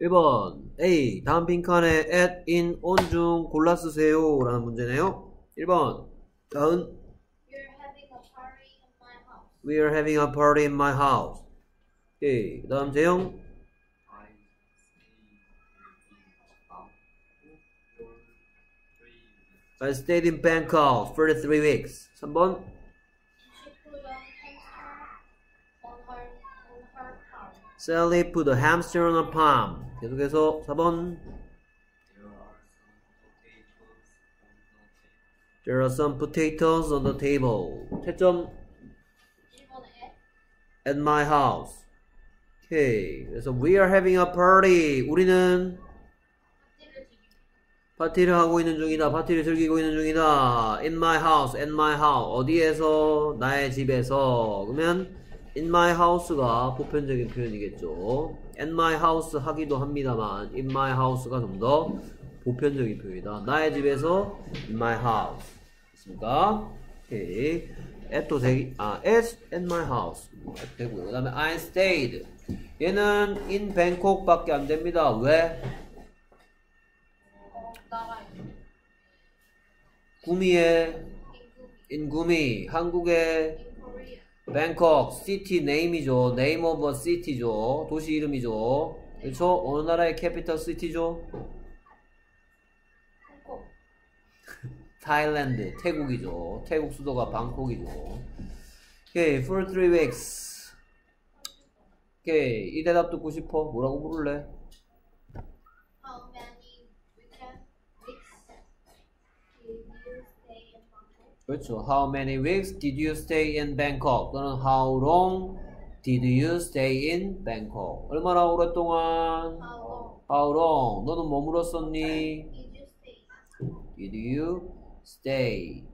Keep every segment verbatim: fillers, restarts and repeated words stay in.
일 번 A. 다음 빈칸에 at, in, on 중 골라 쓰세요 라는 문제네요. 일 번 다음 We are having a party in my house. 오케이. 그 다음 재영 I stayed in Bangkok for three weeks. 삼 번 Sally put a hamster on a palm. 계속해서 사 번 There are some potatoes on the table. 채점 At my house. 오케이. 그래서 we are having a party. 우리는 파티를 하고 있는 중이다. 파티를 즐기고 있는 중이다. In my house, at my house. 어디에서? 나의 집에서. 그러면 in my house가 보편적인 표현이겠죠. at my house 하기도 합니다만 in my house가 좀 더 보편적인 표현이다. 나의 집에서 in my house. 됐습니까? 오케이. at도 되기, 아, at, at my house. 되고요. 그 다음에 I stayed. 얘는 in Bangkok 밖에 안 됩니다. 왜? 구미의 in 구미, 한국의 Bangkok, city name이죠. name of a city죠. 도시 이름이죠. 그렇죠? 어느 나라의 capital city죠? 타일랜드, 태국이죠. 태국 수도가 방콕이죠. 오케이, for three weeks. 오케이, 이 대답 듣고 싶어? 뭐라고 물을래? How many weekend, weeks did you stay in Bangkok? 그렇죠. How many weeks did you stay in Bangkok? 또는 How long did you stay in Bangkok? 얼마나 오랫동안? How long How long? 너는 머물었었니? did you stay? Did you stay?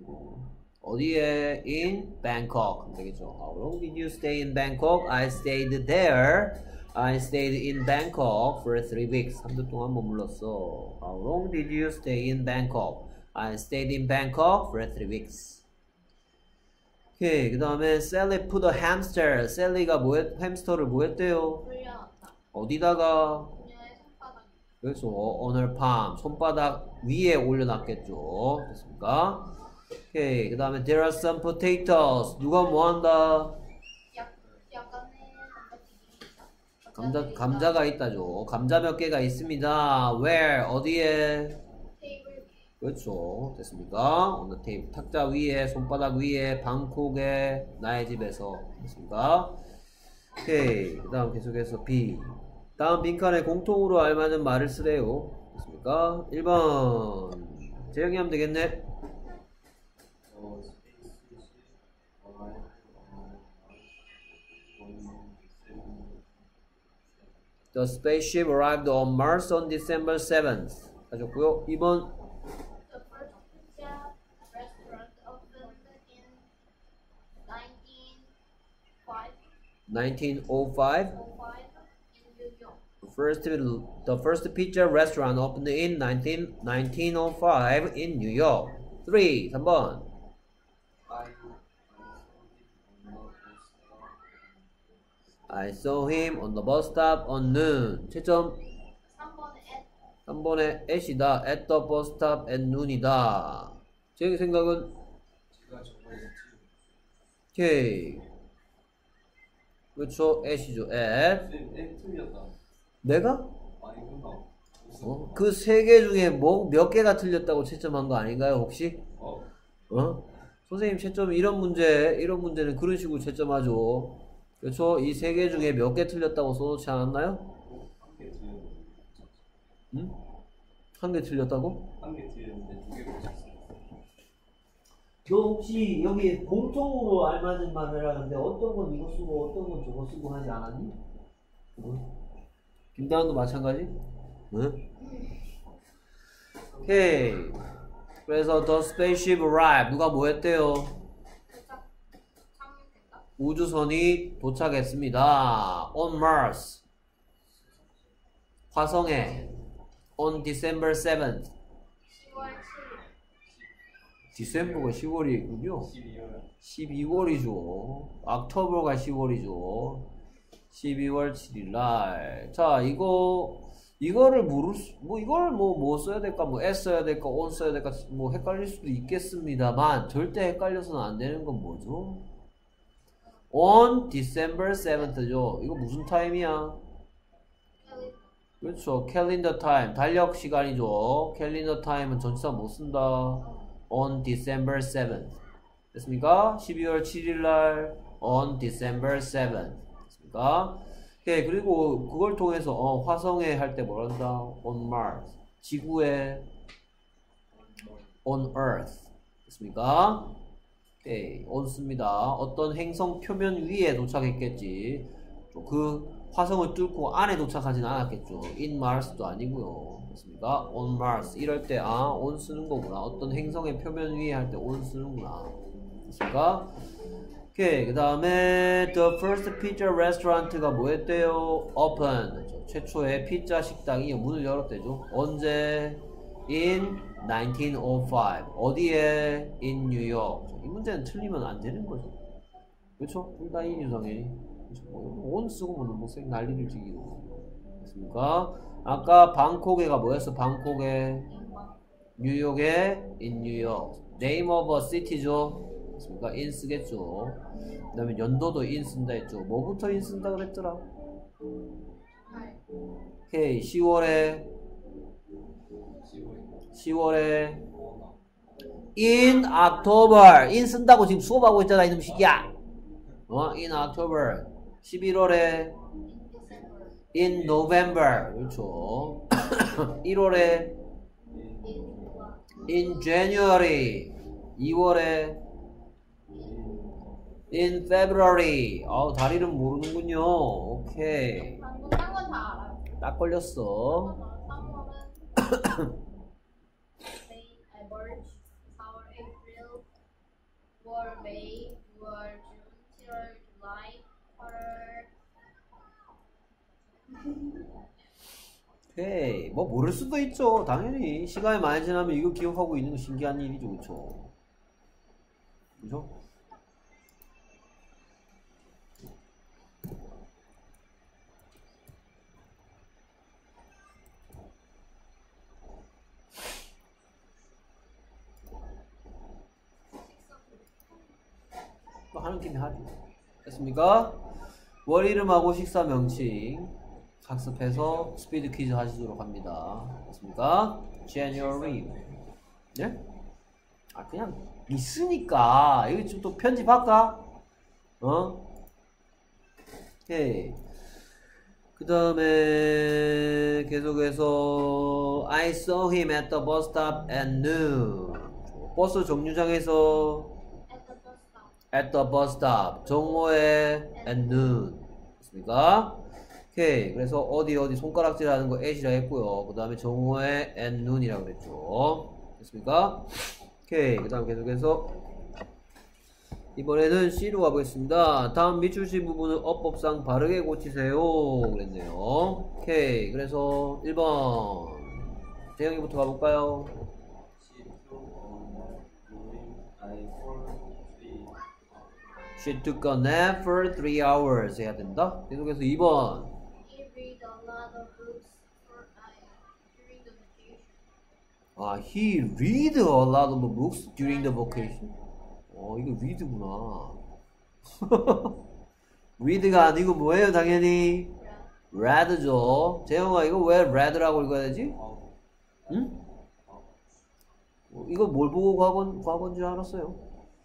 어디에? In Bangkok. 되겠죠. How long did you stay in Bangkok? I stayed there. I stayed in Bangkok for three weeks. 삼 주 동안 머물렀어. How long did you stay in Bangkok? I stayed in Bangkok for three weeks. 오케이. 그 다음에 Sally put a hamster. Sally가 뭐 했, 햄스터를 뭐 했대요? 돌려놨다. 어디다가? 그녀의 손바닥. 그래서 on her palm. 손바닥 위에 올려놨겠죠. 됐습니까? 오케이. 그 다음에 there are some potatoes. 누가 뭐 한다? 약, 약간의 감자튀김이다. 감자, 감자가 있다죠. 감자 몇 개가 있습니다. where? 어디에? 테이블 위에. 그렇죠. 됐습니까? on the table. 탁자 위에, 손바닥 위에, 방콕에, 나의 집에서. 됐습니까? 오케이. 그 다음 계속해서 B. 다음 빈칸에 공통으로 알맞은 말을 쓰래요. 됐습니까? 일 번. 재영이 하면 되겠네. The spaceship arrived on Mars on December seventh. 하셨고요. 이 번. The first pizza restaurant opened in nineteen oh five nineteen oh five. in New York. First, the first pizza restaurant opened in nineteen oh five in New York. three. 삼 번. I saw him on the bus stop on noon. 채점 삼 번 at 삼 번에 at이다. at the bus stop at noon이다. 제 생각은 오케이. 그렇죠. at이죠. at. 내가? 어? 그 세 개 중에 뭐 몇 개가 틀렸다고 채점한 거 아닌가요, 혹시? 어? 어? 선생님 채점 이런 문제, 이런 문제는 그런 식으로 채점하죠. 그렇죠? 이 세 개 중에 몇 개 틀렸다고 써놓지 않았나요? 응? 한 개 틀렸다고? 한 개 틀렸는데 두 개 맞췄어요. 너 혹시 여기 공통으로 알맞은 말 해라는데 어떤 건 이거 쓰고 어떤 건 저거 쓰고 하지 않았니? 응? 김다은도 마찬가지? 응? 오케이. 그래서 the spaceship arrived. 누가 뭐 했대요? 도착 착륙했다. 우주선이 도착했습니다. on Mars. 화성에 on December seventh. 시월 칠일. 디셈버가 시월이군요. 십이월 십이월이죠. 옥토버가 시월이죠. 십이월 칠일 날. 자, 이거 이거를 모를 수, 뭐 이걸 뭐 뭐 써야 될까? 뭐 s 써야 될까? on 써야 될까? 뭐 헷갈릴 수도 있겠습니다만 절대 헷갈려서는 안 되는 건 뭐죠? on December seventh죠. 이거 무슨 타임이야? 그렇죠. 캘린더 타임. 달력 시간이죠. 캘린더 타임은 전치사 못 쓴다. on December seventh. 됐습니까? 십이월 칠일 날 on December seventh. 됐습니까? 오케이. 그리고 그걸 통해서 어, 화성에 할 때 뭐란다? on Mars. 지구에 on Earth. 됐습니까? 오케이. on 씁니다. 어떤 행성 표면 위에 도착했겠지. 그 화성을 뚫고 안에 도착하진 않았겠죠. in Mars도 아니고요. 됐습니까? on Mars. 이럴 때 아, on 쓰는 거구나. 어떤 행성의 표면 위에 할 때 on 쓰는구나. 됐습니까? 오케이. 그 다음에 the first pizza restaurant가 뭐였대요? open. 최초의 피자 식당이 문을 열었대죠. 언제? in nineteen oh five. 어디에? in New York. 이 문제는 틀리면 안 되는 거죠. 그렇죠? 둘 다 인유 당연히. 온 쓰고 뭐 색 난리를 지기고. 됐습니까? 아까 방콕에가 뭐였어? 방콕에 뉴욕에 in 뉴욕. name of a city죠. 됐습니까? in 쓰겠죠. 그 다음에 연도도 in 쓴다 했죠. 뭐부터 in 쓴다 그랬더라? 오케이. 시월에 시월에 in October. in 쓴다고 지금 수업하고 있잖아 이놈 새끼야. 어? in October. 십일월에 in November. 그렇죠. 일월에 in January. 이월에 in February. 아우 다리 이름 모르는군요. 오케이. 방금 딴건 다 알아요. 딱 걸렸어. 삼월은 May, 아, March, 사월, April, 구월, May, 유월, 준, 칠월, July, 팔월. 오케이. 뭐 모를 수도 있죠. 당연히 시간이 많이 지나면 이거 기억하고 있는 거 신기한 일이죠. 그쵸? 그죠? 또 하는 김에 하죠. 됐습니까? 월 이름하고 식사 명칭 학습해서 스피드 퀴즈 하시도록 합니다. 됐습니까? January. 네? 아 그냥 있으니까 이거 좀 또 편집할까? 어? 오케이. 그 다음에 계속해서 I saw him at the bus stop at noon. 버스 정류장에서 At the bus at the bus stop. stop. 정오에 at noon. 됐습니까? 오케이. 그래서 어디 어디 손가락질 하는 거 at이라 했고요. 그 다음에 정오에 at noon이라고 그랬죠. 됐습니까? 오케이. 그 다음 계속해서 이번에는 C로 가보겠습니다. 다음 미출시 부분은 어법상 바르게 고치세요. 그랬네요. 오케이. 그래서 일 번 재영이부터 가볼까요? She took a nap for three hours 해야 된다. 계속해서 이 번 He read a lot of books for I during the vacation. 아, he read a lot of books during the vacation. 어, 이거 read구나. read가 아니고 뭐예요, 당연히? read죠. 재영아, 이거 왜 read라고 읽어야 되지? 응? 어, 이거 뭘 보고 과거인, 과거인 줄 알았어요?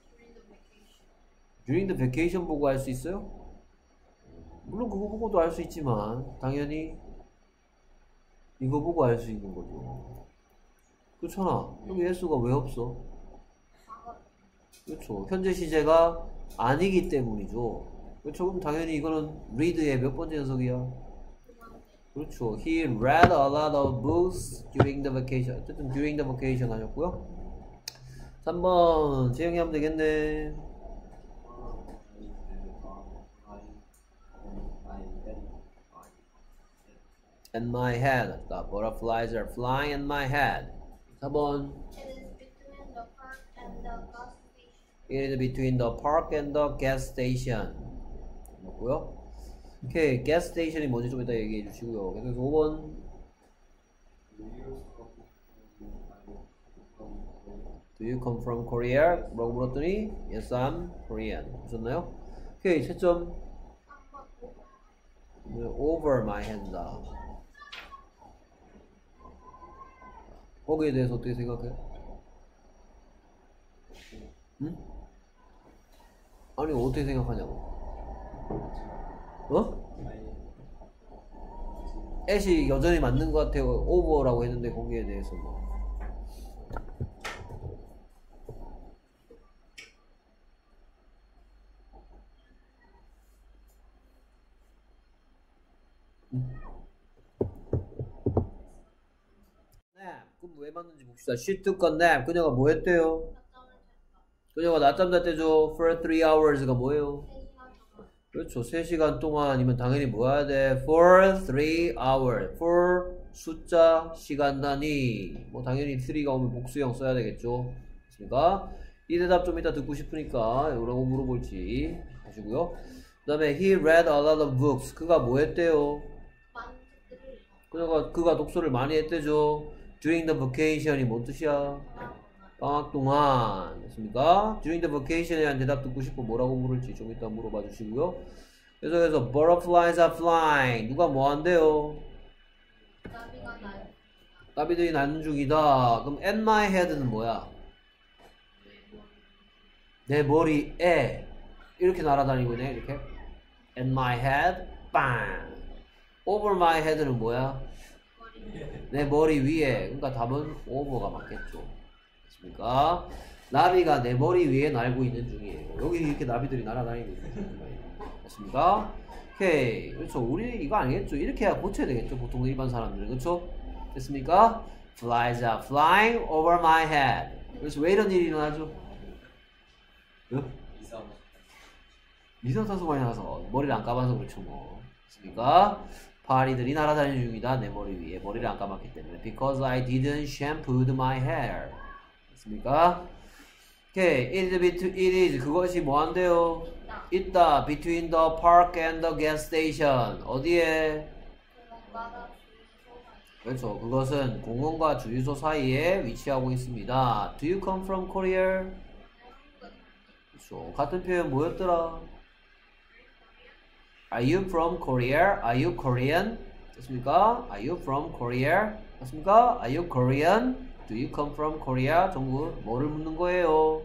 During during the vacation. the vacation 보고 알 수 있어요? 물론 그거 보고도 알 수 있지만 당연히 이거 보고 알 수 있는 거죠. 그렇잖아. 여기 예수가 왜 없어? 과거. 그렇죠. 현재 시제가 아니기 때문이죠. 그렇죠. 그럼 당연히 이거는 read의 몇 번째 녀석이야? 두 번째. 그렇죠. He read a lot of books during the vacation. 어쨌든 during the vacation 하셨고요. 삼 번 재영이 하면 되겠네. In my head. The butterflies are flying in my head. 사 번 It is between the park and the gas station. It is between the park and the gas station. 맞고요. 오케이, gas station이 뭔지 좀 이따 얘기해 주시고요. 그래서 오 번. Do you come from Korea? 뭐라고 물었더니 Yes, I'm Korean. 보셨나요? 오케이, 채점. Over my head다. 거기에 대해서 어떻게 생각해? 응? 아니, 어떻게 생각하냐고. 어? 애시 여전히 맞는 것 같아요. Over라고 했는데 거기에 대해서 뭐. nap. 그럼 왜 맞는지 봅시다. She took a nap. 그녀가 뭐 했대요? 그녀가 낮잠 잤대죠. For three hours가 뭐예요? 그렇죠. 세 시간 동안이면 당연히 뭐 해야 돼? For three hours. For 숫자 시간 단위. 뭐 당연히 three가 오면 복수형 써야 되겠죠. 그렇습니까? 이 대답 좀 이따 듣고 싶으니까 뭐라고 물어볼지 하시고요. 그 다음에 he read a lot of books. 그가 뭐 했대요? 그녀가 그가 독서를 많이 했대죠. During the vacation이 뭔 뜻이야? 방학 동안 됐습니까? During the vacation에 대한 대답 듣고 싶어 뭐라고 물을지 좀 이따 물어봐 주시고요. 그래서 그래서 butterflies are flying. 누가 뭐 한대요? 나비들이 나는 중이다. 그럼 at my head는 뭐야? 내 머리에 이렇게 날아다니고 있네. 이렇게 at my head, 빵. over my head는 뭐야? 내 머리 위에. 그러니까 답은 over가 맞겠죠. 됐습니까? 나비가 내 머리 위에 날고 있는 중이에요. 여기 이렇게 나비들이 날아다니고 있는 거예요. 됐습니까? 오케이. 그렇죠. 우리 이거 아니겠죠? 이렇게 해야 고쳐야 되겠죠? 보통 일반 사람들은. 그렇죠? 됐습니까? Flies are flying over my head. 그래서 왜 이런 일이 일어나죠? 응? 이산화탄소 많이 나서 머리를 안 감아서 그렇죠 뭐. 됐습니까? 파리들이 날아다니는 중이다. 내 머리 위에. 머리를 안 감았기 때문에. Because I didn't shampoo my hair. 됐습니까? 오케이. It is, between, it is 그것이 뭐 한대요? 있다. Between the park and the gas station. 어디에? 그렇죠. 그것은 공원과 주유소 사이에 위치하고 있습니다. Do you come from Korea? 그렇죠. 같은 표현 뭐였더라? Are you from Korea? Are you Korean? 됐습니까? Are you from Korea? 됐습니까? Are you Korean? Do you come from Korea? 전부 뭐를 묻는 거예요?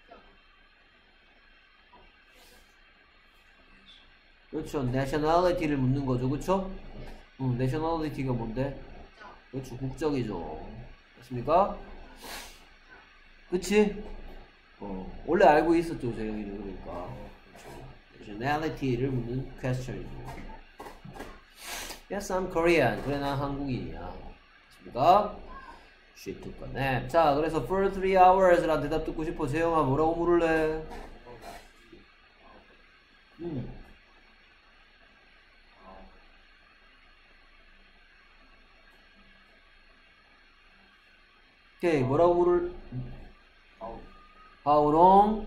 그렇죠. nationality를 묻는 거죠. 그렇죠? 음, nationality가 뭔데? 그렇죠. 국적이죠. 됐습니까? 그치? 어, 원래 알고 있었죠. 재영이는 그러니까. nationality를 묻는 question이죠. Yes, I'm Korean. 그래, 난 한국인이야. 됐습니까? She took a nap. 자, 그래서 for three hours 란 대답 듣고 싶어. 재영아, 뭐라고 물을래? 음. 오케이, 뭐라고 물을? How long?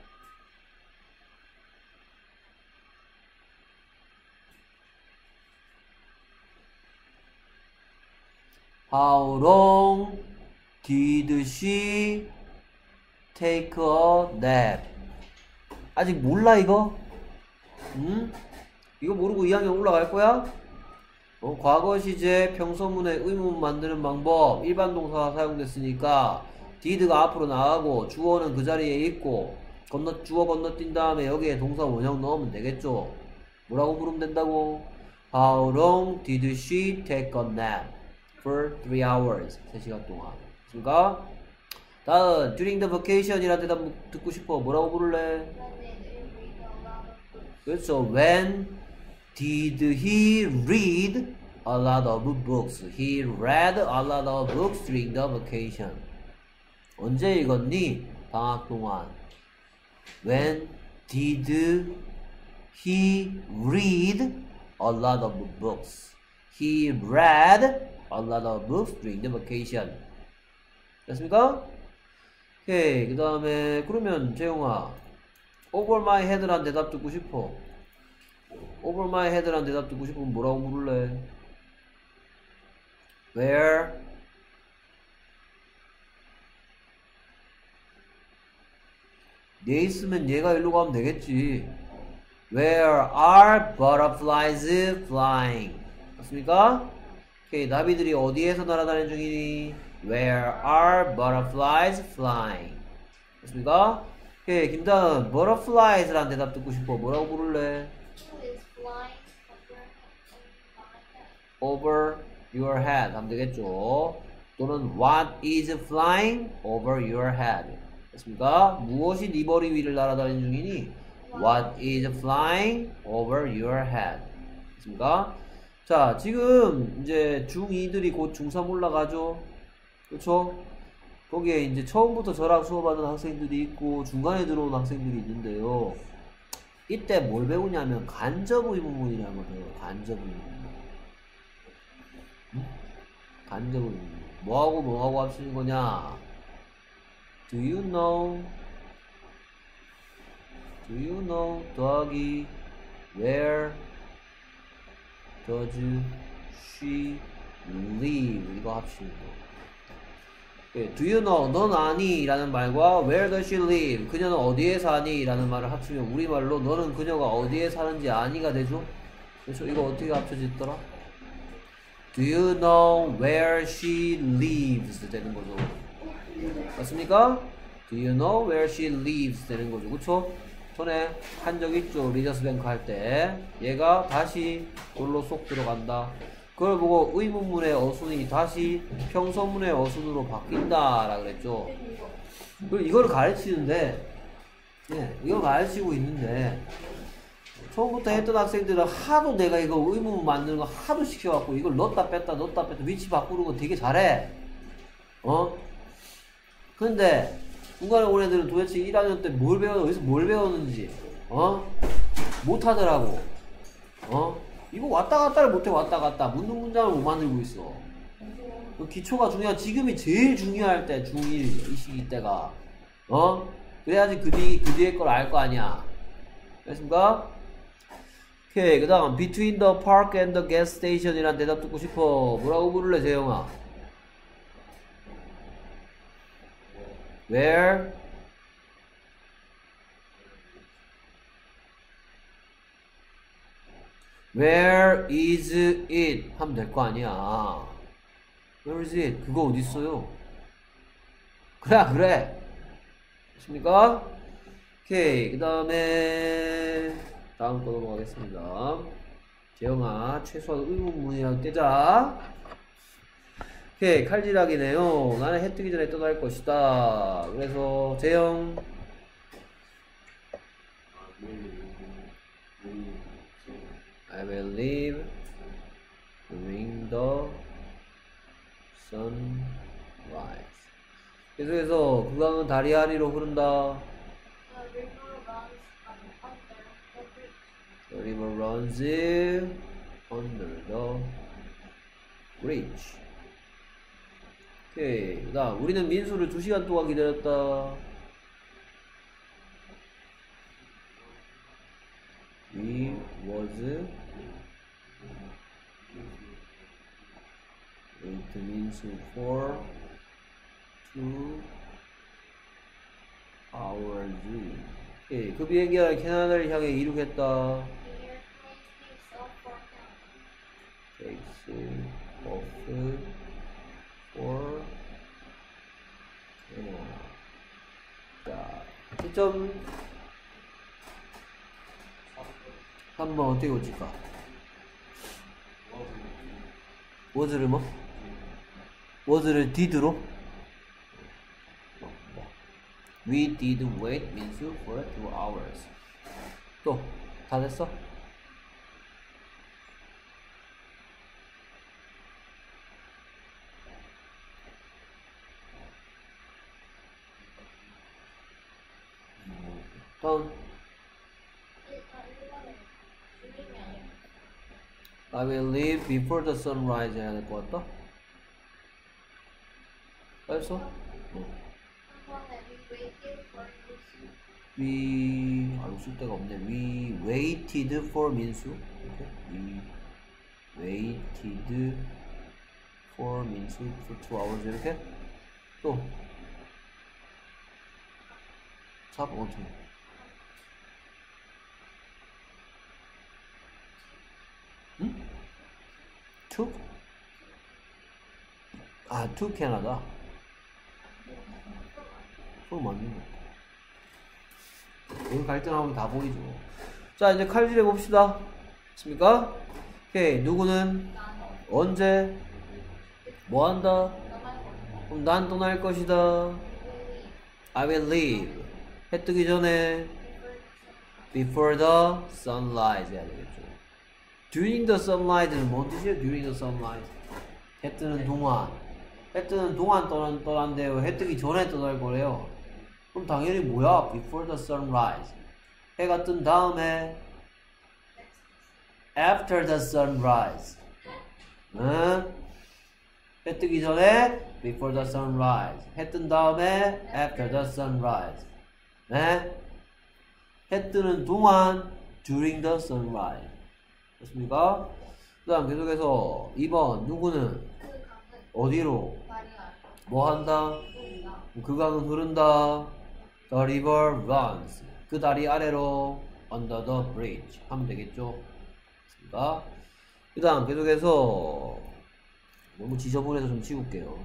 How long did she take a nap? 아직 몰라 이거? 응? 이거 모르고 이 학년 올라갈 거야? 어, 과거 시제 평서문에 의문 만드는 방법. 일반 동사가 사용됐으니까 did가 앞으로 나가고 주어는 그 자리에 있고 건너 주어 건너뛴 다음에 여기에 동사 원형 넣으면 되겠죠. 뭐라고 부르면 된다고? How long did she take a nap? For three hours. 세 시간 동안. 됐습니까? 다음 during the vacation이라 대답 듣고 싶어. 뭐라고 부를래? 그렇죠. When did he read a lot of books? He read a lot of books during the vacation. 언제 읽었니? 방학 동안. When did he read a lot of books? He read a lot of books during the vacation. 됐습니까? 오케이. 그 다음에 그러면 재영아 over my head란 대답 듣고 싶어. over my head라는 대답 듣고 싶으면 뭐라고 물을래? Where? 얘 있으면 얘가 일로 가면 되겠지. Where are butterflies flying? 맞습니까? 오케이, 나비들이 어디에서 날아다니는 중이니? Where are butterflies flying? 맞습니까? 오케이, 김다은, butterflies라는 대답 듣고 싶어. 뭐라고 부를래? Who is flying over my head? Over your head 하면 되겠죠. 또는 what is flying over your head? 됐습니까? 무엇이 네 머리 위를 날아다니는 중이니? What is flying over your head? 됐습니까? 자, 지금 이제 중이들이 곧 중삼 올라가죠? 그렇죠? 거기에 이제 처음부터 저랑 수업하는 학생들이 있고 중간에 들어온 학생들이 있는데요. 이때 뭘 배우냐면 간접 의문문이라는 걸 배워요. 간접 의문문. 응? 간접 의문문. 뭐하고 뭐하고 합치는 거냐? Do you know? Do you know? 더하기 Where does she live? 이거 합치는 거. 예, Do you know? 넌 아니? 라는 말과 Where does she live? 그녀는 어디에 사니? 라는 말을 합치면 우리말로 너는 그녀가 어디에 사는지 아니가 되죠? 그렇죠? 이거 어떻게 합쳐졌더라? Do you know where she lives? 되는 거죠. 맞습니까? Do you know where she lives? 되는 거죠. 그쵸? 전에 한 적 있죠. 리저스뱅크 할 때. 얘가 다시 놀로 쏙 들어간다. 그걸 보고 의문문의 어순이 다시 평서문의 어순으로 바뀐다 라 그랬죠. 그리고 이걸 가르치는데 네, 이걸 가르치고 있는데 처음부터 했던 학생들은 하도 내가 이거 의문문 만드는 거 하도 시켜갖고 이걸 넣었다 뺐다 넣었다 뺐다 위치 바꾸는 거 되게 잘해. 어? 근데 중간에 온 애들은 도대체 일 학년 때 뭘 배워, 어디서 뭘 배웠는지 어? 못하더라고. 어? 이거 왔다 갔다를 못해. 왔다 갔다 묻는 문장을 못 만들고 있어. 그 기초가 중요한 지금이 제일 중요할 때 중일 이 시기 때가 어? 그래야지 그 뒤 그 뒤에 걸 알 거 아니야. 됐습니까? 오케이. 그 다음 between the park and the gas station 이란 대답 듣고 싶어. 뭐라고 부를래 재영아? Where? Where is it? 하면 될 거 아니야. Where is it? 그거 어디 있어요? 그래, 그래. 됐습니까? 오케이. 그 다음에 다음 거 넘어가겠습니다. 재영아, 최소한 의문문이라도 떼자. 오케이. 칼질하기네요. 나는 해 뜨기 전에 떠날 것이다. 그래서 재영. I will leave during the sunrise. 계속해서 그 강은 다리 아래로 흐른다. The river runs The under the bridge. river runs under the bridge. 오케이. 그 다음 우리는 민수를 두 시간 동안 기다렸다. We was wait 민수 for two hours. 오케이. 그 비행기가 캐나다를 향해 이륙했다. The airplane takes off for Takes off for Canada. 자, 시점 한번 어떻게 고칠까? was를 뭐? was를 did로? We did wait 민수 for two hours. 또 다 됐어? 다음 I will leave before the sunrise 해야 될 것 같다. 알았어? 응. How long have you waited for this? We 아 이거 쓸 데가 없네. We waited for 민수. 이렇게 We waited for 민수 for two hours 이렇게 또 잡 어떻게 응? to? 아 to 캐나다. 그거 맞는 거. 여기 갈등하면 다 보이죠. 자 이제 칼질해 봅시다. 됐습니까? 오케이 누구는 언제 뭐 한다? 그럼 난 떠날 것이다. I will leave. 해 뜨기 전에 before the sunrise 해야 되겠죠. During the sunrise는 뭔 뜻이에요? During the sunrise 해 뜨는 동안 해 뜨는 동안 떠난, 떠난대요. 해 뜨기 전에 떠날 거래요. 그럼 당연히 뭐야? Before the sunrise. 해가 뜬 다음에 After the sunrise. 응? 해 뜨기 전에 Before the sunrise. 해 뜬 다음에 After the sunrise. 네? 해 뜨는 동안 During the sunrise. 됐습니까? 그 다음 계속해서 이 번 누구는 어디로 뭐 한다? 그 강은 흐른다. The river runs. 그 다리 아래로 under the bridge 하면 되겠죠. 됐습니까? 그 다음 계속해서 너무 지저분해서 좀 지울게요.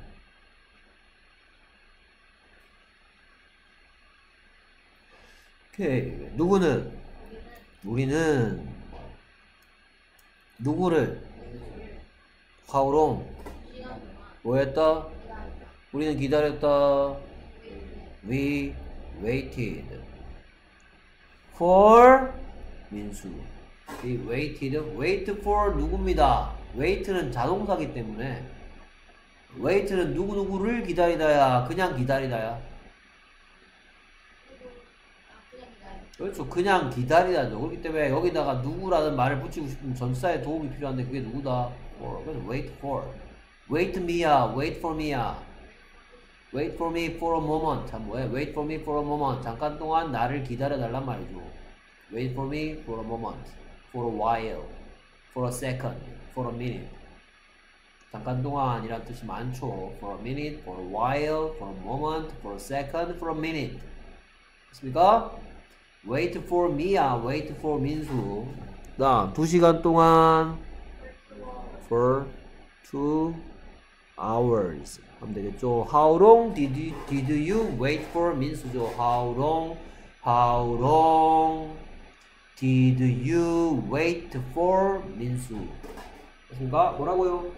오케이. 누구는 우리는 누구를 how long 뭐 했다? 우리는 기다렸다. We waited for 민수. We waited. wait for 누구입니다. wait는 자동사기 때문에 wait는 누구누구를 기다리다야. 그냥 기다리다야. 그렇죠. 그냥 기다리다죠. 그렇기 때문에 여기다가 누구라는 말을 붙이고 싶으면 전사에 도움이 필요한데 그게 누구다? for. 그래서 wait for. wait me야. wait for me야. wait for me for a moment. 참 뭐해? wait for me for a moment. 잠깐 동안 나를 기다려달란 말이죠. wait for me for a moment. for a while. for a second. for a minute. 잠깐 동안이란 뜻이 많죠. for a minute, for a while, for a moment, for a second, for a minute. 됐습니까? wait for me야. wait for 민수. 다음 두 시간 동안 for two hours 하면 되겠죠. How long did you, did you wait for 민수죠. How long, how long did you wait for 민수. 됐습니까? 뭐라고요?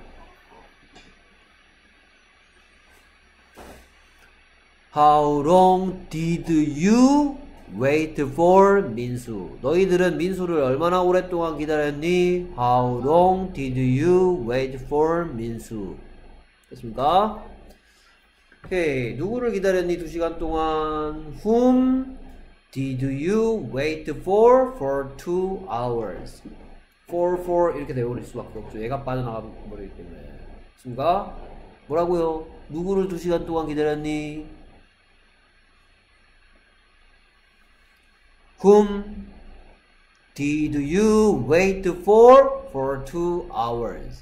How long did you wait for 민수. 너희들은 민수를 얼마나 오랫동안 기다렸니? How long did you wait for 민수. 됐습니까? 오케이. 누구를 기다렸니? 두 시간 동안. Whom did you wait for for two hours? for for 이렇게 되어버릴 수밖에 없죠. 얘가 빠져나가 버리기 때문에. 됐습니까? 뭐라고요? 누구를 두 시간 동안 기다렸니? Whom did you wait for for two hours?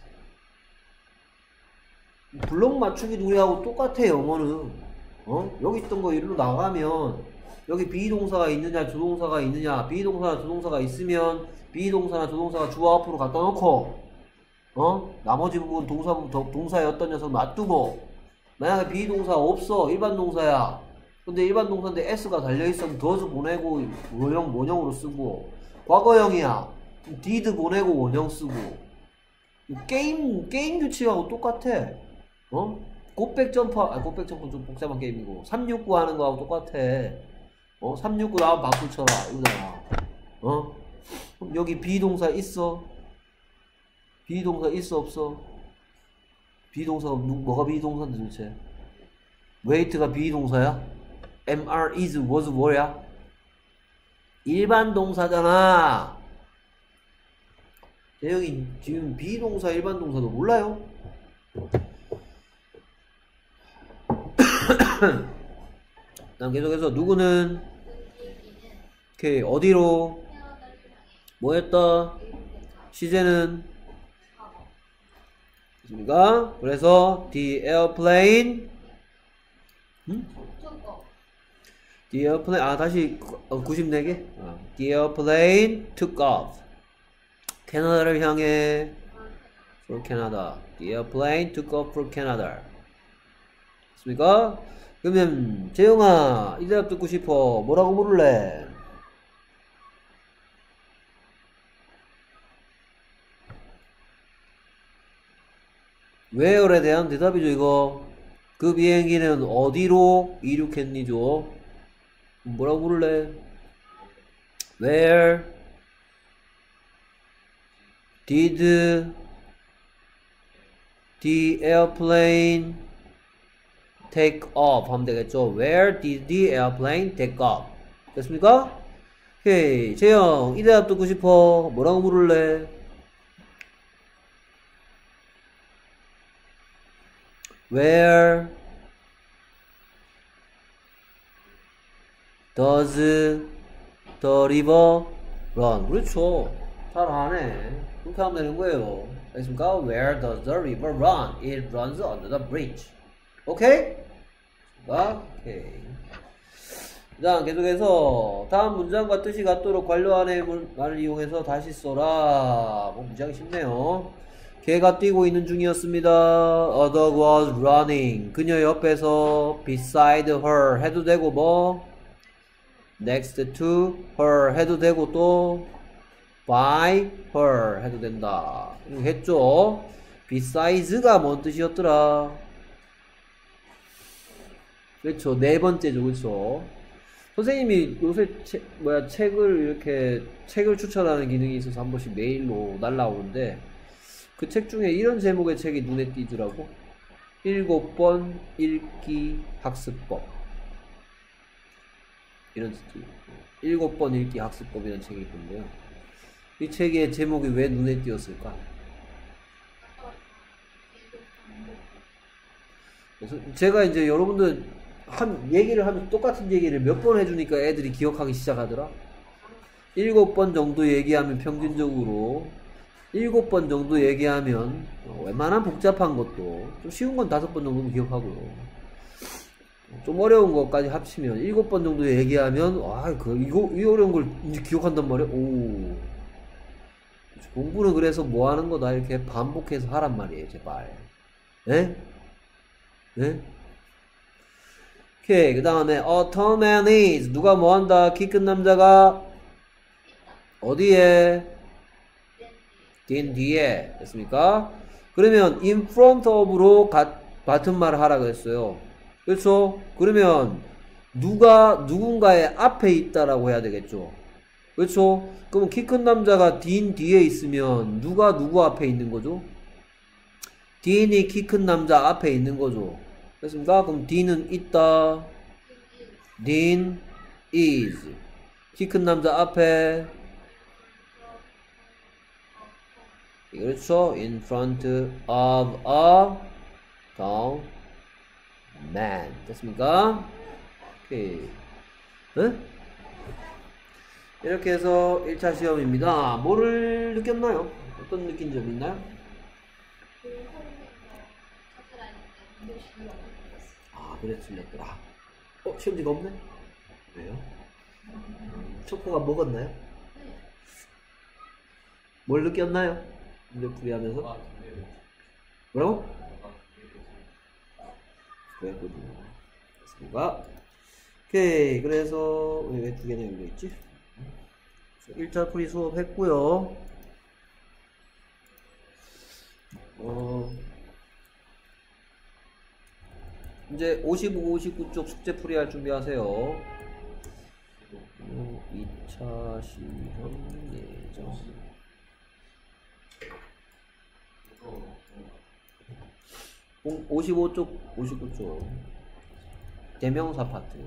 블록 맞추기 우리하고 똑같아. 영어는 어? 여기 있던 거 이리로 나가면 여기 비동사가 있느냐 조동사가 있느냐. 비동사나 조동사가 있으면 비동사나 조동사가 주어 앞으로 갖다 놓고 어? 나머지 부분 동사, 동사의 어떤 녀석 놔두고 만약에 비동사 없어. 일반 동사야. 근데 일반 동사인데 S가 달려있으면 does 보내고 원형, 원형으로 쓰고 과거형이야. did 보내고 원형 쓰고 게임, 게임 규칙하고 똑같아. 어? 곱백 점프, 아, 곱백 점프 좀 복잡한 게임이고 삼육구 하는 거하고 똑같아. 어? 삼육구 나오면 박수 쳐라. 이거잖아. 어? 그럼 여기 비동사 있어? 비동사 있어 없어? 비동사가 뭐가 비동사인데 도대체? wait가 비동사야? 엠알, is, was, were야? 일반 동사잖아. 대형이 지금 비동사 일반 동사도 몰라요? 다음 계속해서 누구는 오케이, 어디로? 캐나다를 향해 뭐였다? 이륙했다. 시제는? 과거. 있습니까? 그래서 the airplane 음? took off. The airplane 아 다시 어, 구십사 개? 아, The airplane took off. 캐나다를 향해 for Canada. The airplane took off for Canada. 됐습니까? 그러면 재영아 이 대답 듣고 싶어. 뭐라고 물을래? where에 대한 대답이죠 이거. 그 비행기는 어디로 이륙했니죠? 뭐라고 물을래? Where did the airplane take off? 하면 되겠죠. Where did the airplane take off? 됐습니까? 오케이. 재영, 이 대답 듣고 싶어. 뭐라고 물을래? Where does the river run? 그렇죠. 잘 아네. 그렇게 하면 되는 거예요. 알겠습니까? Where does the river run? It runs under the bridge. 오케이? 오케이. 그 다음 계속해서 다음 문장과 뜻이 같도록 관료안의 말을 이용해서 다시 써라. 뭐 무지하게 쉽네요. 걔가 뛰고 있는 중이었습니다. A dog was running. 그녀 옆에서 beside her 해도 되고 뭐 next to her 해도 되고 또 by her 해도 된다. 이렇게 했죠. besides가 뭔 뜻이었더라? 그렇죠. 네 번째죠. 그렇죠. 선생님이 요새 책, 뭐야 책을 이렇게 책을 추천하는 기능이 있어서 한 번씩 메일로 날라오는데 그 책 중에 이런 제목의 책이 눈에 띄더라고. 일곱 번 읽기 학습법. 이런 책이 일곱 번 읽기 학습법이라는 책이 있던데요. 이 책의 제목이 왜 눈에 띄었을까? 그래서 제가 이제 여러분들 한 얘기를 하면 똑같은 얘기를 몇 번 해주니까 애들이 기억하기 시작하더라. 일곱 번 정도 얘기하면 평균적으로 일곱 번 정도 얘기하면 어, 웬만한 복잡한 것도 좀 쉬운 건 다섯 번 정도는 기억하고요. 좀 어려운 것까지 합치면 일곱 번 정도 얘기하면 아, 그 이거 이 어려운 걸 이제 기억한단 말이야. 오. 공부는 그래서 뭐 하는 거다 이렇게 반복해서 하란 말이에요, 제발. 예? 예? 오케이. 그 다음에 a tall man is 누가 뭐 한다? 키 큰 남자가 어디에? din 뒤에 됐습니까? 그러면 in front of로 가, 같은 말을 하라 그랬어요. 그렇죠? 그러면 누가 누군가의 앞에 있다라고 해야 되겠죠. 그렇죠? 그럼 키 큰 남자가 din 뒤에 있으면 누가 누구 앞에 있는 거죠? din이 키 큰 남자 앞에 있는 거죠. 됐습니까? 그럼 din은 있다. din is 키 큰 남자 앞에 그렇죠? in front of a tall man. 됐습니까? 오케이. 응? 이렇게 해서 일 차 시험입니다. 뭐를 느꼈나요? 어떤 느낀 점 있나요? 아, 그래 틀렸더라. 어, 시험지가 없네? 왜요? 초코가 먹었나요? 뭘 느꼈나요? 문제 풀이하면서? 아, 네. 뭐라고? 아, 네. 그랬거든요. 됐습니까? 오케이. 그래서 왜 두 개나 열려있지? 일 차 풀이 수업 했고요. 어, 이제 오십오, 오십구 쪽 숙제 풀이할 준비하세요. 이 차 시험 예정. 오십오 쪽, 오십구 쪽. 대명사 파트.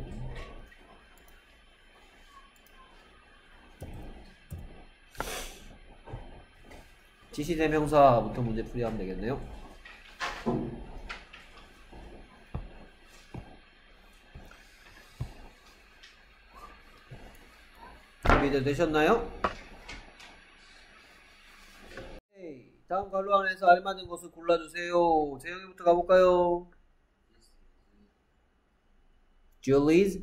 지시대명사부터 문제 풀이하면 되겠네요. 준비들 되셨나요? 오케이. 다음 괄호 안에서 알맞은 것을 골라주세요. 재영이부터 가볼까요? Julie's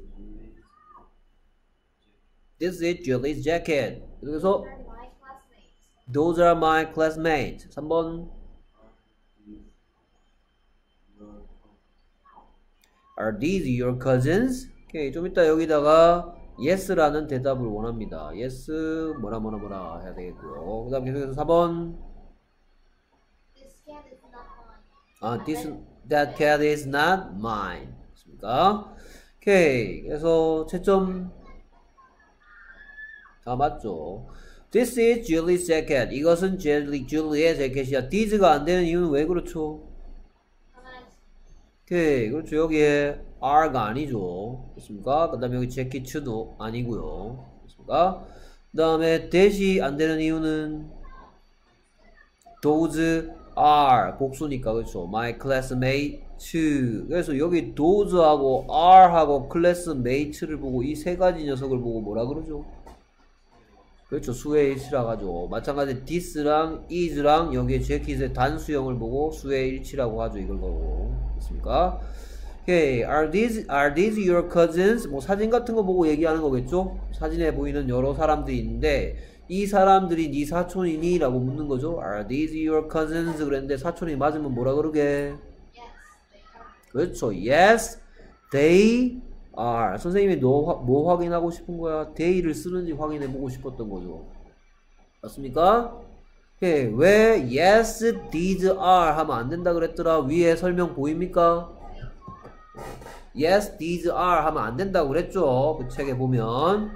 This is Julie's jacket. 그래서 They're my classmates. Those are my classmates. 삼 번 Are these your cousins? 오케이. 좀 이따 여기다가 yes라는 대답을 원합니다. yes 뭐라 뭐라 뭐라 해야 되겠고요. 그 다음 계속해서 사 번 This cat is not mine. 아, this, that cat is not mine. 맞습니까? 오케이. 그래서 채점 다 맞죠. This is Julie's jacket. 이것은 Julie, Julie의 재킷이야. this가 안 되는 이유는 왜 그렇죠? 하나씩. 오케이. 그렇죠. 여기에 R가 아니죠. 됐습니까? 그 다음에 여기 재킷도 아니고요. 됐습니까? 그 다음에 that이 안 되는 이유는 Those are 복수니까 그렇죠. My classmates. 그래서 여기 those하고 are하고 classmates를 보고 이 세 가지 녀석을 보고 뭐라 그러죠? 그렇죠. 수의 일치라고 하죠. 마찬가지 this랑 is랑 여기에 재킷의 단수형을 보고 수의 일치라고 하죠. 이걸 보고. 됐습니까? 오케이. Are these, are these your cousins? 뭐 사진 같은 거 보고 얘기하는 거겠죠? 사진에 보이는 여러 사람들이 있는데 이 사람들이 네 사촌이니? 라고 묻는 거죠. Are these your cousins? 그랬는데 사촌이 맞으면 뭐라 그러게? Yes, they are. 그렇죠. Yes, they are. 선생님이 너, 뭐 확인하고 싶은 거야? they를 쓰는지 확인해 보고 싶었던 거죠. 맞습니까? 오케이. 왜 yes, these are 하면 안 된다 그랬더라? 위에 설명 보입니까? Yes, these are 하면 안 된다고 그랬죠. 그 책에 보면.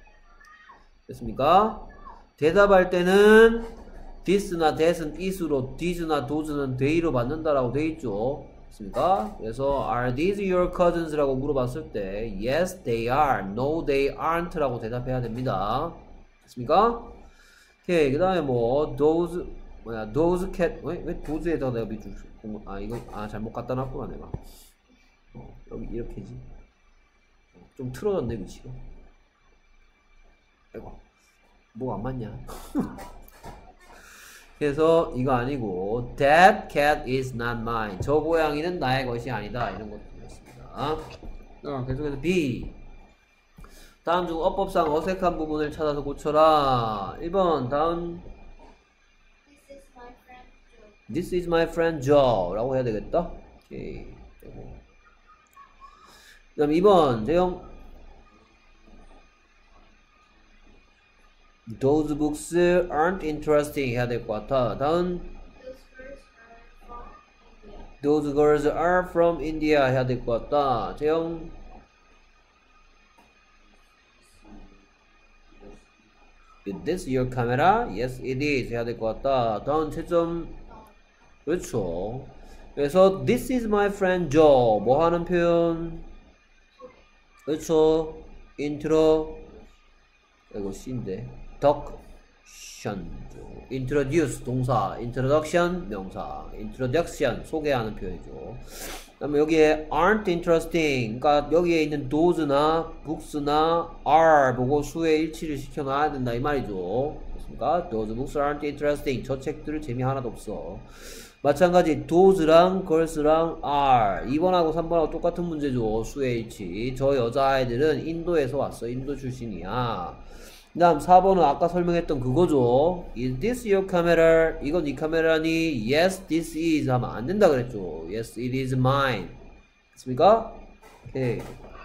됐습니까? 대답할 때는 this나 that은 is로, these나 those는 they로 받는다라고 돼 있죠. 됐습니까? 그래서 are these your cousins? 라고 물어봤을 때 yes, they are. no, they aren't 라고 대답해야 됩니다. 됐습니까? 오케이. 그 다음에 뭐 those 뭐야 those cat 왜, 왜 those에다가 내가 밑줄 아 이거 아 잘못 갖다 놨구나 내가. 어, 여기 이렇게지. 어, 좀 틀어졌네 위치가. 아이고 뭐 안 맞냐? 그래서 이거 아니고 that cat is not mine. 저 고양이는 나의 것이 아니다. 이런 것들이었습니다. 어, 계속해서 B. 다음 중 어법상 어색한 부분을 찾아서 고쳐라. 일 번 다음 This is my friend Joe. This is my friend Joe 라고 해야 되겠다. 오케이. 그 다음 이 번 재영 Those books aren't interesting 해야 될 것 같아. 다음 Those girls are from Those girls are from India. India 해야 될 것 같다. 재영 Is this your camera? Yes, it is 해야 될 것 같다. 다음 채점 그렇죠. 그래서 This is my friend Joe 뭐 하는 표현? 그렇죠. intro 이거 C인데 introduction introduce 동사 introduction 명사 introduction 소개하는 표현이죠. 그 다음에 여기에 aren't interesting 그러니까 여기에 있는 those나 books나 are 보고 수의 일치를 시켜놔야 된다 이 말이죠. 그렇습니까? Those books aren't interesting 저 책들 재미 하나도 없어. 마찬가지 those랑 girls랑 are 이 번하고 삼 번하고 똑같은 문제죠. 수의 일치. 저 여자아이들은 인도에서 왔어. 인도 출신이야. 그 다음 사 번은 아까 설명했던 그거죠. Is this your camera? 이건 네 카메라니? Yes, this is 하면 안 된다 그랬죠. Yes, it is mine. 됐습니까? 오케이.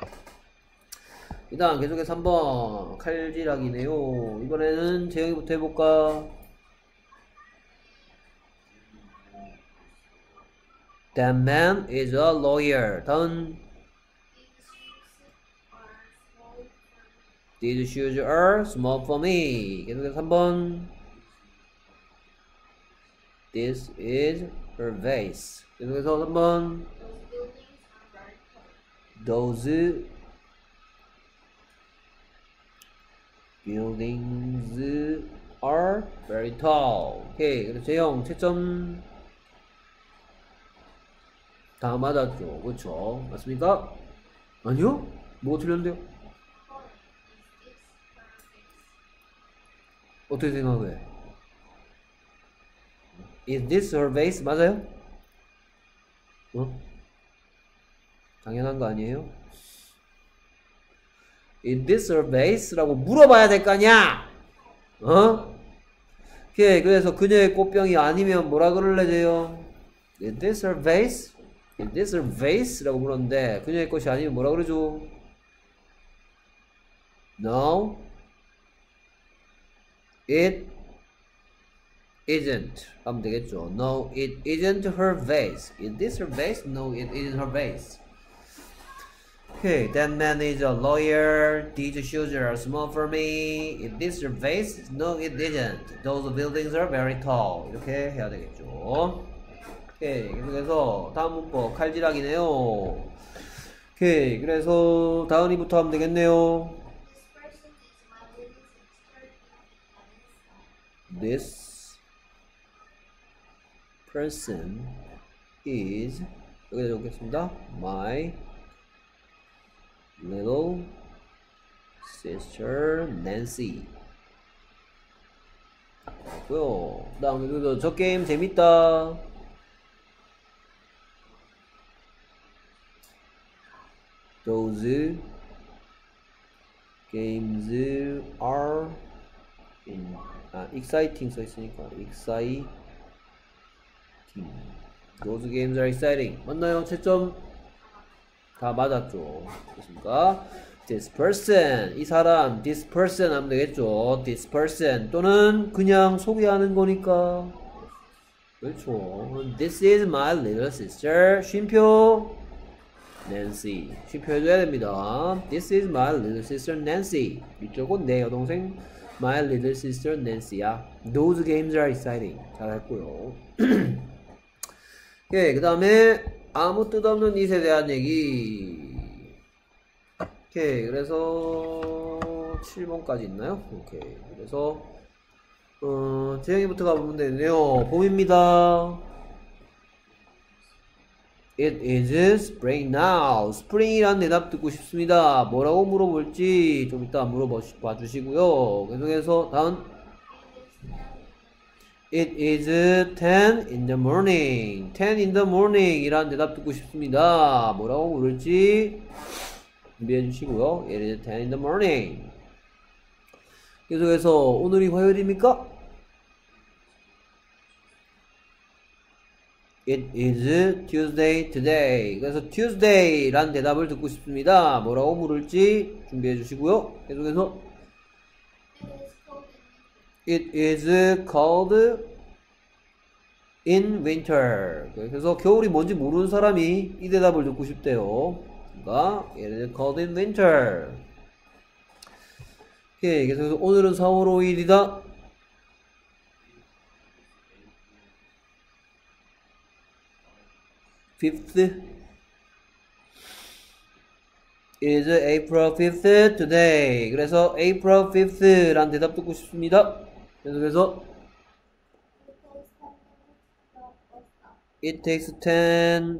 그 다음 계속해서 삼 번 칼질하기네요. 이번에는 재영이부터 해볼까? That man is a lawyer. 다음 These shoes are small for me. 계속해서 삼 번 This is her vase. 계속해서 삼 번 Those buildings are Those buildings are very tall. very tall. 오케이. 그래서 재영 채점 다 맞았죠. 그렇죠. 맞습니까? 아니요? 뭐가 틀렸는데요? 어떻게 생각해? Is this her vase? 맞아요? 어? 당연한 거 아니에요? Is this her vase? 라고 물어봐야 될 거 아니야? 어? 오케이, 그래서 그녀의 꽃병이 아니면 뭐라 그럴래 돼요? Is this her vase? Is this her vase? 라고 물었는데 그녀의 꽃이 아니면 뭐라 그러죠? No, it isn't. 하면 되겠죠. No, it isn't her vase. Is this her vase? No, it isn't her vase. Okay, that man is a lawyer. These shoes are small for me. Is this your vase? No, it isn't. Those buildings are very tall. 이렇게 해야 되겠죠. 오케이, 그래서 다음 문법 칼질하기네요. 오케이, 그래서 다은이부터 하면 되겠네요. This person is my little This person is sister. 여기다 적겠습니다. My little sister Nancy. 고요. 다음에 그래도 저 게임 재밌다. Those games are in, 아, exciting 써 있으니까 exciting. Those games are exciting. 맞나요? 채점 다 맞았죠. 됐습니까? This person, 이 사람, this person 하면 되겠죠. This person 또는 그냥 소개하는 거니까. 그렇죠. This is my little sister. 쉼표 Nancy. 쉼표 해줘야 됩니다. This is my little sister Nancy. 이쪽은 내 여동생 my little sister Nancy야. Those games are exciting. 잘했고요. 오케이, 그 다음에 아무 뜻없는 이에 대한 얘기. 오케이, 그래서 칠 번까지 있나요? 오케이, 그래서 어, 재영이부터 가보면 되네요. 봄입니다. It is spring now. spring이란 대답 듣고 싶습니다. 뭐라고 물어볼지 좀 이따 물어봐 주시고요. 계속해서 다음. It is ten in the morning. ten in the morning 이란 대답 듣고 싶습니다. 뭐라고 물을지 준비해 주시고요. It is ten in the morning. 계속해서 오늘이 화요일입니까? It is Tuesday today. 그래서 Tuesday 란 대답을 듣고 싶습니다. 뭐라고 물을지 준비해 주시고요. 계속해서 It is cold in winter. 그래서 겨울이 뭔지 모르는 사람이 이 대답을 듣고 싶대요. 그러니까 It is cold in winter. 오케이, 그래서 오늘은 사월 오일이다. fifth. It is April fifth today. 그래서 April fifth 란 대답 듣고 싶습니다. 계속해서 It takes ten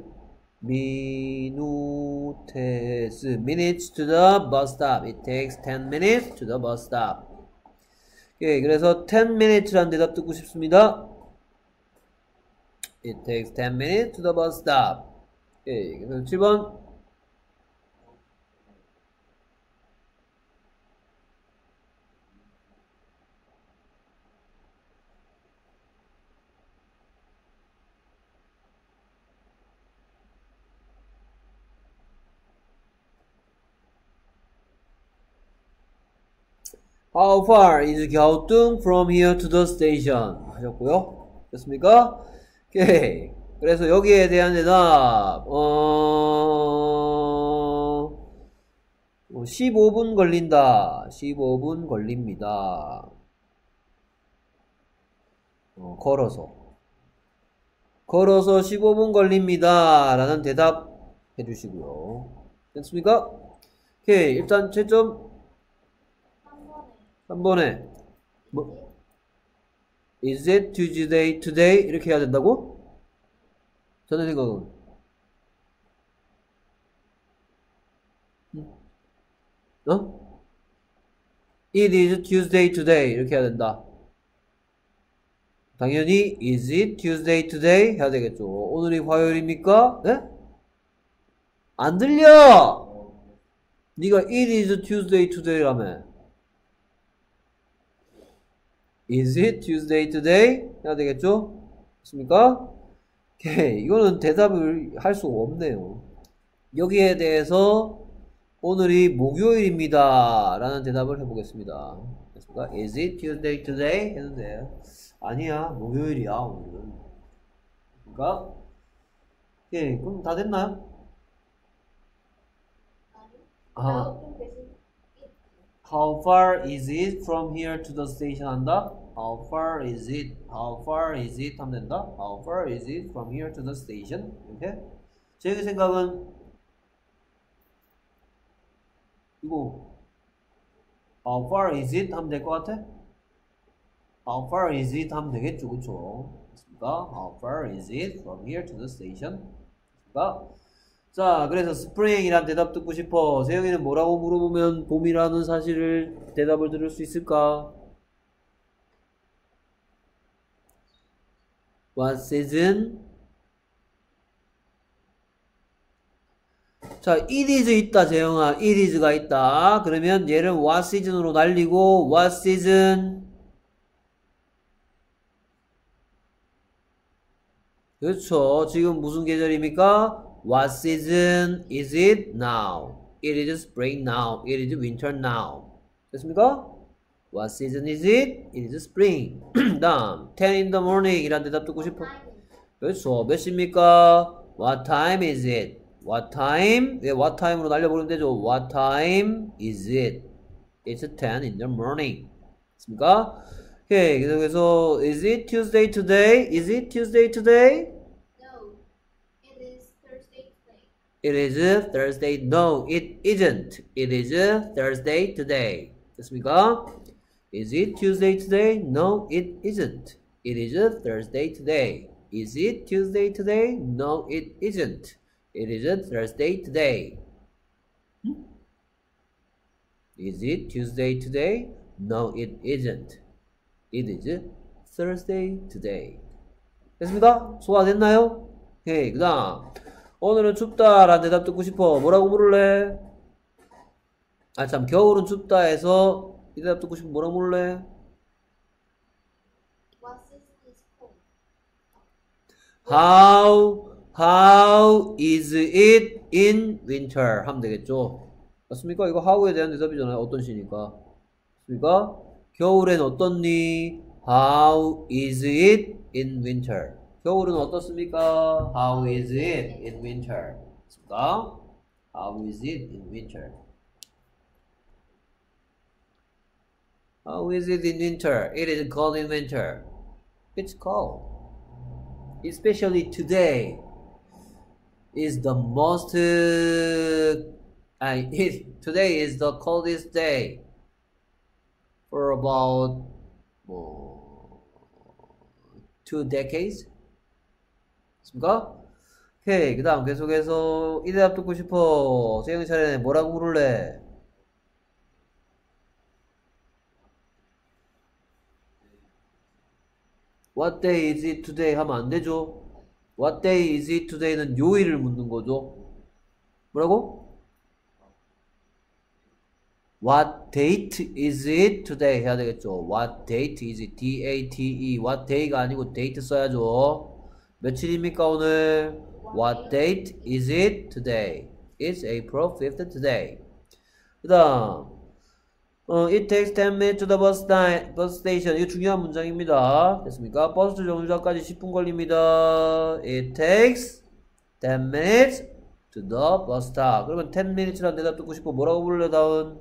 minutes minutes to the bus stop. It takes ten minutes to the bus stop. 오케이, 그래서 ten minutes 란 대답 듣고 싶습니다. It takes ten minutes to the bus stop. 오케이, 그래서 칠 번. How far is 갸우뚱 from here to the station? 하셨고요. 됐습니까? 오케이. 그래서 여기에 대한 대답, 어, 십오 분 걸린다. 십오 분 걸립니다. 어, 걸어서. 걸어서 십오 분 걸립니다. 라는 대답 해주시고요. 됐습니까? 오케이. 일단 채점 한 번에 뭐 Is it Tuesday today? 이렇게 해야 된다고? 저는 생각은 어? It is Tuesday today 이렇게 해야 된다. 당연히 is it Tuesday today 해야 되겠죠. 오늘이 화요일입니까? 네? 안 들려! 네가 it is Tuesday today라며. Is it Tuesday today? 해야 되겠죠? 맞습니까? 오케이. 이거는 대답을 할 수가 없네요. 여기에 대해서 오늘이 목요일입니다 라는 대답을 해보겠습니다. 됐습니까? Is it Tuesday today? 했는데 아니야, 목요일이야 오늘은. 그러니까 오케이. 그럼 다 됐나요? 아, How far is it from here to the station 한다? How far is it? How far is it? 하면 된다? How far is it from here to the station? 이렇게. 제 생각은 이거 How far is it? 하면 될 것 같아? How far is it? 하면 되겠죠, 그쵸? 그러니까 How far is it from here to the station? 그러니까 자, 그래서 스프링이란 대답 듣고 싶어. 세영이는 뭐라고 물어보면 봄이라는 사실을 대답을 들을 수 있을까? What season? 자, it is 있다, 재영아. it is가 있다. 그러면 얘를 what season으로 날리고 what season? 그렇죠. 지금 무슨 계절입니까? What season is it now? It is spring now. It is winter now. 됐습니까? What season is it? It is spring. 다음, ten in the morning 이란 대답 듣고 싶어. 그렇죠. 몇 시입니까? What time is it? What time? 왜 what time으로 날려버리면 되죠. What time is it? It's ten in the morning. 됐습니까? 오케이. 그래서 is it Tuesday today? Is it Tuesday today? It is Thursday. No, it isn't. It is Thursday today. 됐습니까? Is it Tuesday today? No, it isn't. It is Thursday today. Is it Tuesday today? No, it isn't. It is Thursday today. Hmm? Is it Tuesday today? No, it isn't. It is Thursday today. 됐습니까? 소화됐나요? 오케이, 그 다음. 오늘은 춥다 라는 대답 듣고 싶어. 뭐라고 물을래? 아 참, 겨울은 춥다 해서 이 대답 듣고 싶으면 뭐라고 물을래? What season is cold? How, how is it in winter? 하면 되겠죠. 맞습니까? 이거 how에 대한 대답이잖아요. 어떤 시니까. 맞습니까? 겨울엔 어떻니? How is it in winter? 겨울은 어떻습니까? How is it in winter? 맞습니까? How is it in winter? How is it in winter? It is cold in winter. It's cold. Especially today is the most uh, I, it, today is the coldest day for about uh, two decades. 맞습니까? 오케이. 그 다음 계속해서 이 대답 듣고 싶어. 세영이 차례네. 뭐라고 물을래? What day is it today? 하면 안 되죠. What day is it today는 요일을 묻는 거죠. 뭐라고? What date is it today? 해야 되겠죠. What date is it? D A T E. What day가 아니고 date 써야죠. 며칠입니까 오늘? What date is it today? It's April fifth today. 그 다음 어, It takes ten minutes to the bus, sta- bus station. 이거 중요한 문장입니다. 됐습니까? 버스 정류장까지 십 분 걸립니다. It takes ten minutes to the bus stop. 그러면 ten minutes라는 대답 듣고 싶어. 뭐라고 부를래 다운?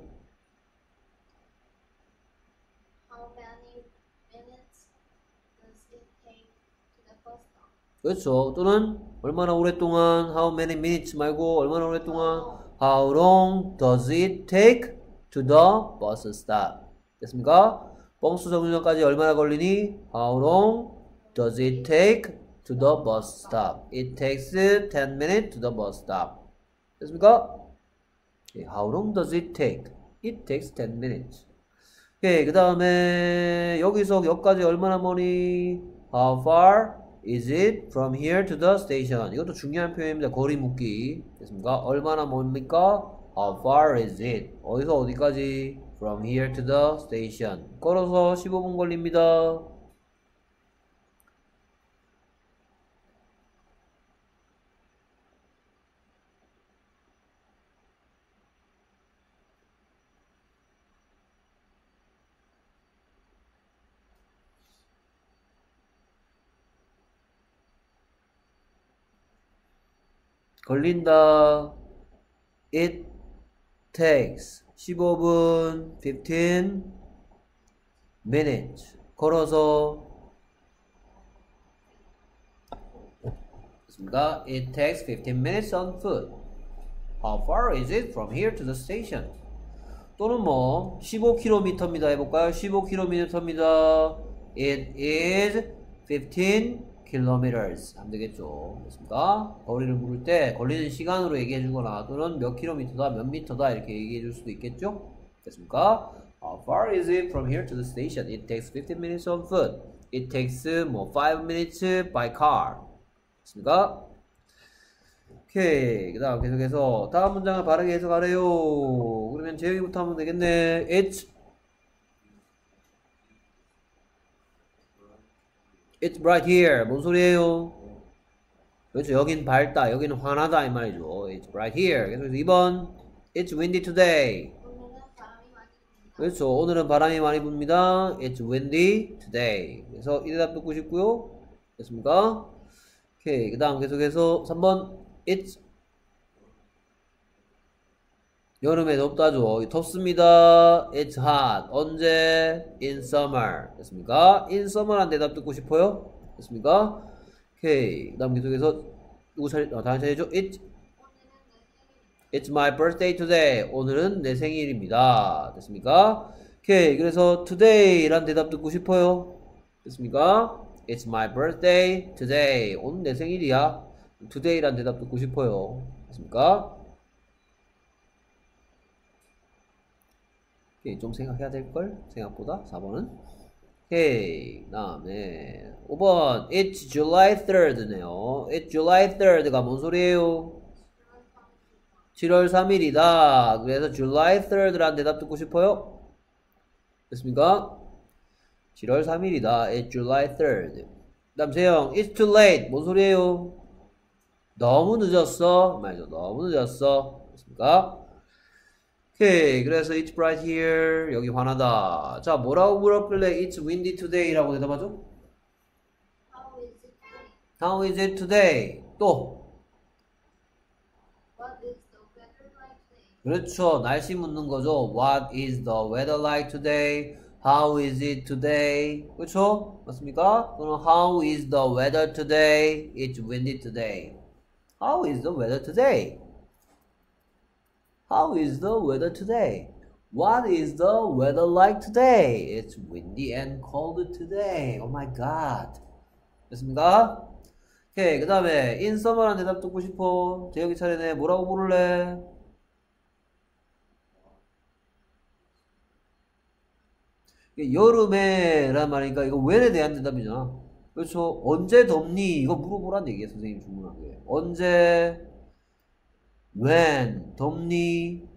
How many minutes does it take to the bus stop? 그렇죠. 또는 얼마나 오랫동안 how many minutes 말고 얼마나 오랫동안 how long does it take to the bus stop. 됐습니까? 버스 정류장까지 얼마나 걸리니? How long does it take to the bus stop? It takes ten minutes to the bus stop. 됐습니까? How long does it take? It takes ten minutes. 오케이, 그 다음에 여기서 여기까지 얼마나 머니? How far is it from here to the station? 이것도 중요한 표현입니다. 거리 묻기. 됐습니까? 얼마나 멉니까? How far is it? 어디서 어디까지? From here to the station. 걸어서 십오 분 걸립니다. 걸린다. It takes 십오 분 fifteen minutes 걸어서 됐습니다. It takes fifteen minutes on foot. How far is it from here to the station? 또는 뭐 십오 킬로미터입니다 해볼까요? 십오 킬로미터입니다. It is fifteen kilometers 하면 되겠죠. 됐습니까? 거리를 물을 때 걸리는 시간으로 얘기해 주거나 또는 몇 킬로미터다 몇 미터다 이렇게 얘기해 줄 수도 있겠죠. 됐습니까? How far is it from here to the station? It takes fifteen minutes on foot. It takes 뭐 five minutes by car. 됐습니까? 오케이. 그 다음 계속해서 다음 문장을 바르게 해석하래요. 그러면 재영이부터 하면 되겠네. It's It's right here. 뭔 소리예요? 그렇죠. 여긴 밝다. 여기는 환하다 이 말이죠. It's right here. 그래서 이 번 It's windy today. 오늘은 바람이 많이 붑니다. 그렇죠. 오늘은 바람이 많이 붑니다. It's windy today. 그래서 이 대답 듣고 싶고요. 됐습니까? 오케이. 그 다음 계속해서 삼 번 It's 여름에 덥다죠. 덥습니다. It's hot. 언제? In summer. 됐습니까? In summer란 대답 듣고 싶어요? 됐습니까? 오케이. 그 다음 계속해서 누구 차례? 아, 다음 차례죠? It's 오늘은 내 생일입니다. It's my birthday today. 오늘은 내 생일입니다. 됐습니까? 오케이. 그래서 today란 대답 듣고 싶어요. 됐습니까? It's my birthday today. 오늘 내 생일이야. today란 대답 듣고 싶어요. 됐습니까? 오케이. 좀 생각해야 될걸? 생각보다. 사 번은. 오케이. 그 다음에 오 번 It's July third네요. It's July third가 뭔 소리예요? 칠월 삼일이다. 그래서 July third란 대답 듣고 싶어요? 됐습니까? 칠월 삼일이다. It's July third. 그 다음 재영 It's too late. 뭔 소리예요? 너무 늦었어. 말이죠. 너무 늦었어. 됐습니까? 오케이. 그래서 It's bright here. 여기 환하다. 자, 뭐라고 물었길래 It's windy today 라고 대답하죠? How is it today? How is it today? 또 What is the weather like today? 그렇죠. 날씨 묻는 거죠. What is the weather like today? How is it today? 그렇죠? 맞습니까? 또는 How is the weather today? It's windy today. How is the weather today? How is the weather today? What is the weather like today? It's windy and cold today. Oh my god. 됐습니까? 오케이. 그 다음에 in summer란 대답 듣고 싶어. 재혁이 차례네. 뭐라고 부를래? 여름에 란 말이니까 이거 when에 대한 대답이잖아. 그렇죠. 언제 덥니? 이거 물어보란 얘기야. 선생님 주문한 게. 언제 when 덥니?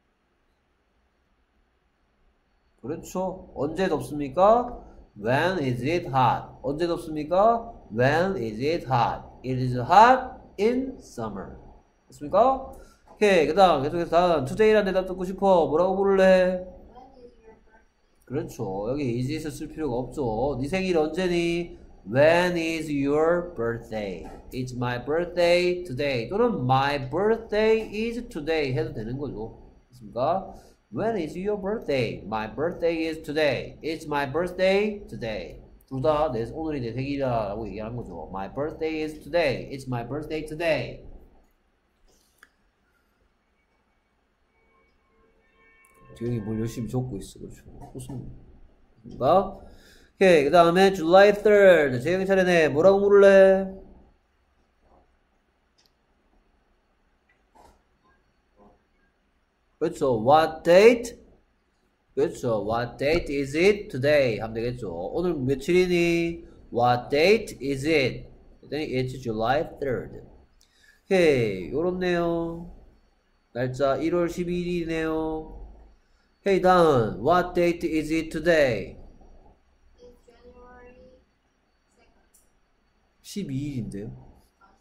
그렇죠. 언제 덥습니까? When is it hot? 언제 덥습니까? When is it hot? It is hot in summer. 됐습니까? 오케이. 그 다음 계속해서 다음 today란 대답 듣고 싶어. 뭐라고 부를래? When is your birthday? 그렇죠. 여기 is it을 쓸 필요가 없죠. 네 생일 언제니? When is your birthday? It's my birthday today. 또는 my birthday is today 해도 되는 거죠. 됐습니까? When is your birthday? My birthday is today. It's my birthday today. 둘 다 내 오늘이 내 생일이라고 얘기하는 거죠. My birthday is today. It's my birthday today. 지금 뭘 열심히 적고 있어. 그렇죠. 무슨 뭔가? 오케이. 그 다음에 July third. 재영이 차례네. 뭐라고 물을래? 그렇죠. What date? 그렇죠. What date is it today? 하면 되겠죠. 오늘 며칠이니? What date is it? 그랬더니 it's July third. 오케이, 요렇네요. 날짜 일월 십이일이네요. Hey Dan, what date is it today? It's January second. 십이일인데요. 아,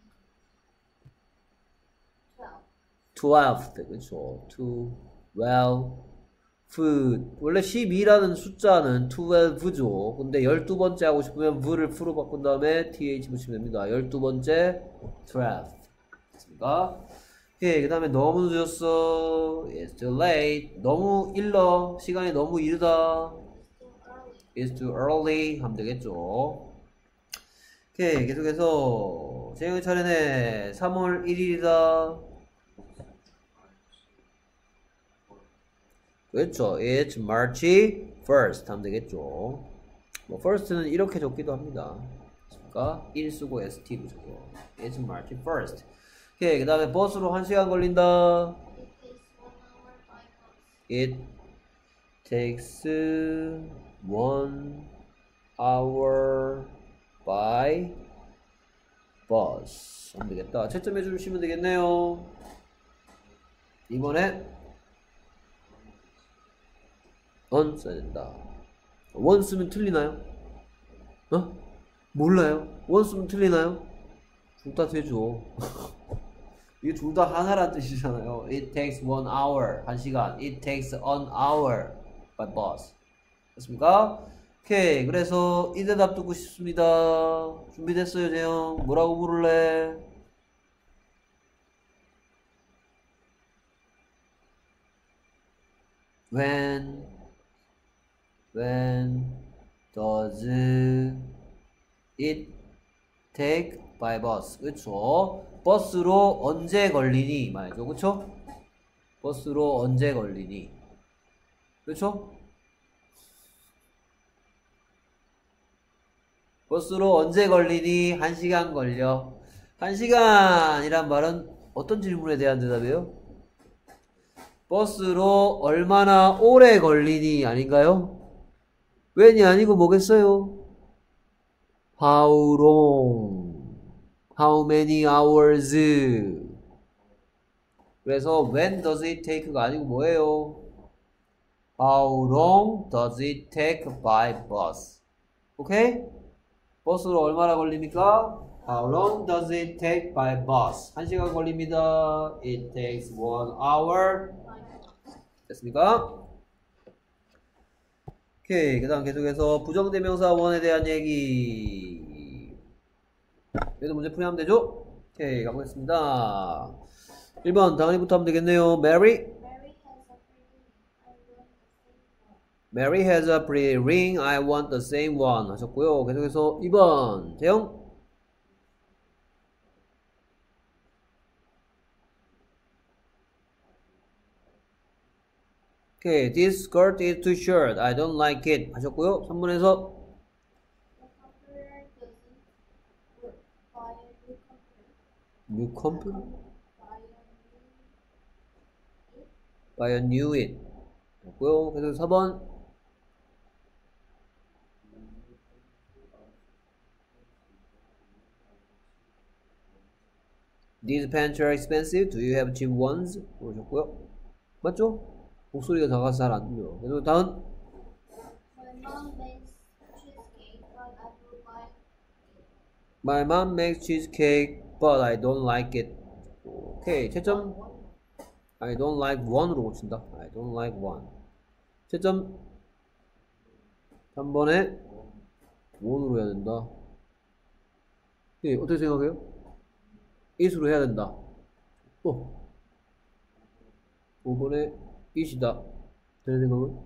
twelve. twelfth, 그쵸. twelve. food. 원래 십이라는 숫자는 twelve죠. 근데 열두 번째 하고 싶으면 v를 f로 바꾼 다음에 th 붙이면 됩니다. 열두 번째, twelve. 됐습니까? 오케이, 그 다음에 너무 늦었어. It's too late. 너무 일러. 시간이 너무 이르다. It's It's too early. too early. 하면 되겠죠. 오케이, 계속해서 재영이 차례네. 삼월 일일이다. 그렇죠. It's March first 하면 되겠죠. 뭐 first는 이렇게 적기도 합니다. 그러니까 일 쓰고 st 붙여서 It's March first. 오케이, 그 다음에 버스로 한 시간 걸린다. It takes one hour by It takes one hour by bus. bus. 하면 되겠다. 채점해 주시면 되겠네요. 이번에 on 써야 된다. 원 쓰면 틀리나요? 어? 몰라요? 원 쓰면 틀리나요? 둘 다 되죠. 이게 둘 다 하나란 뜻이잖아요. It takes one hour. 한 시간. It takes an hour by bus. 됐습니까? 오케이. 그래서 이 대답 듣고 싶습니다. 준비됐어요, 재영? 뭐라고 부를래? When When does it take by bus? 그쵸? 버스로 언제 걸리니? 말이죠. 그쵸? 버스로 언제 걸리니? 그쵸? 버스로 언제 걸리니? 한 시간 걸려. 한 시간이란 말은 어떤 질문에 대한 대답이에요? 버스로 얼마나 오래 걸리니? 아닌가요? when이 아니고 뭐겠어요? How long? How many hours? 그래서 when does it take가 아니고 뭐예요? How long does it take by bus? 오케이? 버스로 얼마나 걸립니까? How long does it take by bus? 한 시간 걸립니다. It takes one hour. 됐습니까? 오케이, 그 다음 계속해서 부정대명사 원에 대한 얘기. 얘도 문제 풀이하면 되죠? 오케이, 가보겠습니다. 일 번 당연히부터 하면 되겠네요. Mary Mary has a pretty ring. I want the Mary has a pretty ring. I want the same same one. one. 하셨고요. 계속해서 이 번 재영. 오케이, this skirt is too short. I don't like it. 하셨고요. 삼 번에서 The computer doesn't work. Buy a new new computer. computer? Buy a new buy a new it. it. 하셨고요. 계속해서 사 번 These pants are expensive. Do you have cheap ones? 그러셨고요. 맞죠? 목소리가 작아서 잘 안 들려요. 그리고 다음 My mom makes cheesecake, but I don't like it. My mom makes cheesecake, but I don't like it. 오케이, 채점 I don't like one으로 고친다. I don't like one. 채점 삼 번에 one으로 해야 된다. 예, 어떻게 생각해요? it으로 해야 된다. 또 오 번에 it이다. 되는 생각은?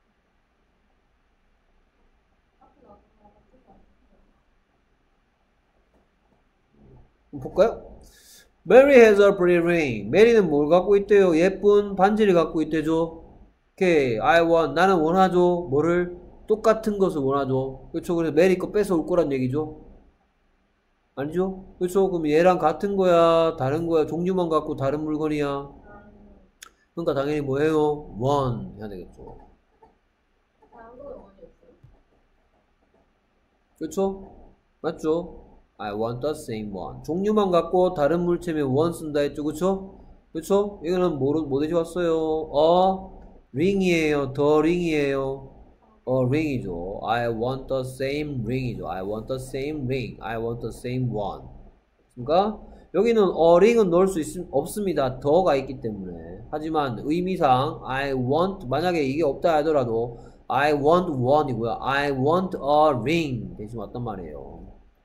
한번 볼까요? Mary has a pretty ring. 메리는 뭘 갖고 있대요? 예쁜 반지를 갖고 있대죠. 오케이, I want. 나는 원하죠. 뭐를? 똑같은 것을 원하죠. 그렇죠? 그래서 메리 거 뺏어 올 거란 얘기죠. 아니죠? 그렇죠? 그럼 얘랑 같은 거야? 다른 거야? 종류만 갖고 다른 물건이야? 그러니까 당연히 뭐예요? one 해야 되겠죠. 그쵸? 맞죠? I want the same one. 종류만 갖고 다른 물체면 one 쓴다 했죠, 그쵸? 그쵸? 이거는 뭐로, 뭐 대신 왔어요? 어, ring이에요, the ring이에요. 어, ring이죠. I want the same ring이죠. I want the same ring. I want the same one. 그러니까 여기는 어 ring은 넣을 수 있, 없습니다. 더가 있기 때문에. 하지만 의미상 I want 만약에 이게 없다 하더라도 I want one이고요. I want a ring 대신 왔단 말이에요.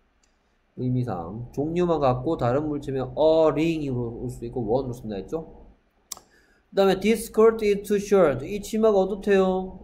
의미상 종류만 갖고 다른 물체면 a ring으로 올 수도 있고 one으로 쓴다 했죠. 그 다음에 this skirt is too short. 이 치마가 어떻대요?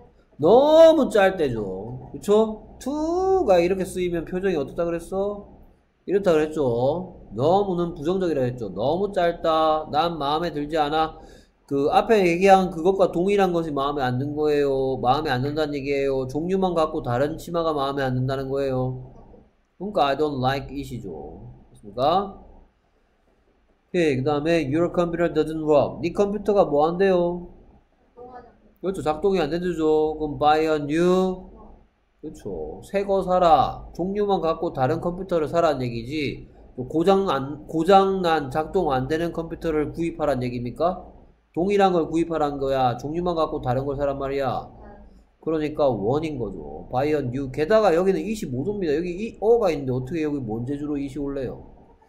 너무 짧대죠. 그쵸? to가 이렇게 쓰이면 표정이 어떻다 그랬어? 이렇다 그랬죠. 너무는 부정적이라 했죠. 너무 짧다. 난 마음에 들지 않아. 그 앞에 얘기한 그것과 동일한 것이 마음에 안 든 거예요. 마음에 안 든다는 얘기예요. 종류만 갖고 다른 치마가 마음에 안 든다는 거예요. 그러니까 I don't like it이죠. 그렇습니까? 오케이. 그 다음에 your computer doesn't work. 네 컴퓨터가 뭐 한대요? 그렇죠. 작동이 안 되죠. 그럼 buy a new. 그렇죠. 새 거 사라. 종류만 갖고 다른 컴퓨터를 사라는 얘기지. 고장 안, 고장난 작동 안 되는 컴퓨터를 구입하라는 얘기입니까? 동일한 걸 구입하라는 거야. 종류만 갖고 다른 걸 사란 말이야. 그러니까 원인 거죠. buy a new. 게다가 여기는 it이 못 옵니다. 여기 이 어가 있는데 어떻게 여기 뭔 재주로 it이 올래요?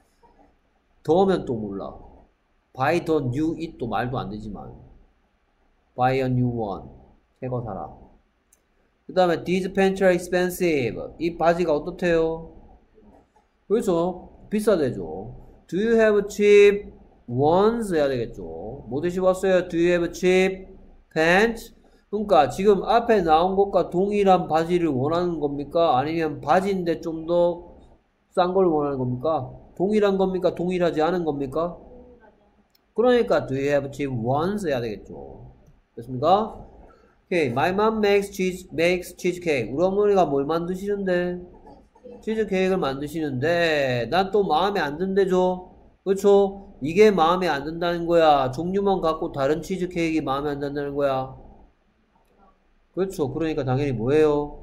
더면 또 몰라. buy the new it도 말도 안 되지만. buy a new one. 새 거 사라. 그 다음에 these pants are expensive. 이 바지가 어떻대요? 그렇죠. 비싸대죠. do you have cheap ones 해야 되겠죠. 뭐 대신 왔어요? do you have cheap pants? 그러니까 지금 앞에 나온 것과 동일한 바지를 원하는 겁니까? 아니면 바지인데 좀 더 싼 걸 원하는 겁니까? 동일한 겁니까? 동일하지 않은 겁니까? 그러니까 do you have cheap ones 해야 되겠죠. 됐습니까? 오케이. My mom makes cheese, makes cheesecake. 우리 어머니가 뭘 만드시는데? 치즈 케이크를 만드시는데 난 또 마음에 안 든대죠. 그렇죠? 이게 마음에 안 든다는 거야. 종류만 갖고 다른 치즈 케이크가 마음에 안 든다는 거야. 그렇죠. 그러니까 당연히 뭐예요?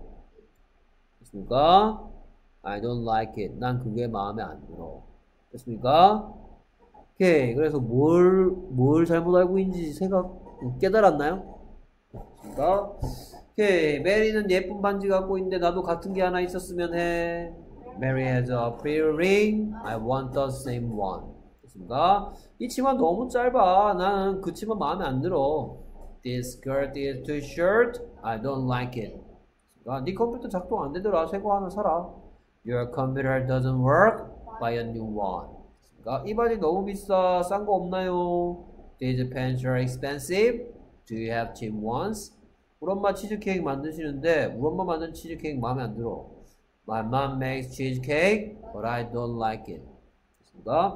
됐습니까? I don't like it. 난 그게 마음에 안 들어. 됐습니까? 오케이. 그래서 뭘, 뭘 잘못 알고 있는지 생각, 깨달았나요? 됐습니까? 오케이. 메리는 예쁜 반지 갖고 있는데 나도 같은 게 하나 있었으면 해. Mary has a pretty ring. I want the same one. 됐습니까? 이 치마 너무 짧아. 나는 그 치마 마음에 안 들어. This skirt is too short. I don't like it. 됐습니까? 네 컴퓨터 작동 안 되더라. 새 거 하나 사라. Your computer doesn't work. Buy a new one. 됐습니까? 이 바지 너무 비싸. 싼 거 없나요? These pants are expensive. Do you have cheap ones? 우리 엄마 치즈케이크 만드시는데 우리 엄마 만든 치즈케이크 마음에 안 들어. My mom makes cheesecake, but I don't like it. 됐습니다.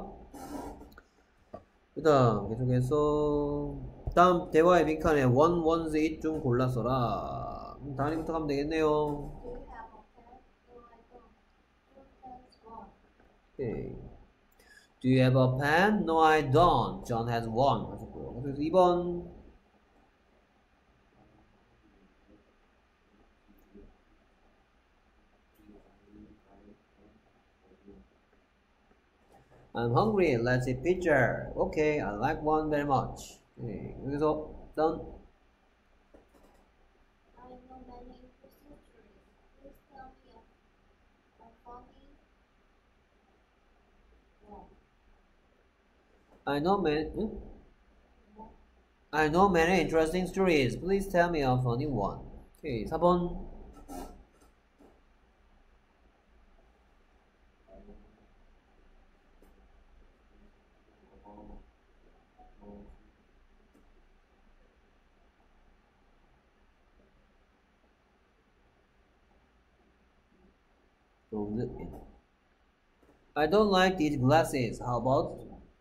그 다음 계속해서 다음 대화의 빈칸에 one, ones, it 중 골라서라. 다음부터 가면 되겠네요. 오케이. Do you have a pen? No, I don't. John has one. 하셨고요. 그래서 이 번 I'm hungry. Let's eat pizza. Okay, I like one very much. 네, 여기서 done. I know many interesting stories. Please tell me a, a funny one. I know many. 응? I know many interesting stories. Please tell me a funny one. 오케이, 사 번. I don't like these glasses. How about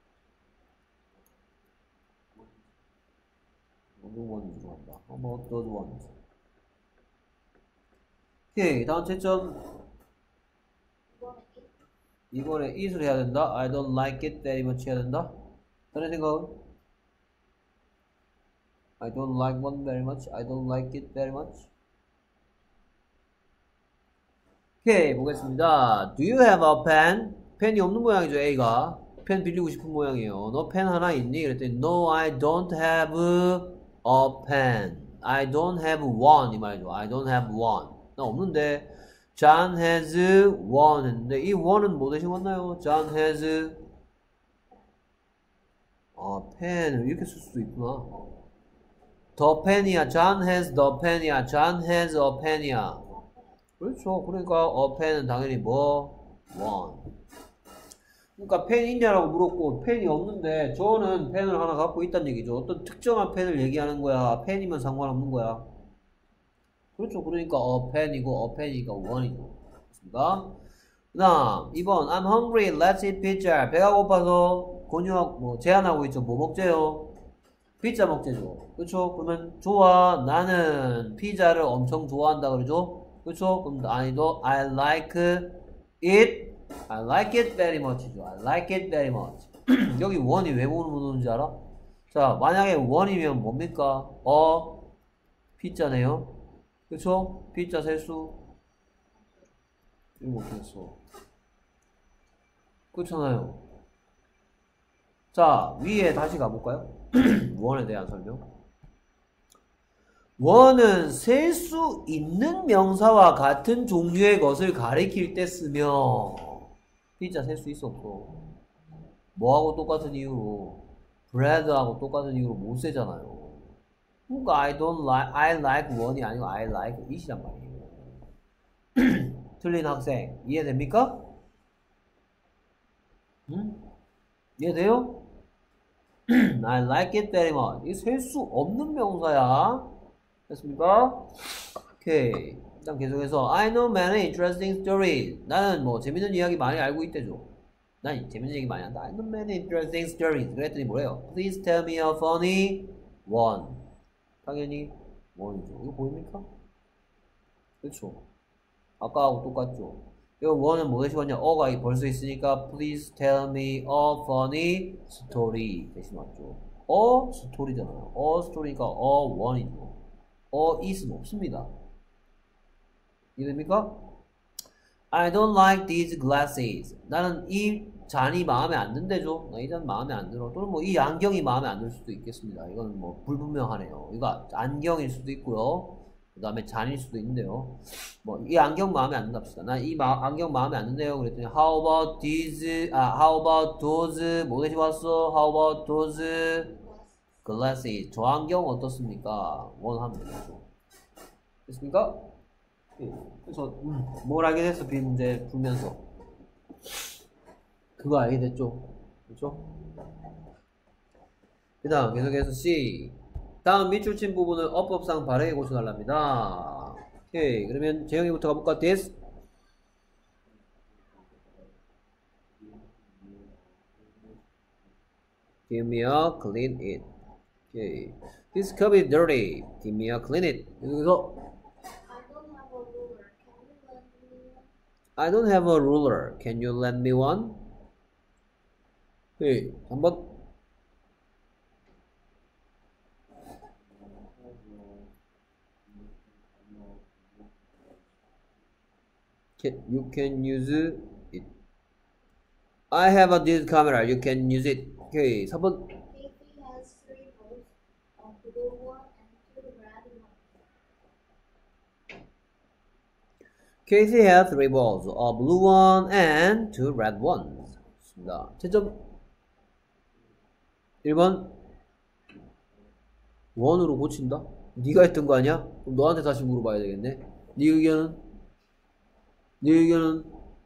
어느 ones 좋아한다. How about those ones? 오케이, 다음 채점. 이번에 it을 해야 된다. I don't like it very much 해야 된다. 다른 생각은? I don't like one very much. I don't like it very much. 오케이, 보겠습니다. Do you have a pen? 펜이 없는 모양이죠, A가. 펜 빌리고 싶은 모양이에요. 너 펜 하나 있니? 그랬더니 No, I don't have a pen. I don't have one 이 말이죠. I don't have one. 나 없는데 John has one 했는데 이 one은 뭐 대신 왔나요? John has 아, 펜을 이렇게 쓸 수도 있구나. The pen이야. John has the pen이야. John has a pen이야. 그렇죠. 그러니까 a pen은 당연히 뭐? one. 그러니까 펜 있냐라고 물었고 펜이 없는데 저는 펜을 하나 갖고 있다는 얘기죠. 어떤 특정한 펜을 얘기하는 거야. 펜이면 상관없는 거야. 그렇죠. 그러니까 a pen이고 a pen이니까 one이죠. 맞습니다. 그 다음 이 번 I'm hungry. Let's eat pizza. 배가 고파서 권유하고 뭐 제안하고 있죠. 뭐 먹재요? 피자 먹재죠. 그렇죠? 그러면 좋아. 나는 피자를 엄청 좋아한다 그러죠. 그렇죠? 그럼 아니도 I like it. I like it very much죠. I like it very much. 여기 원이 왜 오는지 알아? 자, 만약에 원이면 뭡니까? 어 피자네요. 그렇죠? 피자 세수 이거 어떻게 했어? 그렇잖아요. 자, 위에 다시 가볼까요? 원에 대한 설명. 원은 셀 수 있는 명사와 같은 종류의 것을 가리킬 때 쓰며 피자 셀 수 있어 없어? 뭐하고 똑같은 이유로? bread하고 똑같은 이유로 못 세잖아요. 그러니까 I don't like, I like one이 아니고 I like it이란 말이에요. 틀린 학생 이해됩니까? 응? 이해돼요? I like it very much. 이게 셀 수 없는 명사야. 됐습니까? 오케이. 일단 계속해서 I know many interesting stories. 나는 뭐 재밌는 이야기 많이 알고 있대죠. 난 재밌는 얘기 많이 한다. I know many interesting stories. 그랬더니 뭐래요? Please tell me a funny one. 당연히 one이죠. 이거 보입니까? 그렇죠. 아까하고 똑같죠. 이거 one은 뭐 대신 왔냐? 어가 벌써 있으니까 Please tell me a funny story 대신 왔죠. 어 스토리잖아요. 어 스토리니까 어 one이죠. 어 is는 없습니다. 이해됩니까? I don't like these glasses. 나는 이 잔이 마음에 안 든대죠. 이 잔 마음에 안 들어. 또는 뭐 이 안경이 마음에 안 들 수도 있겠습니다. 이건 뭐 불분명하네요. 이거 안경일 수도 있고요. 그 다음에 잔일 수도 있는데요. 뭐 이 안경 마음에 안 든답시다. 난 이 안경 마음에 안 든대요. 그랬더니 How about these? 아 How about those? 뭐 대신 왔어? How about those glasses? 저 안경 어떻습니까? 원하면 되죠. 됐습니까? 예. 그래서 음, 뭘 알게 됐어? 비문제 풀면서 그거 알게 됐죠? 그렇죠? 그 다음 계속해서 C 다음 밑줄 친 부분은 어법상 바르게 고쳐달랍니다. 오케이 그러면 재영이부터 가볼까? This Give me a clean it. 오케이 This cup is dirty. Give me a clean it. 여기서 I don't have a ruler. Can you lend me one? 오케이 한번 Can, you can use it. I have a digital camera. You can use it. 오케이 삼 번 Casey has three balls, a blue one and two red ones. Casey has three balls, a blue one and two red ones. 좋습니다. 채점 일 번 원으로 고친다? 네가 했던 거 아니야? 그럼 너한테 다시 물어봐야 되겠네. 네 의견은? 네 의견은?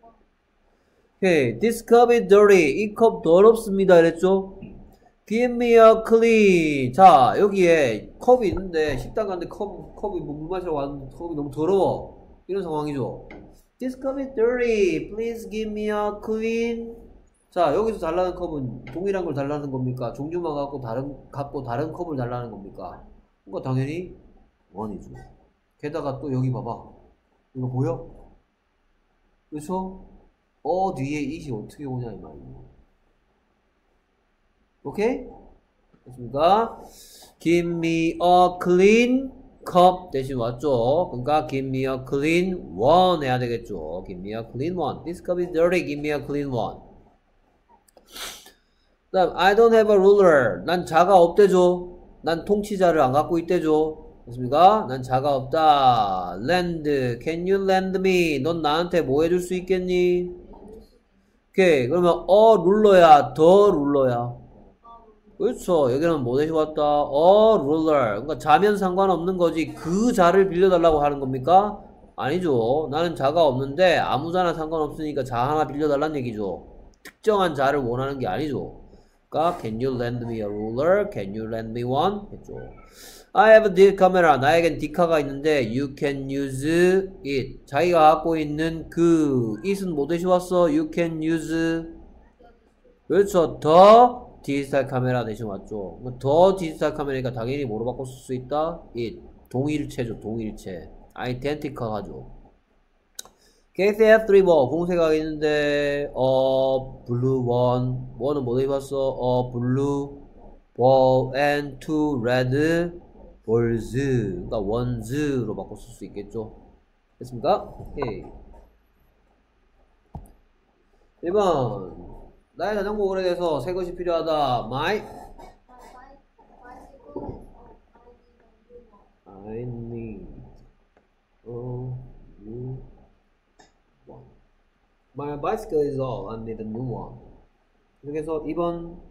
오케이, this cup is dirty. 이 컵 더럽습니다. 이랬죠? Give me a clean. 자, 여기에 컵이 있는데 식당 갔는데 컵, 컵이 물 마시러 왔는데 컵이 너무 더러워. 이런 상황이죠. This cup is dirty. Please give me a clean. 자, 여기서 달라는 컵은 동일한 걸 달라는 겁니까? 종류만 갖고 다른, 갖고 다른 컵을 달라는 겁니까? 그러니까 당연히 원이죠. 게다가 또 여기 봐봐. 이거 보여? 그래서 어 뒤에 it이 어떻게 오냐 이 말이에요. 오케이? 됐습니까? Give me a clean cup 대신 왔죠. 그러니까 give me a clean one 해야 되겠죠. give me a clean one. This cup is dirty. give me a clean one. 그다음 I don't have a ruler. 난 자가 없대죠. 난 통치자를 안 갖고 있대죠. 됐습니까? 난 자가 없다. lend. Can you lend me? 넌 나한테 뭐 해줄 수 있겠니? 오케이. 그러면 어 룰러야. 더 룰러야. 그렇죠. 여기는 뭐 대신 왔다? 어 ruler. 그러니까 자면 상관없는 거지. 그 자를 빌려달라고 하는 겁니까? 아니죠. 나는 자가 없는데 아무 자나 상관없으니까 자 하나 빌려달라는 얘기죠. 특정한 자를 원하는 게 아니죠. 그러니까 can you lend me a ruler? Can you lend me one? 했죠. I have a D 카메라. 나에겐 디카가 있는데 you can use it. 자기가 갖고 있는 그 it은 뭐 대신 왔어? You can use. 그렇죠. 더 디지털 카메라 대신 왔죠. 더 디지털 카메라니까 당연히 뭐로 바꿔 쓸 수 있다? it. 동일체죠. 동일체. identical 하죠. 케이스 에프 쓰리 뭐 공세가 있는데 어 blue one. 뭐는 뭐 대신 왔어? 어 blue ball and two red balls. 그러니까 ones로 바꿔 쓸 수 있겠죠. 됐습니까? 오케이. 일 번 나의 자전거 오래돼서 새 것이 필요하다. My I need a new one. My bicycle is old. I need a new one. 그래서 이 번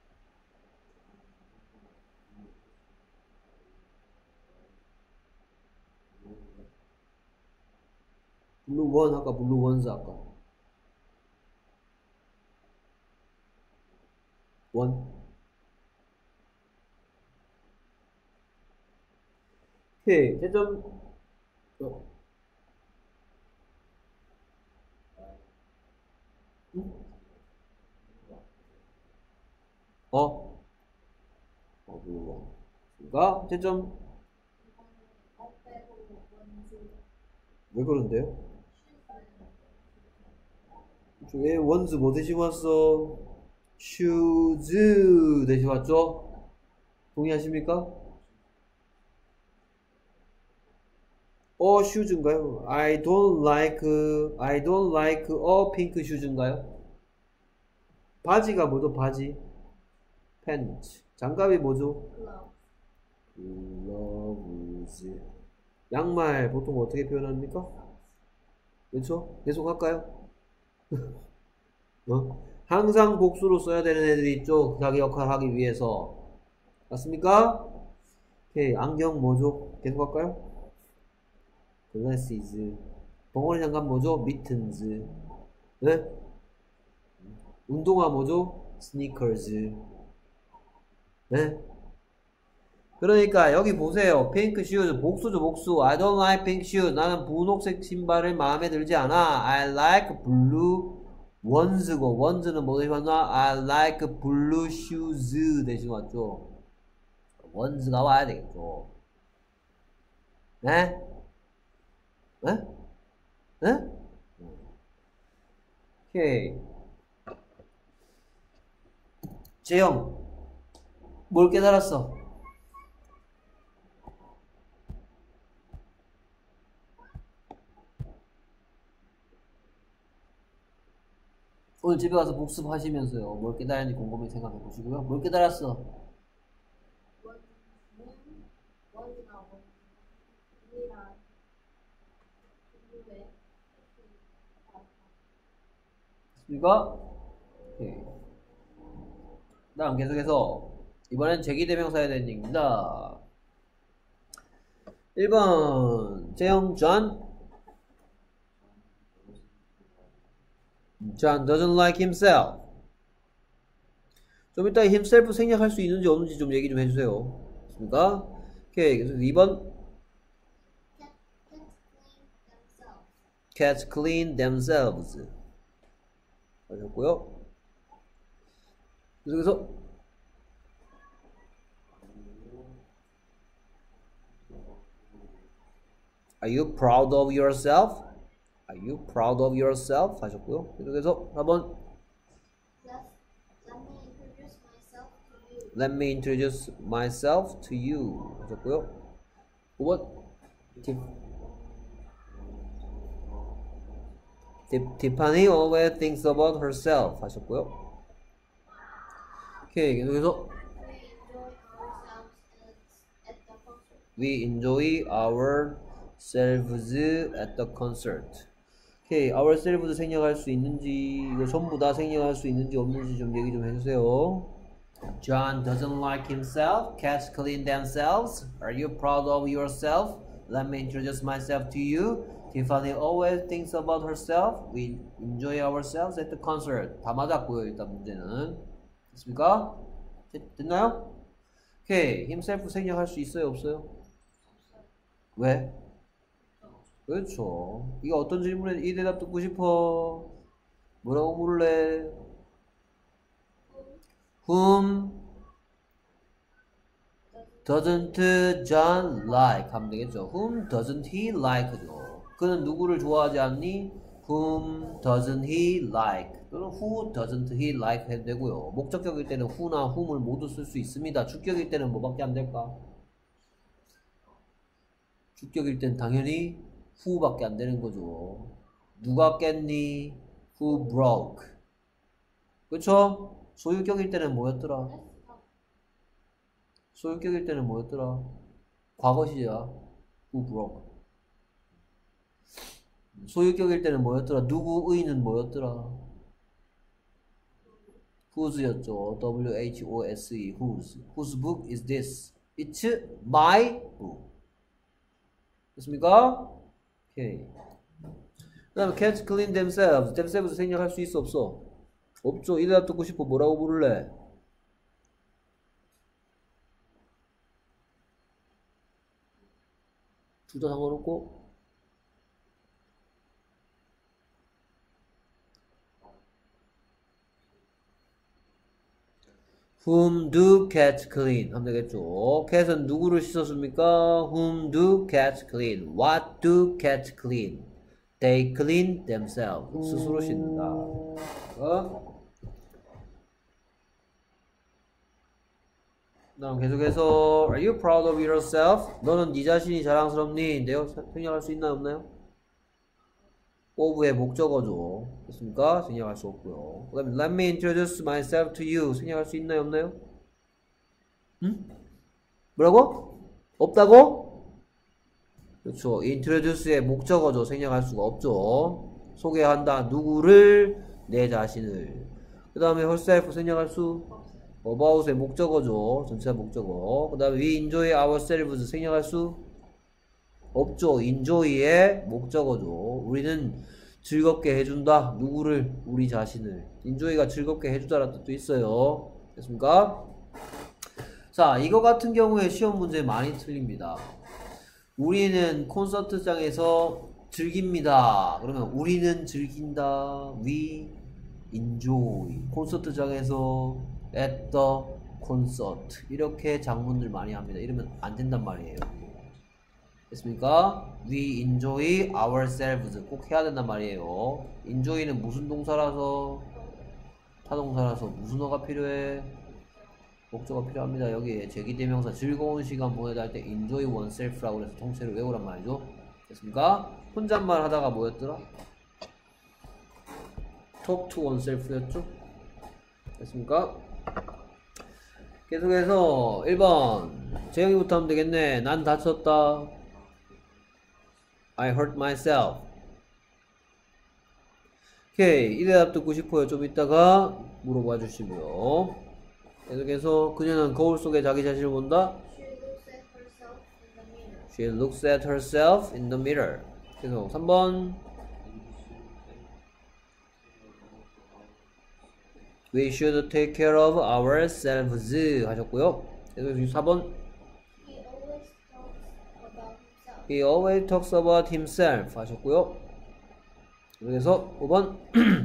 블루 원 아까 블루 원스 아까 원. 오케이. 채점 어. 응? 어? 어, 블루 원. 그러니까 채점 왜 그런데요? 왜 원즈 뭐 대신 왔어? 슈즈 대신 왔죠? 동의하십니까? 어 슈즈인가요? I don't like I don't like 어 핑크 슈즈인가요? 바지가 뭐죠? 바지 팬츠. 장갑이 뭐죠? gloves. 양말 보통 어떻게 표현합니까? 그렇죠? 계속 할까요? 어? 항상 복수로 써야 되는 애들이 있죠. 자기 역할 하기 위해서. 맞습니까? 오케이. 안경 뭐죠? 계속 할까요? glasses. 벙어리 장갑 뭐죠? mittens. 네? 운동화 뭐죠? sneakers. 네? 그러니까 여기 보세요. pink shoes 복수죠. 복수. I don't like pink shoes. 나는 분홍색 신발을 마음에 들지 않아. I like blue ones고 ones는 뭐 대신 왔나? I like blue shoes 대신 왔죠. ones가 와야 되겠죠. 네? 네? 네? 오케이. 재영 뭘 깨달았어? 오늘 집에 가서 복습하시면서요. 뭘 깨달았는지 곰곰이 생각해 보시고요. 뭘 깨달았어? 됐습니까? 오케이. 다음 계속해서 이번엔 제기대명사에 대한 얘기입니다. 일 번 재영 John John doesn't like himself. 좀 이따 himself 생략할 수 있는지 없는지 좀 얘기 좀 해주세요. 됐습니까? 오케이. 그래서 이 번 Cats clean themselves. 하셨고요. 그래서 Are you proud of yourself? Are you proud of yourself? 하셨고요. 그래서 한번 Let me introduce myself to you. 하셨고요. 오 번. 티, 티, Tiffany always thinks about herself 하셨고요. 오케이, 계속해서 We enjoy ourselves at the concert. We enjoy ourselves at the concert. 오케이, ourselves 생략할 수 있는지, 이거 전부 다 생략할 수 있는지 없는지 좀 얘기 좀 해주세요. John doesn't like himself. Cats clean themselves. Are you proud of yourself? Let me introduce myself to you. Tiffany always thinks about herself. We enjoy ourselves at the concert. 다 맞았고요. 일단 문제는 됐습니까? 됐, 됐나요? 오케이. himself 생략할 수 있어요? 없어요? 왜? 그렇죠. 이거 어떤 질문에 이 대답 듣고 싶어? 뭐라고 물을래? Whom doesn't John like? 하면 되겠죠. Whom doesn't he like죠. 그는 누구를 좋아하지 않니? Whom doesn't he like? 또는 Who doesn't he like 해도 되고요. 목적격일 때는 who나 whom을 모두 쓸 수 있습니다. 주격일 때는 뭐밖에 안 될까? 주격일 땐 당연히 who밖에 안 되는 거죠. 누가 깼니? Who broke? 그쵸? 소유격일 때는 뭐였더라? 소유격일 때는 뭐였더라? 과거 시제야. Who broke? 소유격일 때는 뭐였더라? 누구의는 뭐였더라? whose였죠. W H O S E whose. Whose book is this? It's my book. 됐습니까? 오케이. 그 다음에 cats clean themselves. themselves 생략할 수 있어 없어? 없죠. 이 대답 듣고 싶어. 뭐라고 부를래? 둘 다 상관없고. Whom do cats clean? 하면 되겠죠. cat은 누구를 씻었습니까? Whom do cats clean? What do cats clean? They clean themselves. 스스로 씻는다. 어? 다음 계속해서 Are you proud of yourself? 너는 네 자신이 자랑스럽니? 인데요. 생략할 수 있나요? 없나요? of의 목적어죠. 됐습니까? 생략할 수 없고요. 그 다음에 Let me introduce myself to you. 생략할 수 있나요? 없나요? 응? 뭐라고? 없다고? 그렇죠. introduce의 목적어죠. 생략할 수가 없죠. 소개한다. 누구를? 내 자신을. 그 다음에 herself 생략할 수? about의 목적어죠. 전체 목적어. 그 다음에 we enjoy ourselves 생략할 수? 없죠. enjoy의 목적어죠. 우리는 즐겁게 해준다. 누구를? 우리 자신을. enjoy가 즐겁게 해주다라는 뜻도 있어요. 됐습니까? 자, 이거 같은 경우에 시험 문제 많이 틀립니다. 우리는 콘서트장에서 즐깁니다. 그러면 우리는 즐긴다. We enjoy. 콘서트장에서 at the concert. 이렇게 장문들 많이 합니다. 이러면 안 된단 말이에요. 됐습니까? We enjoy ourselves. 꼭 해야 된단 말이에요. enjoy는 무슨 동사라서? 타동사라서 무슨 어가 필요해? 목적어가 필요합니다. 여기에 제기대명사 즐거운 시간 보내다 할 때 enjoy oneself라고 해서 통째로 외우란 말이죠. 됐습니까? 혼잣말 하다가 뭐였더라? talk to oneself였죠? 됐습니까? 계속해서 일 번 재영이부터 하면 되겠네. 난 다쳤다. I hurt myself. 오케이. 이 대답 듣고 싶어요. 좀 이따가 물어봐 주시고요. 계속해서 그녀는 거울 속에 자기 자신을 본다. She looks at herself She looks at herself in in the mirror. the mirror. 계속 삼 번 We should take care of ourselves 하셨고요. 계속 사 번 He always talks about He always talks about himself. himself 하셨고요. 그래서 오 번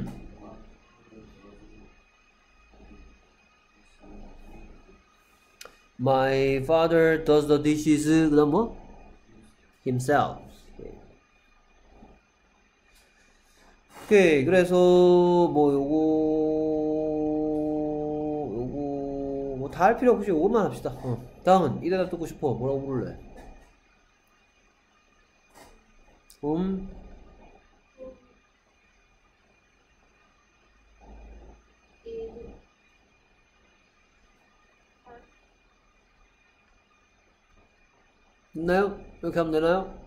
My father does the dishes. 그 다음 뭐? Himself. 오케이. 그래서 뭐 요거 요거 뭐 다 할 필요 없이 요것만 합시다. 어. 다음은 이 대답 듣고 싶어. 뭐라고 부를래? whom did 됐나요? 이렇게 하면 되나요?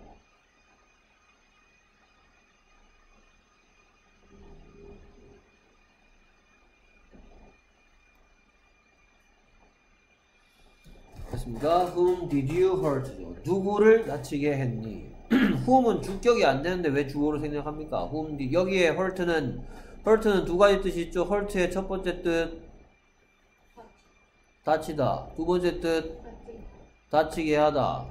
됐습니까? Whom did you hurt죠? 누구를 다치게 했니? whom은 주격이 안 되는데 왜 주어로 생략합니까? whom did, 여기에 hurt는 hurt는 두 가지 뜻이 있죠. hurt의 첫 번째 뜻 다치다. 두 번째 뜻 다치게 하다.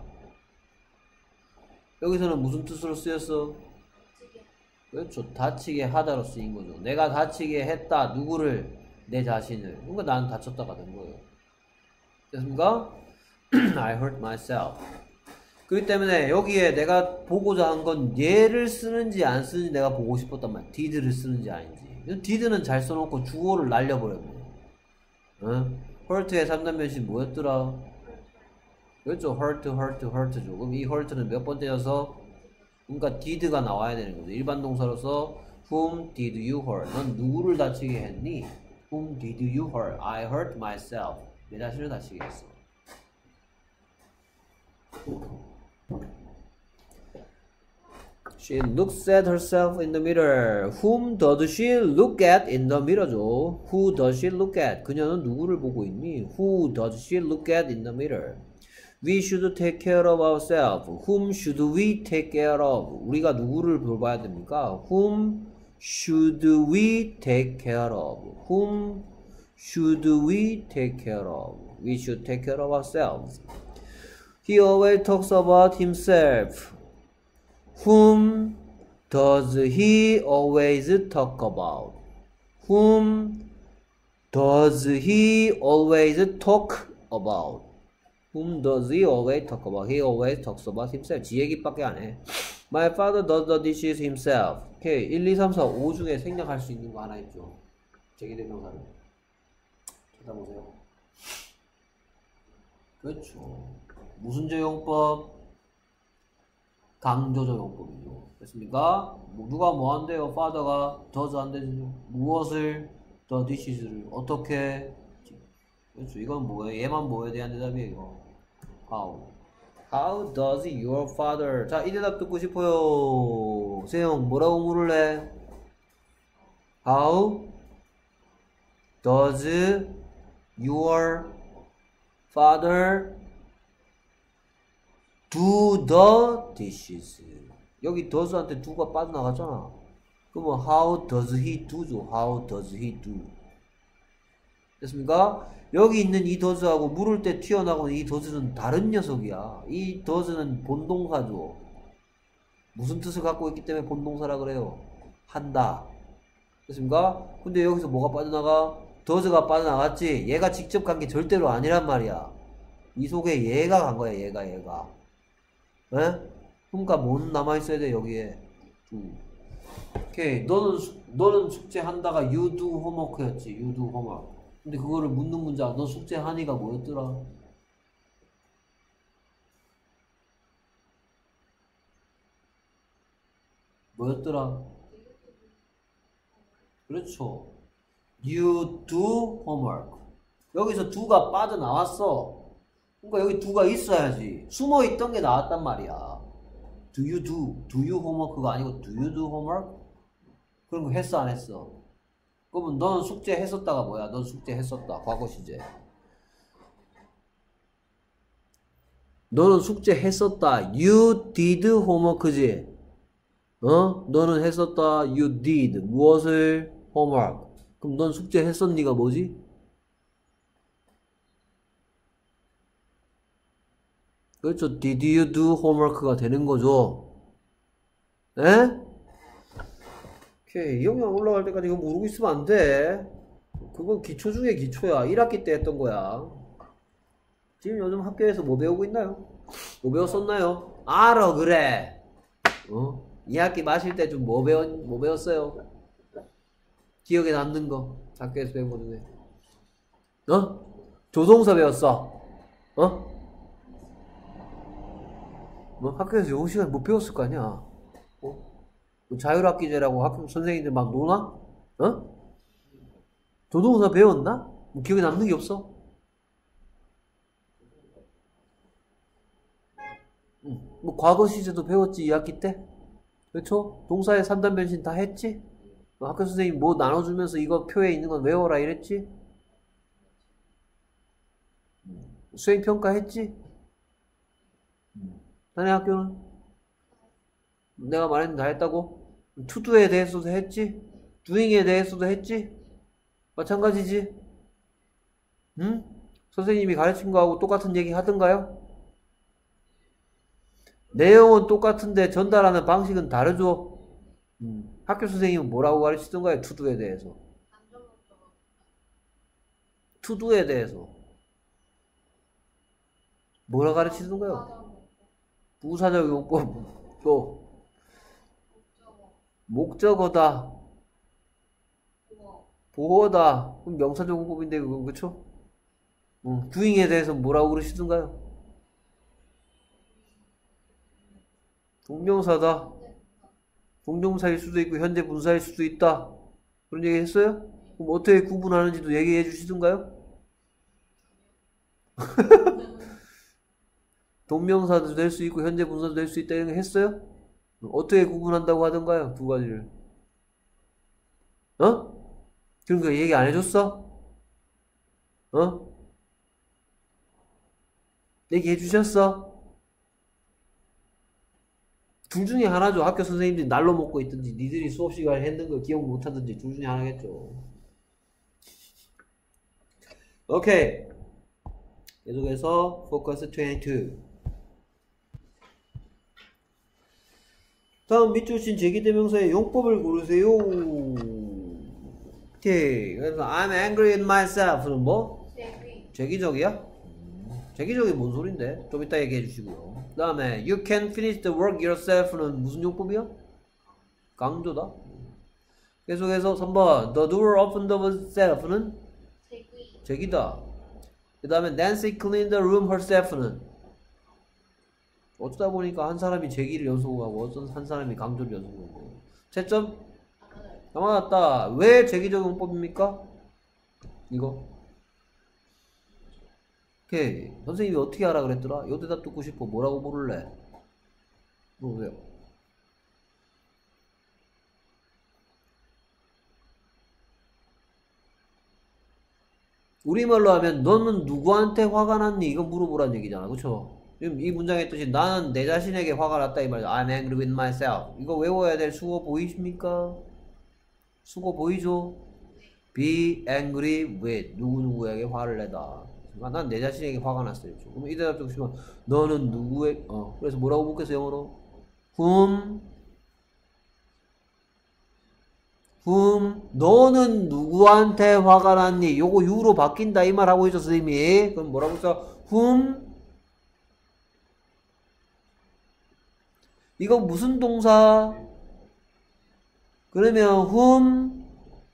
여기서는 무슨 뜻으로 쓰였어? 그렇죠. 다치게 하다로 쓰인 거죠. 내가 다치게 했다. 누구를? 내 자신을. 그러니까 나는 다쳤다가 된 거예요. 됐습니까? I hurt myself. 그렇기 때문에 여기에 내가 보고자 한 건 얘를 쓰는지 안 쓰는지 내가 보고 싶었단 말이야. did를 쓰는지 아닌지. did는 잘 써놓고 주어를 날려버렸네. 어? hurt의 삼 단 변신 뭐였더라? 그렇죠. hurt, hurt, hurt죠. 그럼 이 hurt는 몇 번째여서? 그러니까 did가 나와야 되는 거죠. 일반 동사로서 whom did you hurt? 넌 누구를 다치게 했니? Whom did you hurt? I hurt myself. 내 자신을 다치게 했어. She looks at herself in the mirror. Whom does she look at in the mirror죠. Who does she look at? 그녀는 누구를 보고 있니? Who does she look at in the mirror? We should take care of ourselves. Whom should we take care of? 우리가 누구를 돌봐야 됩니까? Whom should we take care of? Whom should we take care of? We should take care of ourselves. He always talks about himself. Whom does he always talk about? Whom does he always talk about? Whom does he always talk about? He always talks about himself. 지 얘기밖에 안 해. My father does the dishes himself. 오케이. 일, 이, 삼, 사, 오 중에 생략할 수 있는 거 하나 있죠. 제기대명사를. 찾아보세요. 그렇죠. 무슨 적용법? 강조 적용법이죠. 됐습니까? 뭐 누가 뭐 한대요? father가 does 안 되죠. 무엇을? the dishes를. 어떻게? 그렇죠. 이건 뭐예요? 얘만 뭐에 대한 대답이에요. How? How does your father? 자, 이 대답 듣고 싶어요. 세영, 뭐라고 물을래? How does your father do the dishes? 여기 does한테 do가 빠져나갔잖아. 그러면 how does he do죠? How does he do? 됐습니까? 여기 있는 이 does하고 물을 때 튀어나오는 이 does는 다른 녀석이야. 이 does는 본동사죠. 무슨 뜻을 갖고 있기 때문에 본동사라 그래요? 한다. 됐습니까? 근데 여기서 뭐가 빠져나가? does가 빠져나갔지. 얘가 직접 간 게 절대로 아니란 말이야. 이 속에 얘가 간 거야. 얘가 얘가. 에? 그러니까 뭔 남아있어야 돼 여기에. 음. 오케이. 너는 숙, 너는 숙제한다가 you do homework였지. you do homework. 근데 그거를 묻는 문장, 너 숙제하니가 뭐였더라? 뭐였더라? 그렇죠. You do homework. 여기서 do가 빠져나왔어. 그러니까 여기 do가 있어야지. 숨어있던 게 나왔단 말이야. Do you do? Do you homework가 아니고 do you do homework? 그런 거 했어 안 했어? 그러면 너는 숙제 했었다가 뭐야? 넌 숙제 했었다. 과거 시제. 너는 숙제 했었다. You did homework지. 어? 너는 했었다. You did. 무엇을? homework. 그럼 넌 숙제 했었니가 뭐지? 그렇죠. Did you do homework가 되는 거죠. 에? 오케이. 이 영역 올라갈 때까지 이거 모르고 있으면 안 돼. 그건 기초 중에 기초야. 일 학기 때 했던 거야. 지금 요즘 학교에서 뭐 배우고 있나요? 뭐 배웠었나요? 알아, 그래. 어? 이 학기 마실 때 좀 뭐 배웠, 뭐 배웠어요? 기억에 남는 거. 학교에서 배운 거 중에. 어? 조동사 배웠어. 어? 뭐 학교에서 영어 시간에 못 배웠을 거 아니야. 뭐 자율학기제라고 학교 선생님들 막 노나? 어? 조동사 배웠나? 뭐 기억에 남는 게 없어? 응. 뭐 과거 시제도 배웠지 이 학기 때? 그렇죠? 동사의 삼 단 변신 다 했지? 뭐 학교 선생님 뭐 나눠주면서 이거 표에 있는 건 외워라 이랬지? 수행평가 했지? 자네 학교는? 내가 말했는데 다 했다고? 투두에 대해서도 했지? doing에 대해서도 했지? 마찬가지지? 응? 선생님이 가르친 거하고 똑같은 얘기 하던가요? 내용은 똑같은데 전달하는 방식은 다르죠? 음. 학교 선생님은 뭐라고 가르치던가요? 투두에 대해서. 투두에 대해서. 뭐라 가르치던가요? 부사적 용법. 또 목적어다. 보어다. 그럼 명사적 용법인데 그건 그쵸? 음. doing에 대해서 뭐라고 그러시던가요? 동명사다. 동명사일 수도 있고 현재 분사일 수도 있다. 그런 얘기 했어요? 그럼 어떻게 구분하는지도 얘기해 주시던가요? 동명사도 될 수 있고 현재 분사도 될 수 있다 이런 거 했어요? 어떻게 구분한다고 하던가요? 두 가지를. 어? 그런 거 얘기 안 해줬어? 어? 얘기해 주셨어? 둘 중에 하나죠. 학교 선생님들이 날로 먹고 있든지 니들이 수업 시간에 했는 거 기억 못 하든지 둘 중에 하나겠죠. 오케이. 계속해서 포커스 이십이. 다음 밑줄 친 제기대명사의 용법을 고르세요. 오케이. 그래서 I'm angry at myself는 뭐? 제기적이야? 제기적이 뭔 소린데? 좀 이따 얘기해 주시고요. 그 다음에 You can finish the work yourself는 무슨 용법이야? 강조다. 계속해서 삼 번 The door opened of itself는 제기다. 그 다음에 Nancy cleaned the room herself는 어쩌다 보니까 한 사람이 제기를 연속하고 어떤 한 사람이 강조를 연속하고. 채점? 다 맞았다. 왜 제기적 용법입니까? 이거. 오케이. 선생님이 어떻게 하라 그랬더라? 요 대답 듣고 싶어. 뭐라고 물을래? 물어보세요. 우리말로 하면 너는 누구한테 화가 났니? 이거 물어보란 얘기잖아. 그쵸? 지금 이 문장의 뜻이 나는 내 자신에게 화가 났다 이 말이야. I'm angry with myself. 이거 외워야 될 수고 보이십니까? 수고 보이죠? Be angry with 누구누구에게 화를 내다. 난 내 자신에게 화가 났어요. 그럼 이 대답 적으시면 너는 누구의 어 그래서 뭐라고 묻겠어 영어로? Whom whom 너는 누구한테 화가 났니? 요거 you로 바뀐다 이 말 하고 있어 선생님이. 그럼 뭐라고 써? whom 이거 무슨 동사? 그러면 whom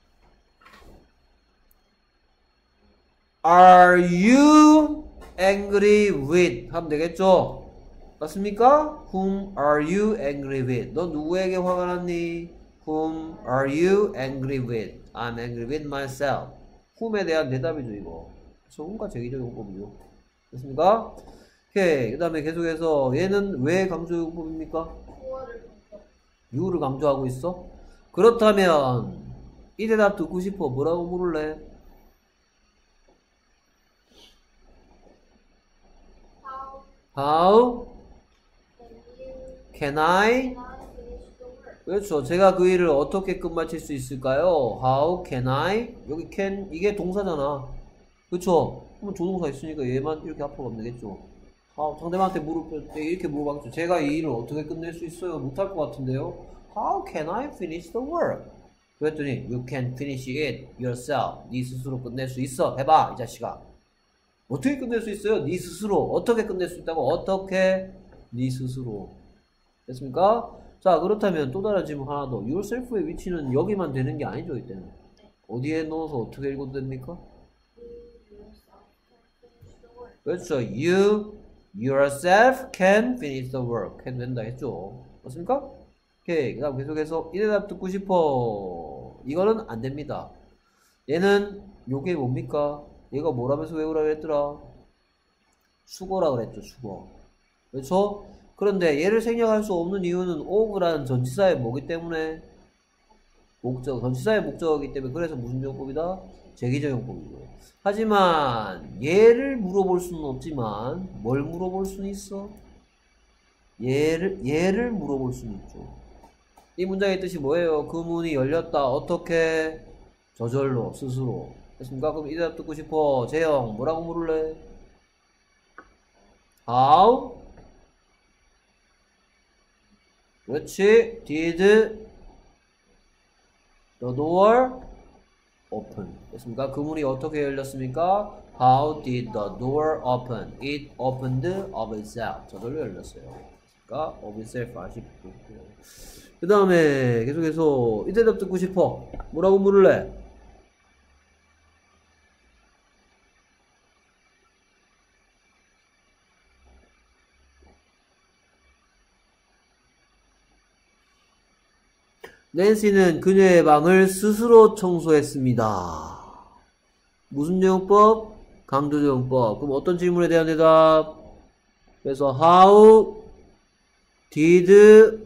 are you angry with? 하면 되겠죠? 맞습니까? Whom are you angry with? 너 누구에게 화가 났니? Whom are you angry with? I'm angry with myself. whom에 대한 대답이죠 이거. 그래서 whom과 제기적 용법이죠. 됐습니까? 오케이. 그 다음에 계속해서 얘는 왜 강조 용법입니까? you를 강조하고 있어? 그렇다면 이 대답 듣고 싶어. 뭐라고 물을래? How can I? 그렇죠. 제가 그 일을 어떻게 끝마칠 수 있을까요? How can I? 여기 can 이게 동사잖아. 그렇죠. 그럼 조동사 있으니까 얘만 이렇게 앞으로 가면 되겠죠. How 상대방한테 물을 때 이렇게 물어봤죠. 제가 이 일을 어떻게 끝낼 수 있어요? 못할 것 같은데요. How can I finish the work? 그랬더니 You can finish it yourself. 네 스스로 끝낼 수 있어. 해봐 이 자식아. 어떻게 끝낼 수 있어요? 네 스스로. 어떻게 끝낼 수 있다고? 어떻게? 네 스스로. 됐습니까? 자, 그렇다면 또 다른 질문 하나 더. yourself의 위치는 여기만 되는 게 아니죠, 이때는. 어디에 넣어서 어떻게 읽어도 됩니까? 그렇죠. You yourself can finish the work. can 된다 했죠. 맞습니까? 오케이. 그 다음 계속해서 이 대답 듣고 싶어. 이거는 안 됩니다. 얘는 요게 뭡니까? 얘가 뭐라면서 외우라 그랬더라? 수거라 그랬죠, 수거. 그렇죠? 그런데 얘를 생략할 수 없는 이유는 of라는 전치사의 뭐기 때문에? 목적, 전치사의 목적이기 때문에 그래서 무슨 정법이다? 제기적 용법이고. 하지만 얘를 물어볼 수는 없지만 뭘 물어볼 수는 있어? 얘를 얘를 물어볼 수는 있죠. 이 문장의 뜻이 뭐예요? 그 문이 열렸다. 어떻게? 저절로, 스스로. 됐습니까? 그럼 이 대답 듣고 싶어. 재영, 뭐라고 물을래? How? 그렇지. Did the door open? 됐습니까? 그 문이 어떻게 열렸습니까? How did the door open? It opened of itself. 저절로 열렸어요. 그러니까 of itself 아쉽고. 그 다음에 계속해서 이 대답 듣고 싶어. 뭐라고 물을래? 낸시는 그녀의 방을 스스로 청소했습니다. 무슨 용법? 강조적 용법. 그럼 어떤 질문에 대한 대답? 그래서 How did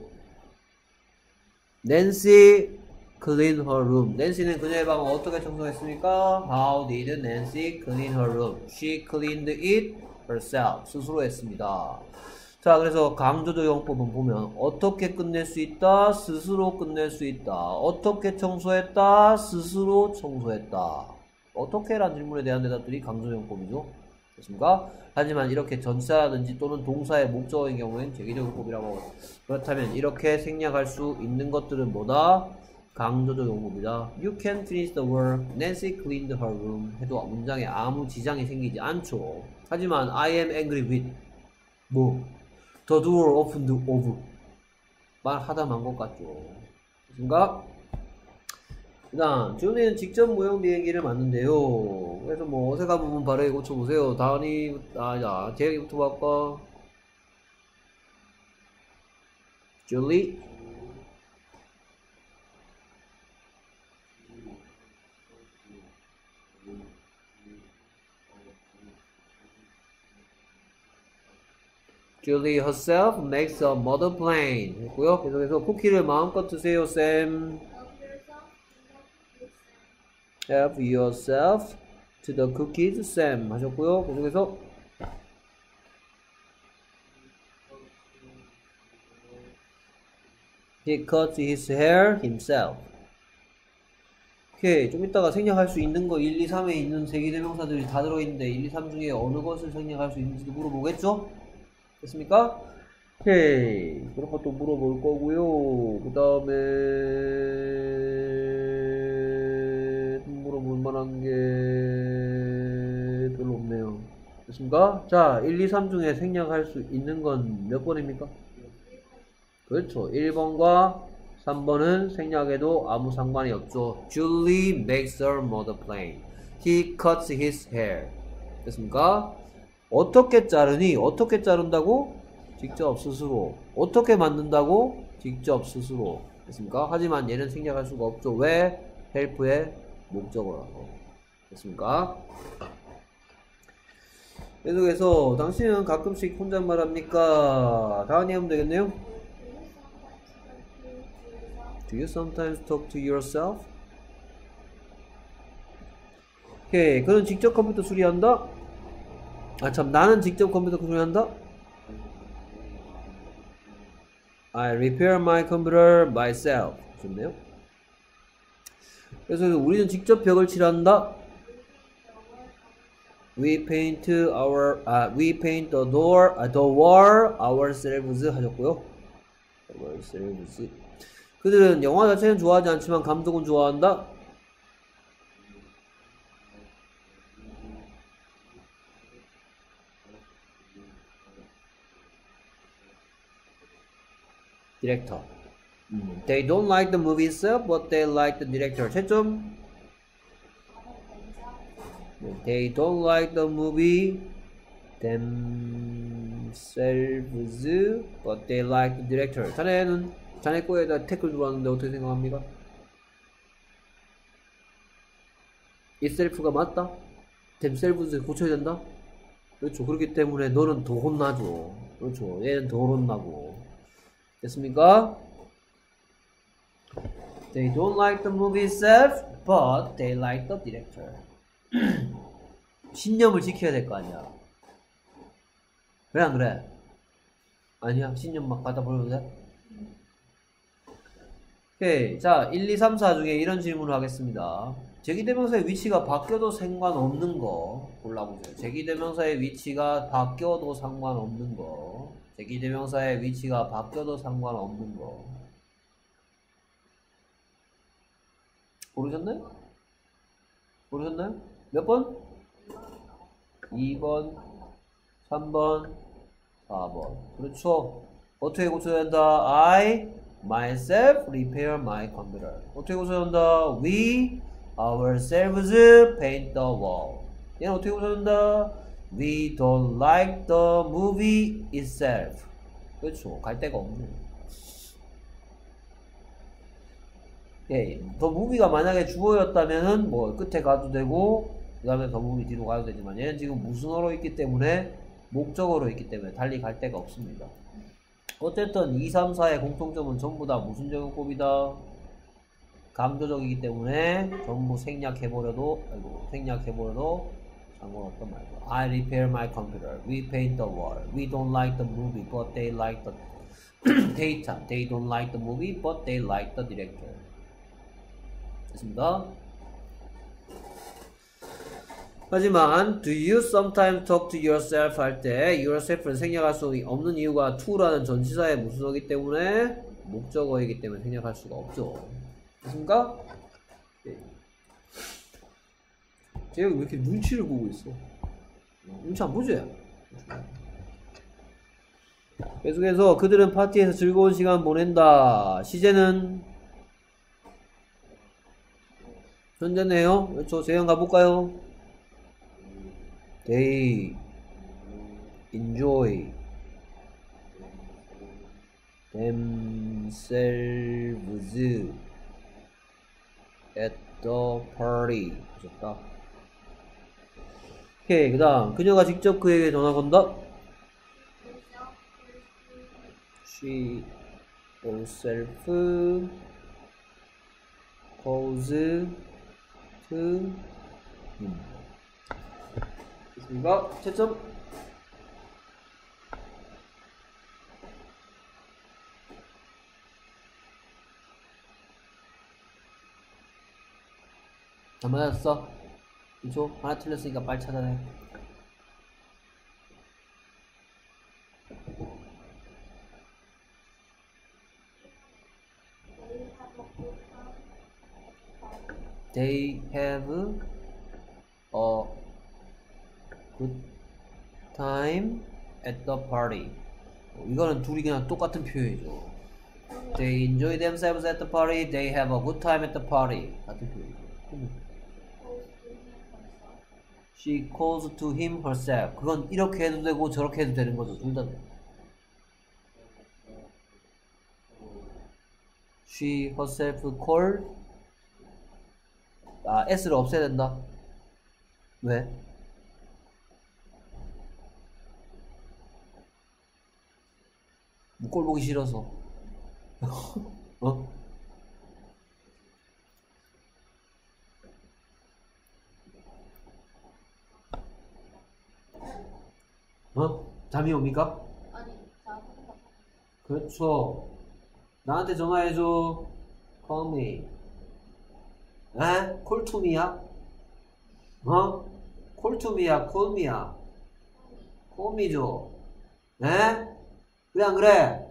Nancy clean her room? 낸시는 그녀의 방을 어떻게 청소했습니까? How did Nancy clean her room? She cleaned it herself. 스스로 했습니다. 자, 그래서 강조적 용법은 보면 어떻게 끝낼 수 있다? 스스로 끝낼 수 있다. 어떻게 청소했다? 스스로 청소했다. 어떻게? 라는 질문에 대한 대답들이 강조적 용법이죠. 됐습니까? 하지만 이렇게 전치사라든지 또는 동사의 목적어인 경우에는 제기적 용법이라고 하고, 그렇다면 이렇게 생략할 수 있는 것들은 뭐다? 강조적 용법이다. You can finish the work. Nancy cleaned her room. 해도 문장에 아무 지장이 생기지 않죠. 하지만 I am angry with 뭐? The door opened of. 말하다 만 것 같죠. 됐습니까? 그 다음, 지훈이는 직접 모형 비행기를 만든대요. 그래서 뭐 어색한 부분 바르게 고쳐보세요. 다은이, 아, 자, 재혁이부터 바꿔. 줄리. Julie herself makes a model plane. 했고요. 계속해서 쿠키를 마음껏 드세요, 쌤. Help yourself to the cookies, Sam. 하셨고요. 계속해서 He cuts his hair himself. 오케이. 좀 이따가 생략할 수 있는 거 일, 이, 삼에 있는 세기대명사들이 다 들어있는데 일, 이, 삼 중에 어느 것을 생략할 수 있는지도 물어보겠죠? 됐습니까? 오케이. 그런 것도 물어볼 거고요. 그 다음에 물어볼 만한 게 별로 없네요. 됐습니까? 자, 일, 이, 삼 중에 생략할 수 있는 건 몇 번입니까? 그렇죠. 일 번과 삼 번은 생략해도 아무 상관이 없죠. Julie makes her mother plane. He cuts his hair. 됐습니까? 어떻게 자르니? 어떻게 자른다고? 직접 스스로. 어떻게 만든다고? 직접 스스로. 됐습니까? 하지만 얘는 생략할 수가 없죠. 왜? help의 목적어라서. 됐습니까? 계속해서 당신은 가끔씩 혼잣말 합니까? 다은이 하면 되겠네요? Do you sometimes talk to yourself? 오케이. 그는 직접 컴퓨터 수리한다? 아, 참, 나는 직접 컴퓨터 수리한다? I repair my computer myself. 좋네요. 그래서 우리는 직접 벽을 칠한다? We paint our, 아, we paint the door, 아, the wall ourselves 하셨고요. ourselves. 그들은 영화 자체는 좋아하지 않지만 감독은 좋아한다? 디렉터. 음. They don't like the movie itself, but they like the director. 채점. They don't like the movie themselves, but they like the director. 자네는 자네 거에다 태클 들어왔는데 어떻게 생각합니까? itself가 맞다? themselves 고쳐야 된다? 그렇죠. 그렇기 때문에 너는 더 혼나죠. 그렇죠. 얘는 더 혼나고. 됐습니까? They don't like the movie itself, but they like the director. 신념을 지켜야 될 거 아니야. 그래 안 그래? 아니야. 신념 막 갖다 버려도 돼? 오케이. 자, 일, 이, 삼, 사 중에 이런 질문을 하겠습니다. 제기대명사의 위치가 바뀌어도 상관없는 거 골라보세요. 제기대명사의 위치가 바뀌어도 상관없는 거. 제기대명사의 위치가 바뀌어도 상관없는 거. 고르셨나요? 고르셨나요? 몇 번? 이 번, 삼 번, 사 번. 그렇죠. 어떻게 고쳐야 된다? I myself repair my computer. 어떻게 고쳐야 된다? We ourselves paint the wall. 얘는 어떻게 고쳐야 된다? We don't like the movie itself. 그렇죠. 갈 데가 없네. 오케이. 더 무비가 만약에 주어였다면은 뭐 끝에 가도 되고 그 다음에 더 무비 뒤로 가도 되지만 얘는 지금 무슨어로 있기 때문에 목적어로 있기 때문에 달리 갈 데가 없습니다. 어쨌든 이, 삼, 사의 공통점은 전부 다 무슨 적용법이다? 감조적이기 때문에 전부 생략해버려도 아이고 생략해버려도 상관없단 말이죠. I repair my computer. We paint the wall. We don't like the movie, but they like the data. They don't like the movie, but they like the director. 됐습니다. 하지만 do you sometimes talk to yourself 할 때 yourself는 생략할 수 없는 이유가 to라는 전치사의 무수어이기 때문에 목적어이기 때문에 생략할 수가 없죠. 됐습니까? 네. 제가 왜 이렇게 눈치를 보고 있어? 눈치 안 보지? 계속해서 그들은 파티에서 즐거운 시간 보낸다. 시제는 현재네요. 그렇죠. 재현 가볼까요? They enjoy themselves at the party. 보셨다. 오케이. 그 다음 그녀가 직접 그에게 전화 건다. She herself calls to him. 됐습니까? 채점. 안 맞았어? 그쵸? 하나 틀렸으니까 빨리 찾아내. They have a good time at the party. 이거는 둘이 그냥 똑같은 표현이죠. They enjoy themselves at the party. They have a good time at the party. 같은 표현이죠. She calls to him herself. 그건 이렇게 해도 되고 저렇게 해도 되는 거죠. 둘 다. She herself called. 아, S를 없애야 된다. 왜? 꼴 보기 싫어서. 어? 어? 잠이 옵니까? 아니, 자, 그렇죠. 나한테 전화해줘. Call me. 에? Call to me야? 어? Call to me야? Call me야? Call me죠. 에? 그래 안 그래?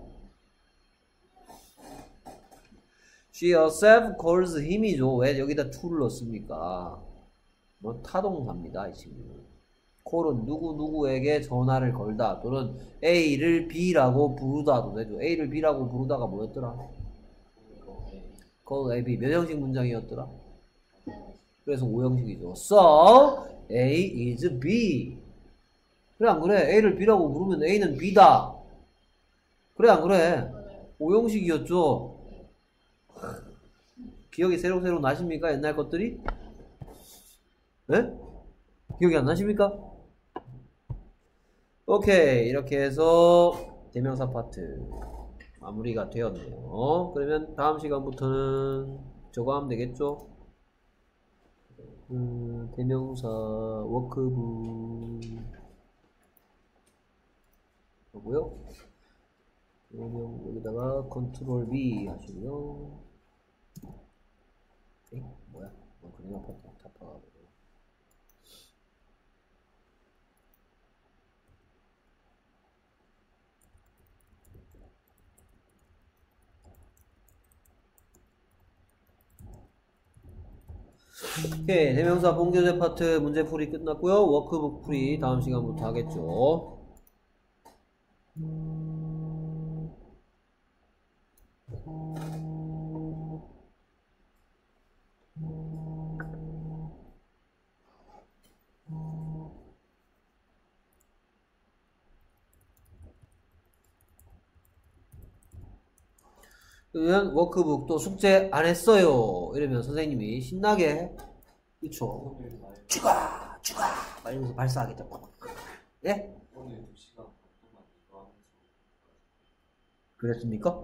She herself calls him이죠. 왜 여기다 to를 넣습니까? 뭐 타동사입니다. 이 친구는. call은 누구누구에게 전화를 걸다 또는 A를 B라고 부르다도 되죠. A를 B라고 부르다가 뭐였더라? call A, B 몇 형식 문장이었더라? 그래서 오 형식이죠. So A is B. 그래 안 그래? A를 B라고 부르면 A는 B다. 그래 안 그래? 오형식이었죠? 기억이 새록새록 나십니까? 옛날 것들이? 네? 기억이 안 나십니까? 오케이. 이렇게 해서 대명사 파트 마무리가 되었네요. 그러면 다음 시간부터는 저거 하면 되겠죠? 음, 대명사 워크북 하고요. 그러면 여기다가 컨트롤 B 하시고요. 에이, 뭐야? 뭐 그냥 아파트 타파가지고. 오케이. 대명사 본교재 파트 문제풀이 끝났고요. 워크북 풀이 다음 시간부터 하겠죠. 그러면 워크북 또 숙제 안 했어요 이러면 선생님이 신나게 그쵸 죽아 죽아 막 이러면서 발사하겠죠. 예? 오늘 두 시간 동안 이거 하면서 그랬습니까?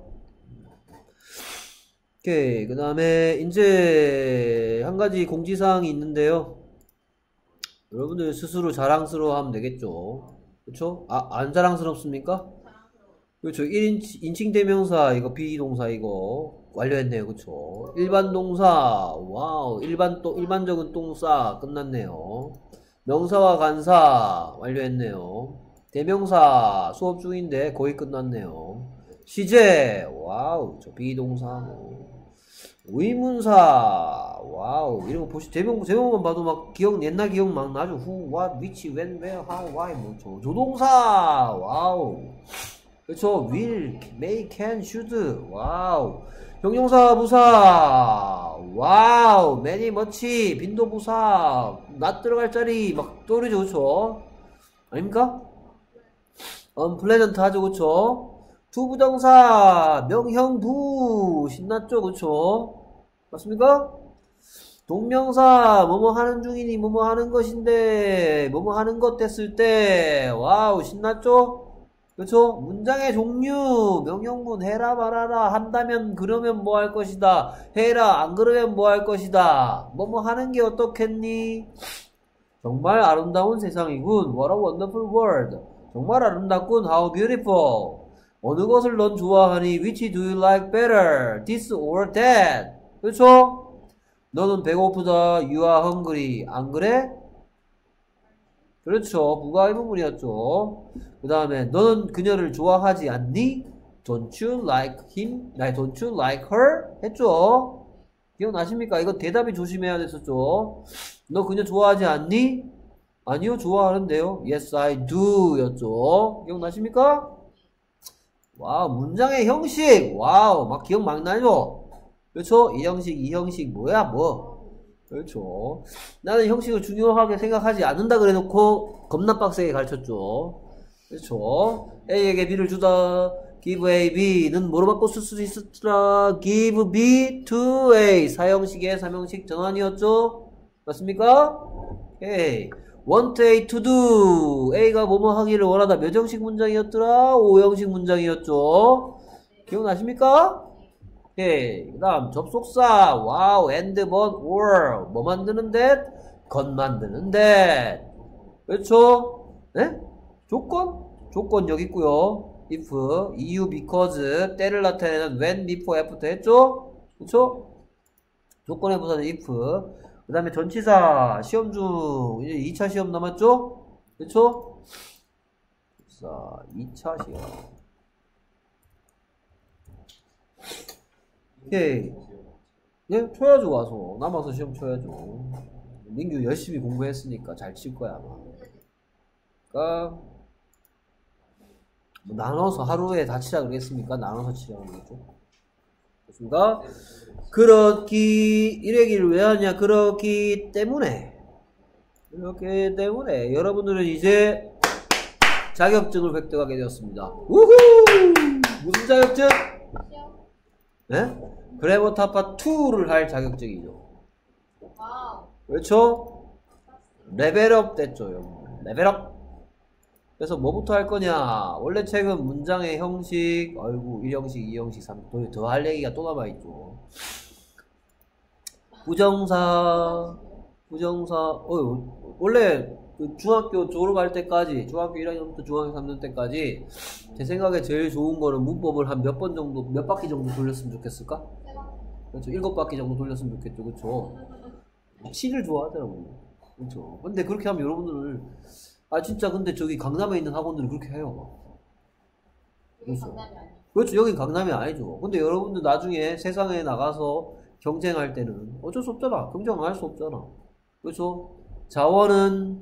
오케이. 그 다음에 이제 한 가지 공지사항이 있는데요. 여러분들 스스로 자랑스러워하면 되겠죠. 그쵸? 아, 안 자랑스럽습니까? 그렇죠. 일 인칭, 인칭 대명사 이거 비동사 이거 완료했네요. 그쵸? 일반 동사 와우 일반 또 일반적인 동사 끝났네요. 명사와 간사 완료했네요. 대명사 수업 중인데 거의 끝났네요. 시제 와우 저 비동사 뭐. 의문사 와우 이런 거 보시 제목 제목만 봐도 막 기억 옛날 기억 막 나죠. who, what, which, when, where, how, why 뭐 저 조동사 와우 그쵸. will, may, can, should 와우 형용사 부사 와우 many, much 빈도 부사 not 들어갈 자리 막 떠오르죠. 그쵸 아닙니까? unpleasant 하죠. 그쵸 투부정사 명형부 신났죠. 그쵸 맞습니까? 동명사 뭐뭐 하는 중이니 뭐뭐 하는 것인데 뭐뭐 하는 것 됐을 때 와우 신났죠. 그쵸? 문장의 종류 명령문 해라 말아라 한다면 그러면 뭐 할 것이다 해라 안 그러면 뭐 할 것이다 뭐뭐 하는 게 어떻겠니 정말 아름다운 세상이군 what a wonderful world 정말 아름답군 how beautiful 어느 것을 넌 좋아하니 which do you like better this or that 그쵸? 너는 배고프다 you are hungry 안 그래? 그렇죠. 부가의 부분이었죠. 그 다음에 너는 그녀를 좋아하지 않니? Don't you like him? 아니, don't you like her? 했죠. 기억나십니까? 이거 대답이 조심해야 됐었죠. 너 그녀 좋아하지 않니? 아니요, 좋아하는데요. Yes, I do 였죠. 기억나십니까? 와우, 문장의 형식. 와우, 막 기억 막 나죠? 그렇죠? 이 형식, 이 형식 뭐야, 뭐. 그렇죠. 나는 형식을 중요하게 생각하지 않는다 그래놓고 겁나 빡세게 가르쳤죠. 그렇죠. A에게 B를 주다. Give A, B는 뭐로 바꿔 쓸 수 있었더라? Give B to A. 사형식의 삼형식 전환이었죠. 맞습니까? 오케이. Want A to do. A가 뭐뭐 하기를 원하다. 몇 형식 문장이었더라? 오 형식 문장이었죠. 기억나십니까? 오케이. 그 다음 접속사 와우 and but or 뭐 만드는 that? 것 만드는 that 그렇죠? 네? 조건? 조건 여기 있고요. if, 이유, because 때를 나타내는 when, before, after 했죠? 그렇죠? 조건의 부사는 if 그 다음에 전치사 시험 중 이제 이 차 시험 남았죠? 그렇죠? 자, 이 차 시험 오케이. 네, 쳐야죠, 와서. 남아서 시험 쳐야죠. 민규 열심히 공부했으니까 잘 칠 거야, 아마. 그니까, 뭐 나눠서 하루에 다 치자 그러겠습니까? 나눠서 치자 그러겠죠? 그렇습니까? 그렇기, 이래기를 왜 하냐? 그렇기 때문에. 그렇기 때문에, 여러분들은 이제 자격증을 획득하게 되었습니다. 우후! 무슨 자격증? 네? 그래머 타파 이를 할 자격증이죠. 와우. 그렇죠? 레벨업 됐죠, 여러분. 레벨업. 그래서 뭐부터 할 거냐? 원래 책은 문장의 형식, 아이고, 일 형식, 이 형식, 삼, 더 할 얘기가 또 남아있죠. 부정사, 부정사, 어, 원래 그 중학교 졸업할 때까지, 중학교 일 학년부터 중학교 삼 학년 때까지, 제 생각에 제일 좋은 거는 문법을 한 몇 번 정도, 몇 바퀴 정도 돌렸으면 좋겠을까? 그렇죠. 일곱 바퀴 정도 돌렸으면 좋겠죠. 그렇죠. 시를 좋아하더라고요. 그렇죠. 근데 그렇게 하면 여러분들, 아, 진짜 근데 저기 강남에 있는 학원들이 그렇게 해요. 그렇죠. 그렇죠. 여긴 강남이 아니죠. 근데 여러분들 나중에 세상에 나가서 경쟁할 때는 어쩔 수 없잖아. 경쟁 안 할 수 없잖아. 그렇죠. 자원은,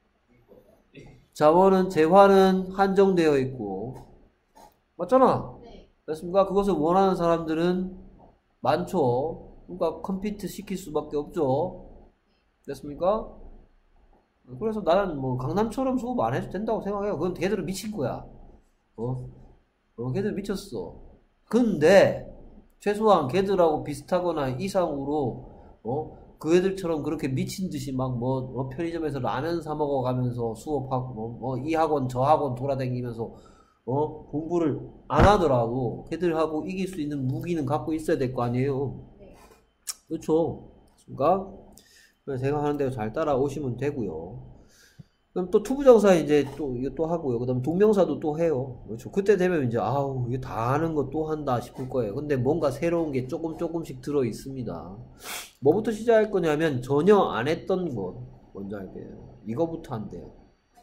자원은, 재화는 한정되어 있고, 맞잖아. 네. 그렇습니까? 그것을 원하는 사람들은 많죠. 그러니까 컴피트 시킬 수밖에 없죠. 됐습니까? 그래서 나는 뭐 강남처럼 수업 안 해도 된다고 생각해요. 그건 걔들은 미친 거야. 어? 어, 걔들 미쳤어. 근데 최소한 걔들하고 비슷하거나 이상으로 어? 그 애들처럼 그렇게 미친 듯이 막 뭐, 뭐 편의점에서 라면 사 먹어 가면서 수업하고 뭐, 뭐 이 학원 저 학원 돌아다니면서 어? 공부를 안 하더라도 걔들하고 이길 수 있는 무기는 갖고 있어야 될 거 아니에요. 그렇죠? 그러니까 제가 하는 대로 잘 따라오시면 되고요. 그럼 또 투부정사 이제 또 이거 또 하고요. 그다음 동명사도 또 해요. 그렇죠. 그때 되면 이제 아우 이거 다 하는 거 또 한다 싶을 거예요. 근데 뭔가 새로운 게 조금 조금씩 들어 있습니다. 뭐부터 시작할 거냐면 전혀 안 했던 것 먼저 할게요. 이거부터 한대요.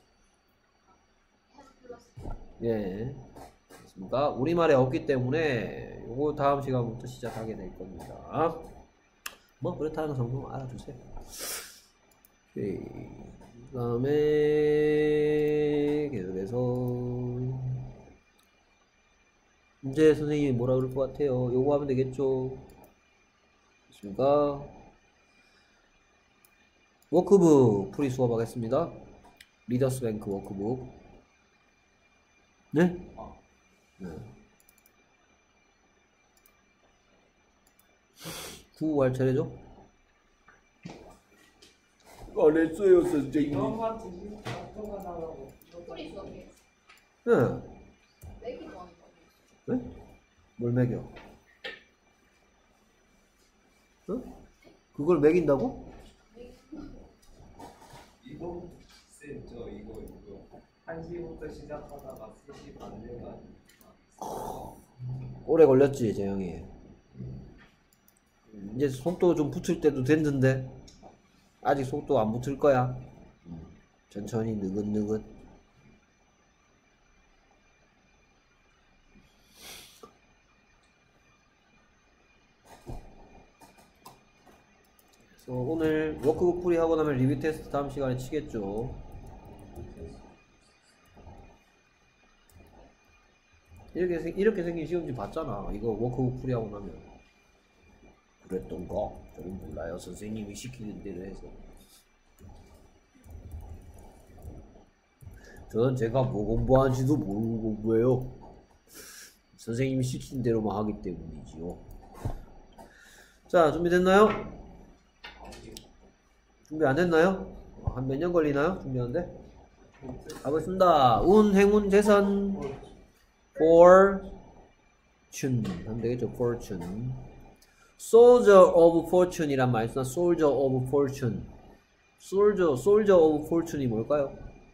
예. 그렇습니까? 우리말에 없기 때문에 요거 다음 시간부터 시작하게 될 겁니다. 뭐 그렇다는 정도 알아두세요. 오케이. 그 다음에 계속해서 이제 선생님이 뭐라 그럴 것 같아요? 요거 하면 되겠죠? 됐습니까? 워크북 풀이 수업하겠습니다. 리더스 뱅크 워크북. 네? 네. 구할 차례죠? 안 했어요, 선생님. 이것만 드시고 어떤 나라고 풀이 수업이에요. 네. 내기도 하는 거. 네? 뭘 매겨? 어? 그걸 매긴다고? 이거 쌤저 이거 이거 한 시부터 시작하다가 세 시 반 되가 오래 걸렸지, 재영이. 이제 속도 좀 붙을 때도 됐는데 아직 속도 안 붙을 거야. 천천히 느긋느긋. 그래서 오늘 워크북 풀이 하고 나면 리뷰 테스트 다음 시간에 치겠죠. 이렇게, 생- 이렇게 생긴 시험지 봤잖아. 이거 워크북 풀이 하고 나면. 그랬던가? 저는 몰라요. 선생님이 시키는 대로 해서. 저는 제가 뭐 공부하는지도 모르고 공부해요. 선생님이 시키는 대로만 하기 때문이지요. 자, 준비됐나요? 준비 안 됐나요? 한 몇 년 걸리나요? 준비하는데? 가보겠습니다. 운, 행운, 재산, fortune 하면 되겠죠. fortune. soldier of fortune 이란 말 있으나 soldier of fortune. soldier, soldier of fortune이 뭘까요?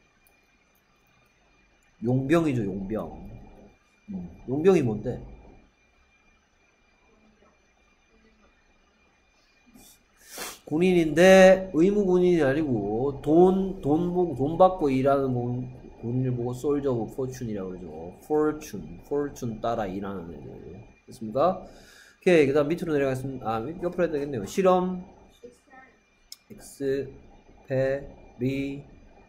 용병이죠, 용병. 음, 용병이 뭔데? 군인인데 의무 군인이 아니고 돈, 돈 보고 돈 받고 일하는 군, 군인을 보고 soldier of fortune이라고 그러죠. fortune, fortune 따라 일하는 애들. 됐습니까? 오케이, 그 다음 밑으로 내려가겠습니다. 아, 옆으로 해야 되겠네요. 실험, experiment,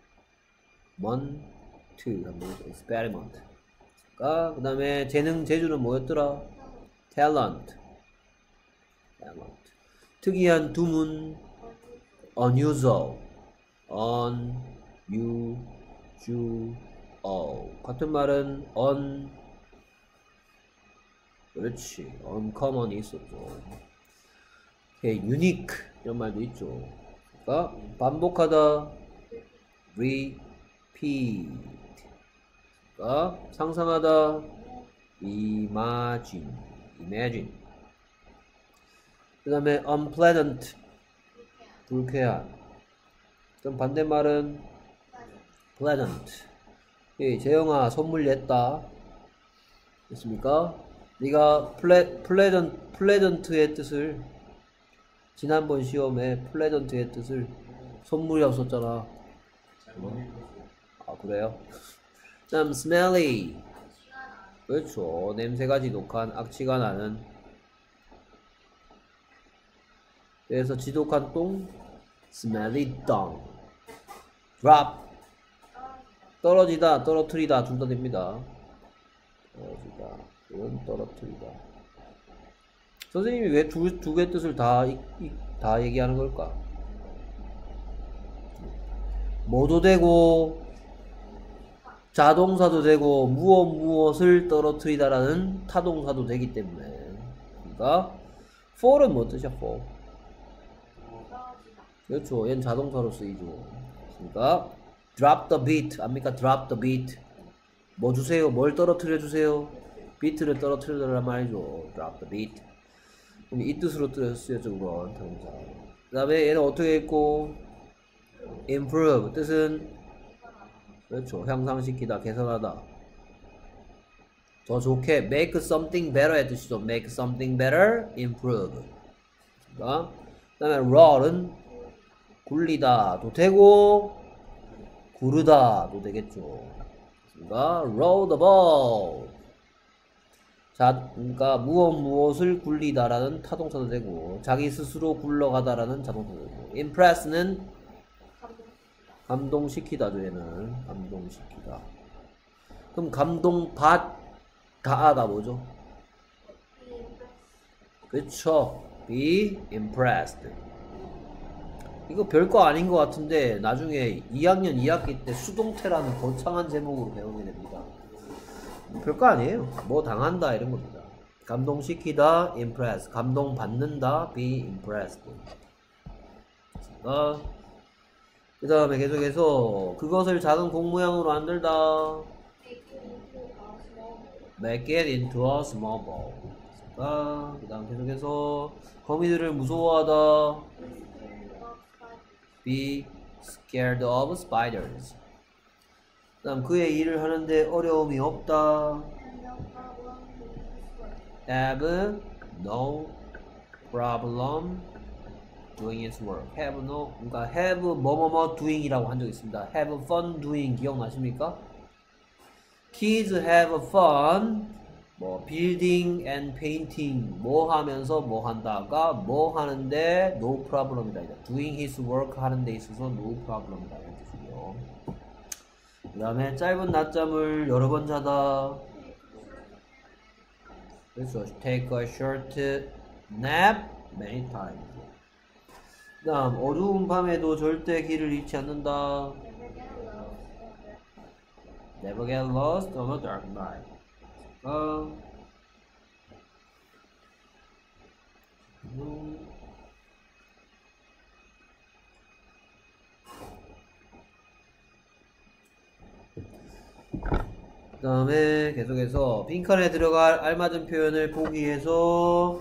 experiment. 그 다음에 재능, 재주는 뭐였더라? talent. talent. 특이한 두문, unusual. unusual. 같은 말은 un, 그렇지. uncommon이 있었죠. 오케이, unique 이런 말도 있죠. 그러니까 반복하다, repeat. 그러니까 상상하다, imagine, imagine. 그 다음에 unpleasant, 불쾌한. 그럼 반대말은 pleasant. 예, 재영아 선물 냈다. 됐습니까? 네가 플레, pleasant, pleasant의 뜻을 지난번 시험에 pleasant의 뜻을 선물이 없었잖아. 아 그래요? 그 다음 smelly. 그렇죠. 냄새가 지독한, 악취가 나는. 그래서 지독한 똥 smelly dung. drop. 떨어지다, 떨어뜨리다 둘 다 됩니다. 떨어지다, 이건 떨어뜨리다. 선생님이 왜 두, 두 개의 뜻을 다, 이, 이, 다 얘기하는 걸까? 뭐도 되고, 자동사도 되고, 무엇 무엇을 떨어뜨리다라는 타동사도 되기 때문에. 그러니까, fall은 뭐 뜻이야, fall? 그렇죠. 얘는 자동사로 쓰이죠. 그러니까, drop the beat. 압니까? drop the beat. 뭐 주세요? 뭘 떨어뜨려 주세요? 비트를 떨어뜨려 달란 말이죠. drop the beat. 그럼 이 뜻으로 쓰였죠, 그건. 타동사. 그 다음에 얘는 어떻게 했고, improve. 뜻은, 그렇죠. 향상시키다, 개선하다. 더 좋게, make something better의 뜻이죠. make something better, improve. 그러니까, 그 다음에 roll은 굴리다도 되고, 구르다도 되겠죠. 그러니까 roll the ball. 자, 그러니까 무엇 무엇을 굴리다라는 타동사도 되고, 자기 스스로 굴러가다라는 자동사도 되고, impress는 감동시키다죠. 얘는 감동시키다. 그럼 감동받다가 뭐죠? 그쵸. be impressed. 이거 별거 아닌 것 같은데 나중에 이 학년 이 학기 때 수동태라는 거창한 제목으로 배우게 됩니다. 별거 아니에요. 뭐 당한다 이런 겁니다. 감동시키다, impress. 감동받는다, be impressed. 어, 그 다음에 계속해서 그것을 작은 공 모양으로 만들다. make it into a small ball. 어, 그 다음 계속해서 거미들을 무서워하다. be scared of spiders. 그 다음 그의 일을 하는데 어려움이 없다. have no problem doing his work. have no, 그러니까 have 뭐뭐뭐 doing이라고 한 적 있습니다. have fun doing 기억나십니까? Kids have fun 뭐 building and painting 뭐 하면서 뭐 한다가 뭐 하는데 no problem이다. doing his work 하는 데 있어서 no problem이다 이런 뜻이고요. 그 다음에 짧은 낮잠을 여러 번 자다. 그래서 take a short nap many times. 그 다음 어두운 밤에도 절대 길을 잃지 않는다. Never get lost on a dark night. 어. 음. 그 다음에 계속해서 빈칸에 들어갈 알맞은 표현을 보기 위해서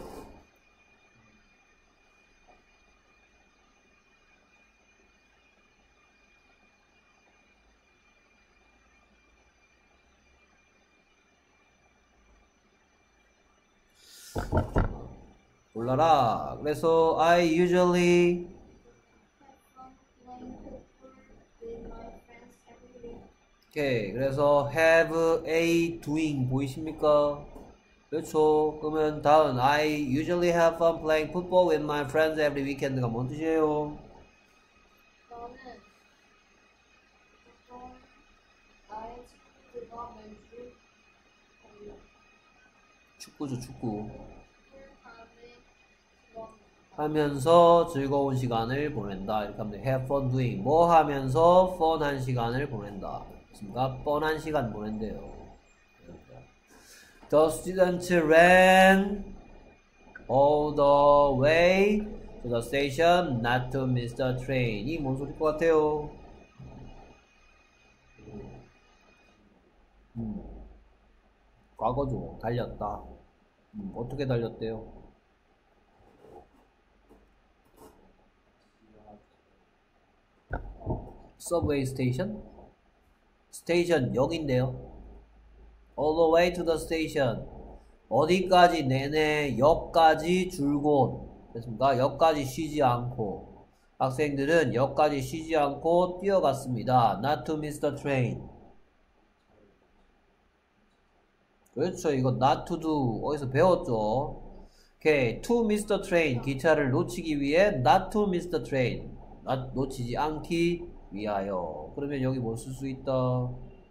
골라라. 그래서 I usually 오케이. 그래서 have a doing 보이십니까? 그렇죠. 그러면 다음 I usually have fun playing football with my friends every weekend가 뭔 뜻이에요? 저는 보통 나의 친구들과 매주 축구죠, 축구. 풀밤에 하면서 즐거운 시간을 보낸다. 이렇게 하면 돼. have fun doing. 뭐 하면서 fun한 시간을 보낸다. 그렇습니까? 뻔한 시간 보낸대요. 그 The students ran all the way to the station not to miss the train. 이 뭔 소리일 것 같아요? 음, 과거죠. 달렸다. 음, 어떻게 달렸대요? Subway station? 스테이션 역인데요. All the way to the station. 어디까지 내내 역까지 줄곧 됐습니까? 역까지 쉬지 않고 학생들은 역까지 쉬지 않고 뛰어갔습니다. Not to miss the train. 그렇죠. 이거 not to do 어디서 배웠죠? 오케이. To miss the train. 기차를 놓치기 위해 not to miss the train. not, 놓치지 않기 위하여. 그러면 여기 뭐 쓸 수 있다?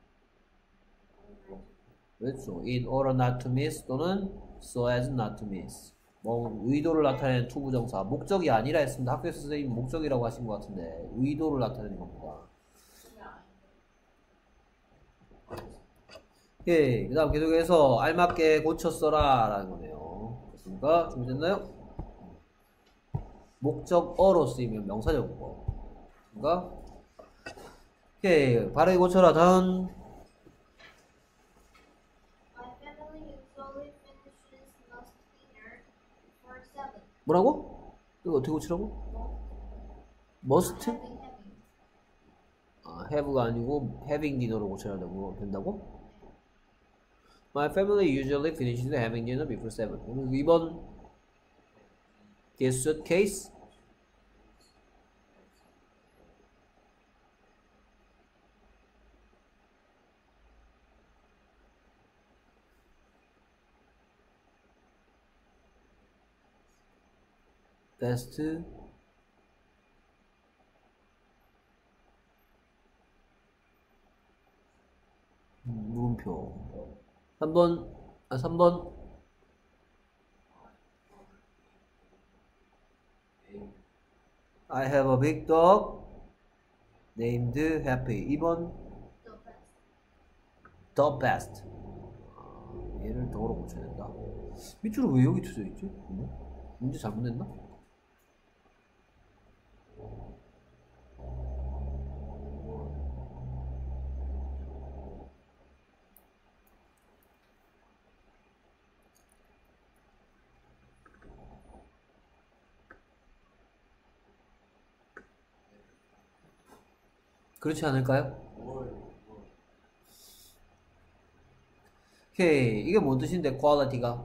그렇죠. In order not to miss 또는 so as not to miss. 뭐 의도를 나타내는 to 부정사. 목적이 아니라 했습니다. 학교에서 선생님 목적이라고 하신 것 같은데 의도를 나타내는 겁니다. 예, 그 다음 계속해서 알맞게 고쳤어라 라는 거네요. 됐습니까? 준비됐나요? 목적어로 쓰이면 명사적어. 그니까 오케이, 바르게 고쳐라. 다음. My family usually finishes lunch dinner before seven. 뭐라고? 이거 어떻게 고치라고? must? Having, having. 아, have가 아니고 having dinner로 고쳐야 되고 된다고? My family usually finishes having dinner before seven. 그럼 이 번 This suitcase best 물음표 삼 번, 아, 삼 번 I have a big dog named Happy. 이 번 The the best. best. 아, 얘를 더로 고쳐야 된다. 밑줄은 왜 여기 쳐져 있지? 뭐? 문제 잘못했나? 그렇지 않을까요? 오케이, 이게 뭔 뜻인데 quality가?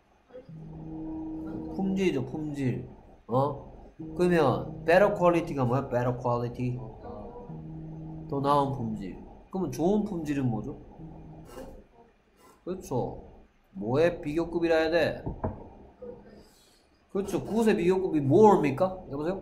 품질이죠, 품질. 어? 그러면 better quality가 뭐야? better quality. 더 나은 품질. 그러면 좋은 품질은 뭐죠? 그렇죠. 뭐의 비교급이라 해야 돼? 그렇죠. 굿의 비교급이 more입니까? 여보세요?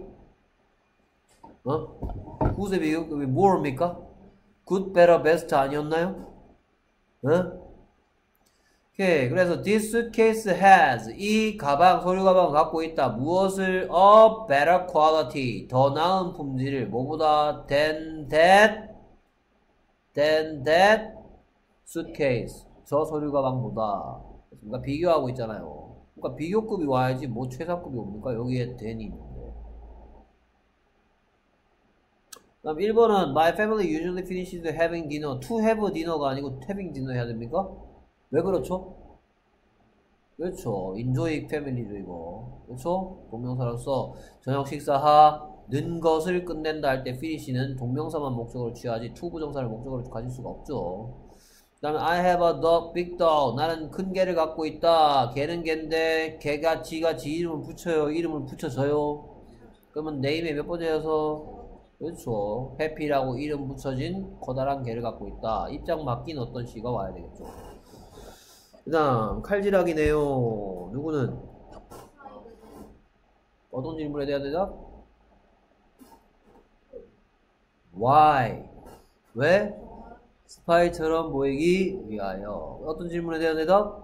어? 굿의 비교급이 more입니까? good, better, best 아니었나요? 어? 오케이. 그래서 this suitcase has 이 가방, 서류 가방을 갖고 있다. 무엇을? a better quality 더 나은 품질을 뭐보다 than that than that suitcase 저 서류 가방보다. 그러니까 비교하고 있잖아요. 그러니까 비교급이 와야지 뭐 최상급이 옵니까? 여기에 than이 있는데. 그다음 일 번은 my family usually finishes having dinner. to have dinner가 아니고 having dinner 해야 됩니까? 왜 그렇죠? 그렇죠. enjoy family죠 이거. 그렇죠? 동명사로서 저녁 식사하는 것을 끝낸다 할 때 finish는 동명사만 목적으로 취하지 to 부정사를 목적으로 가질 수가 없죠. 그 다음에 I have a dog, big dog. 나는 큰 개를 갖고 있다. 개는 개인데 개가 지가 지 이름을 붙여요. 이름을 붙여줘요. 그러면 name에 몇 번째여서 그렇죠. 해피라고 이름 붙여진 커다란 개를 갖고 있다. 입장 바뀐 어떤 시가 와야 되겠죠. 그 다음 칼질하기네요. 누구는? 어떤 질문에 대한 대답? Why? 왜? 스파이처럼 보이기 위하여. 어떤 질문에 대한 대답?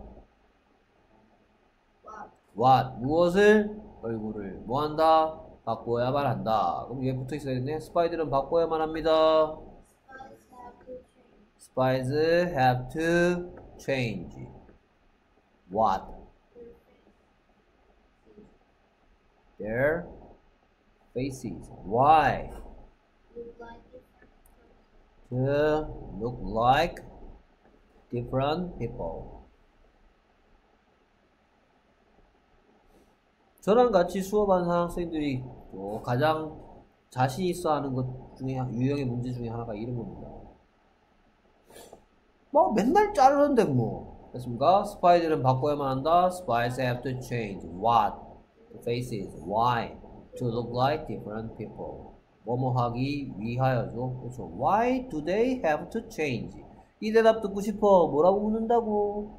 What? 무엇을? 얼굴을 뭐한다? 바꿔야만 한다. 그럼 얘 붙어 있어야겠네. 스파이들은 바꿔야만 합니다. Spies have to change. Spies have to change. What? Their faces. Why? To look like different people. 저랑 같이 수업하는 학생들이 또 가장 자신 있어 하는 것 중에 유형의 문제 중에 하나가 이런 겁니다. 뭐 맨날 자르는데 뭐 됐습니까? 스파이들은 바꿔야만 한다. Spies have to change. What? The faces. Why? To look like different people. 뭐뭐 하기 위하여죠. 그렇죠. Why do they have to change? 이 대답 듣고 싶어. 뭐라고 묻는다고?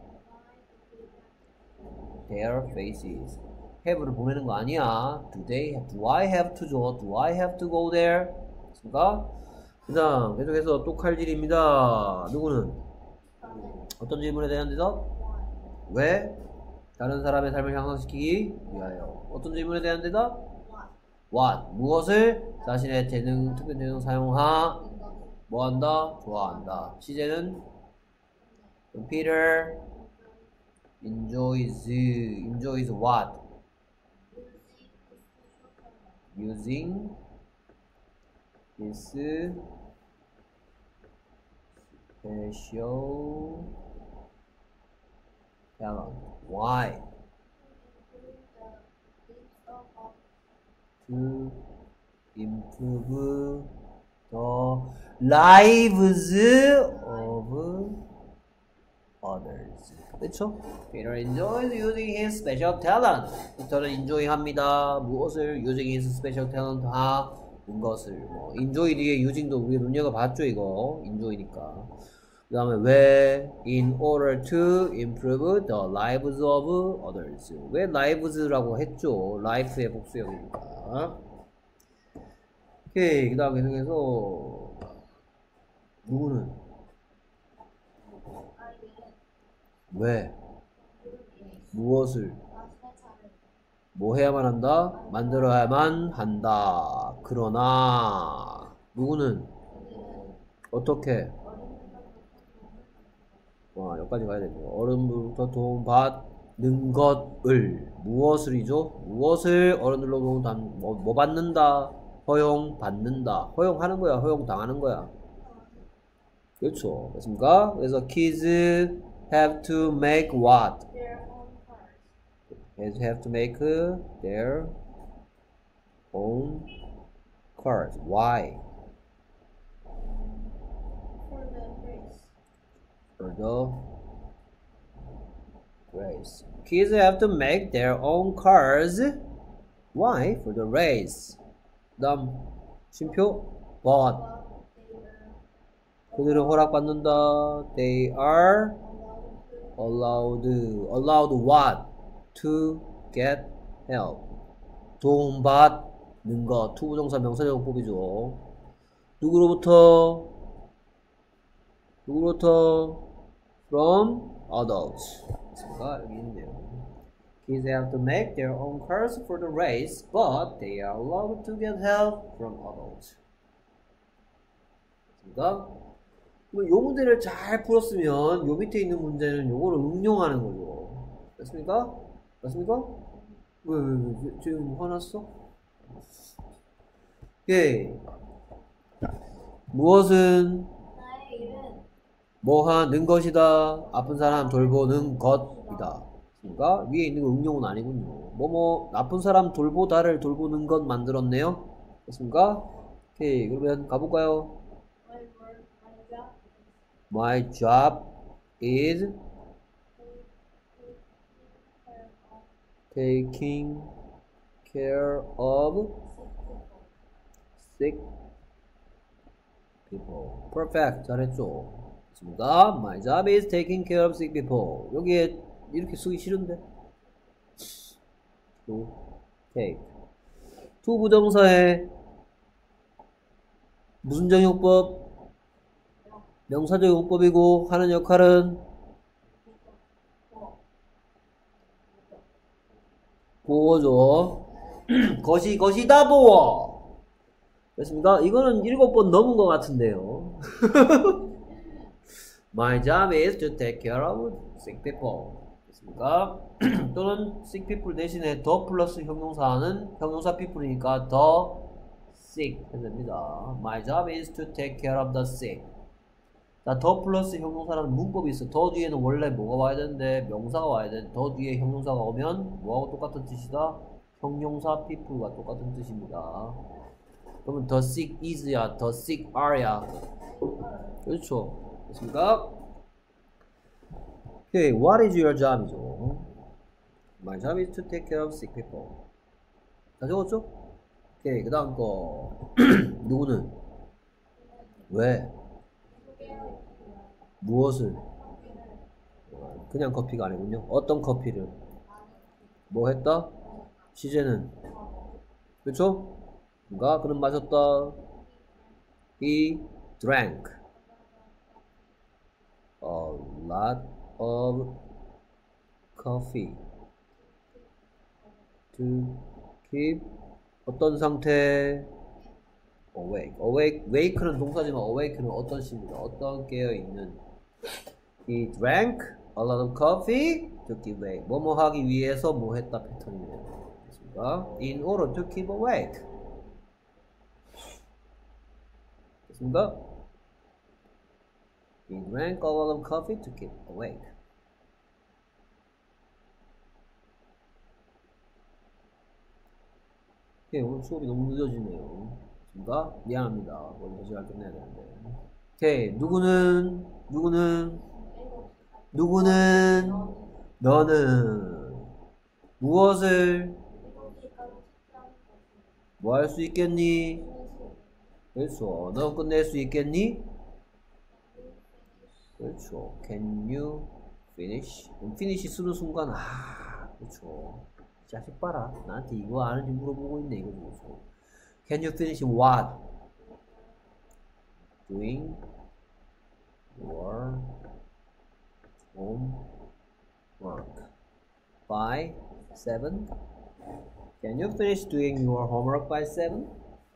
Their faces. have를 보내는 거 아니야. Do they have, do I have to 줘? Do I have to go there? 됐습니까? 그 다음 계속해서 또 칼질입니다. 누구는? 어떤 질문에 대한 대답? 왜? 다른 사람의 삶을 향상시키기 위하여. 어떤 질문에 대한 대답? What? 무엇을? 자신의 재능, 특별 재능 사용하 뭐한다? 좋아한다. 시제는 Peter enjoys enjoys what? Using his special talent. Why? To improve the lives of others. 그렇죠? Peter enjoys using his special talent. 피터는 enjoy합니다. 무엇을? Using his special talent 하는 것을. 뭐 enjoy 뒤에 using도 우리가 눈여겨봤죠 이거. enjoy니까. 그 다음에 왜? In order to improve the lives of others. 왜 lives라고 했죠? life의 복수형이니까. 오케이. 그 다음 계속해서 누구는? 왜? 무엇을? 뭐 해야만 한다? 만들어야만 한다. 그러나 누구는? 어떻게? 와, 여기까지 가야 되네요. 어른들로부터 도움받는 것을 무엇을이죠? 무엇을 어른들로부터 도움 뭐, 뭐 받는다? 허용받는다. 허용하는 거야? 허용당하는 거야? 그렇죠. 됐습니까? 그래서 kids have to make what? Kids have to make their own cars. Why? For the race. Kids have to make their own cars. Why? For the race. 다음 쉼표. But 그들은 허락받는다. They are allowed. Allowed what? To get help. 도움받는 것. 투부정사 명사정법이죠. 누구로부터? 누구로부터? From adults. 여기 있네요. Kids have to make their own cars for the race, but they are allowed to get help from adults. 그러니까 요 문제를 잘 풀었으면 요 밑에 있는 문제는 요거를 응용하는 거죠. 맞습니까? 맞습니까? 왜, 왜, 왜, 지금 화났어? 오케이. 무엇은 뭐 하는 것이다. 아픈 사람 돌보는 것이다. 그러니까 위에 있는 거 응용은 아니군요. 뭐뭐 나쁜 사람 돌보다를 돌보는 것 만들었네요. 됐습니까? 오케이. 그러면 가볼까요? My job is taking care of sick people. Perfect. 잘했죠? 맞습니다. My job is taking care of sick people. 여기에 이렇게 쓰기 싫은데? to take. to 부정사의 무슨 정용법? 명사적 용법이고 하는 역할은 보어죠. 것이 것이다 보어. 됐습니까? 이거는 일곱 번 넘은 것 같은데요. My job is to take care of sick people. 그러니까 또는 sick people 대신에 더 플러스 형용사는 형용사 people이니까 더 sick 해야 됩니다. My job is to take care of the sick. 자, 더 플러스 형용사라는 문법이 있어. 더 뒤에는 원래 뭐가 와야 되는데 명사가 와야 되는데 더 뒤에 형용사가 오면 뭐하고 똑같은 뜻이다? 형용사 people과 똑같은 뜻입니다. 그러면 the sick is야, the sick are야. 그렇죠. 됐습니까? 오케이, what is your job이죠. My job is to take care of sick people. 다 적었죠? 오케이, 그 다음 거. 누구는? 왜? 무엇을? 그냥 커피가 아니군요. 어떤 커피를? 뭐 했다? 시제는? 그렇죠? 그러니까 그는 마셨다. He drank a lot of coffee to keep 어떤 상태? awake. awake. wake는 동사지만 awake는 어떤 시입니다. 어떤 깨어있는. He drank a lot of coffee to keep awake. 뭐뭐 하기 위해서 뭐 했다 패턴이네요. 됐습니까? In order to keep awake. 됐습니까? He drank a lot of coffee to keep awake. 오케이, 오늘 수업이 너무 늦어지네요. 됐습니까? 미안합니다. 오늘 세 시간 끝내야 되는데. 오케이, 누구는, 누구는, 누구는, 너는 무엇을 뭐 할 수 있겠니? 그렇죠. 너 끝낼 수 있겠니? 그렇죠. Can you finish? finish 쓰는 순간 아 그렇죠. 자식 봐라. 나한테 이거 아는지 물어보고 있네. 이거 보고. Can you finish what? Doing your homework by seven? Can you finish doing your homework by seven?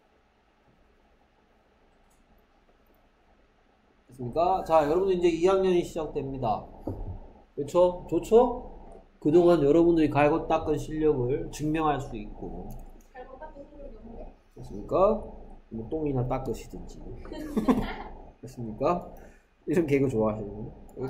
됐습니까? 자, 여러분들 이제 이 학년이 시작됩니다. 그렇죠? 좋죠? 그동안 여러분들이 갈고 닦은 실력을 증명할 수 있고. 갈고 닦은 실력이 없네. 됐습니까? 뭐 똥이나 닦으시든지. 됐습니까? 이런 개그 좋아하시는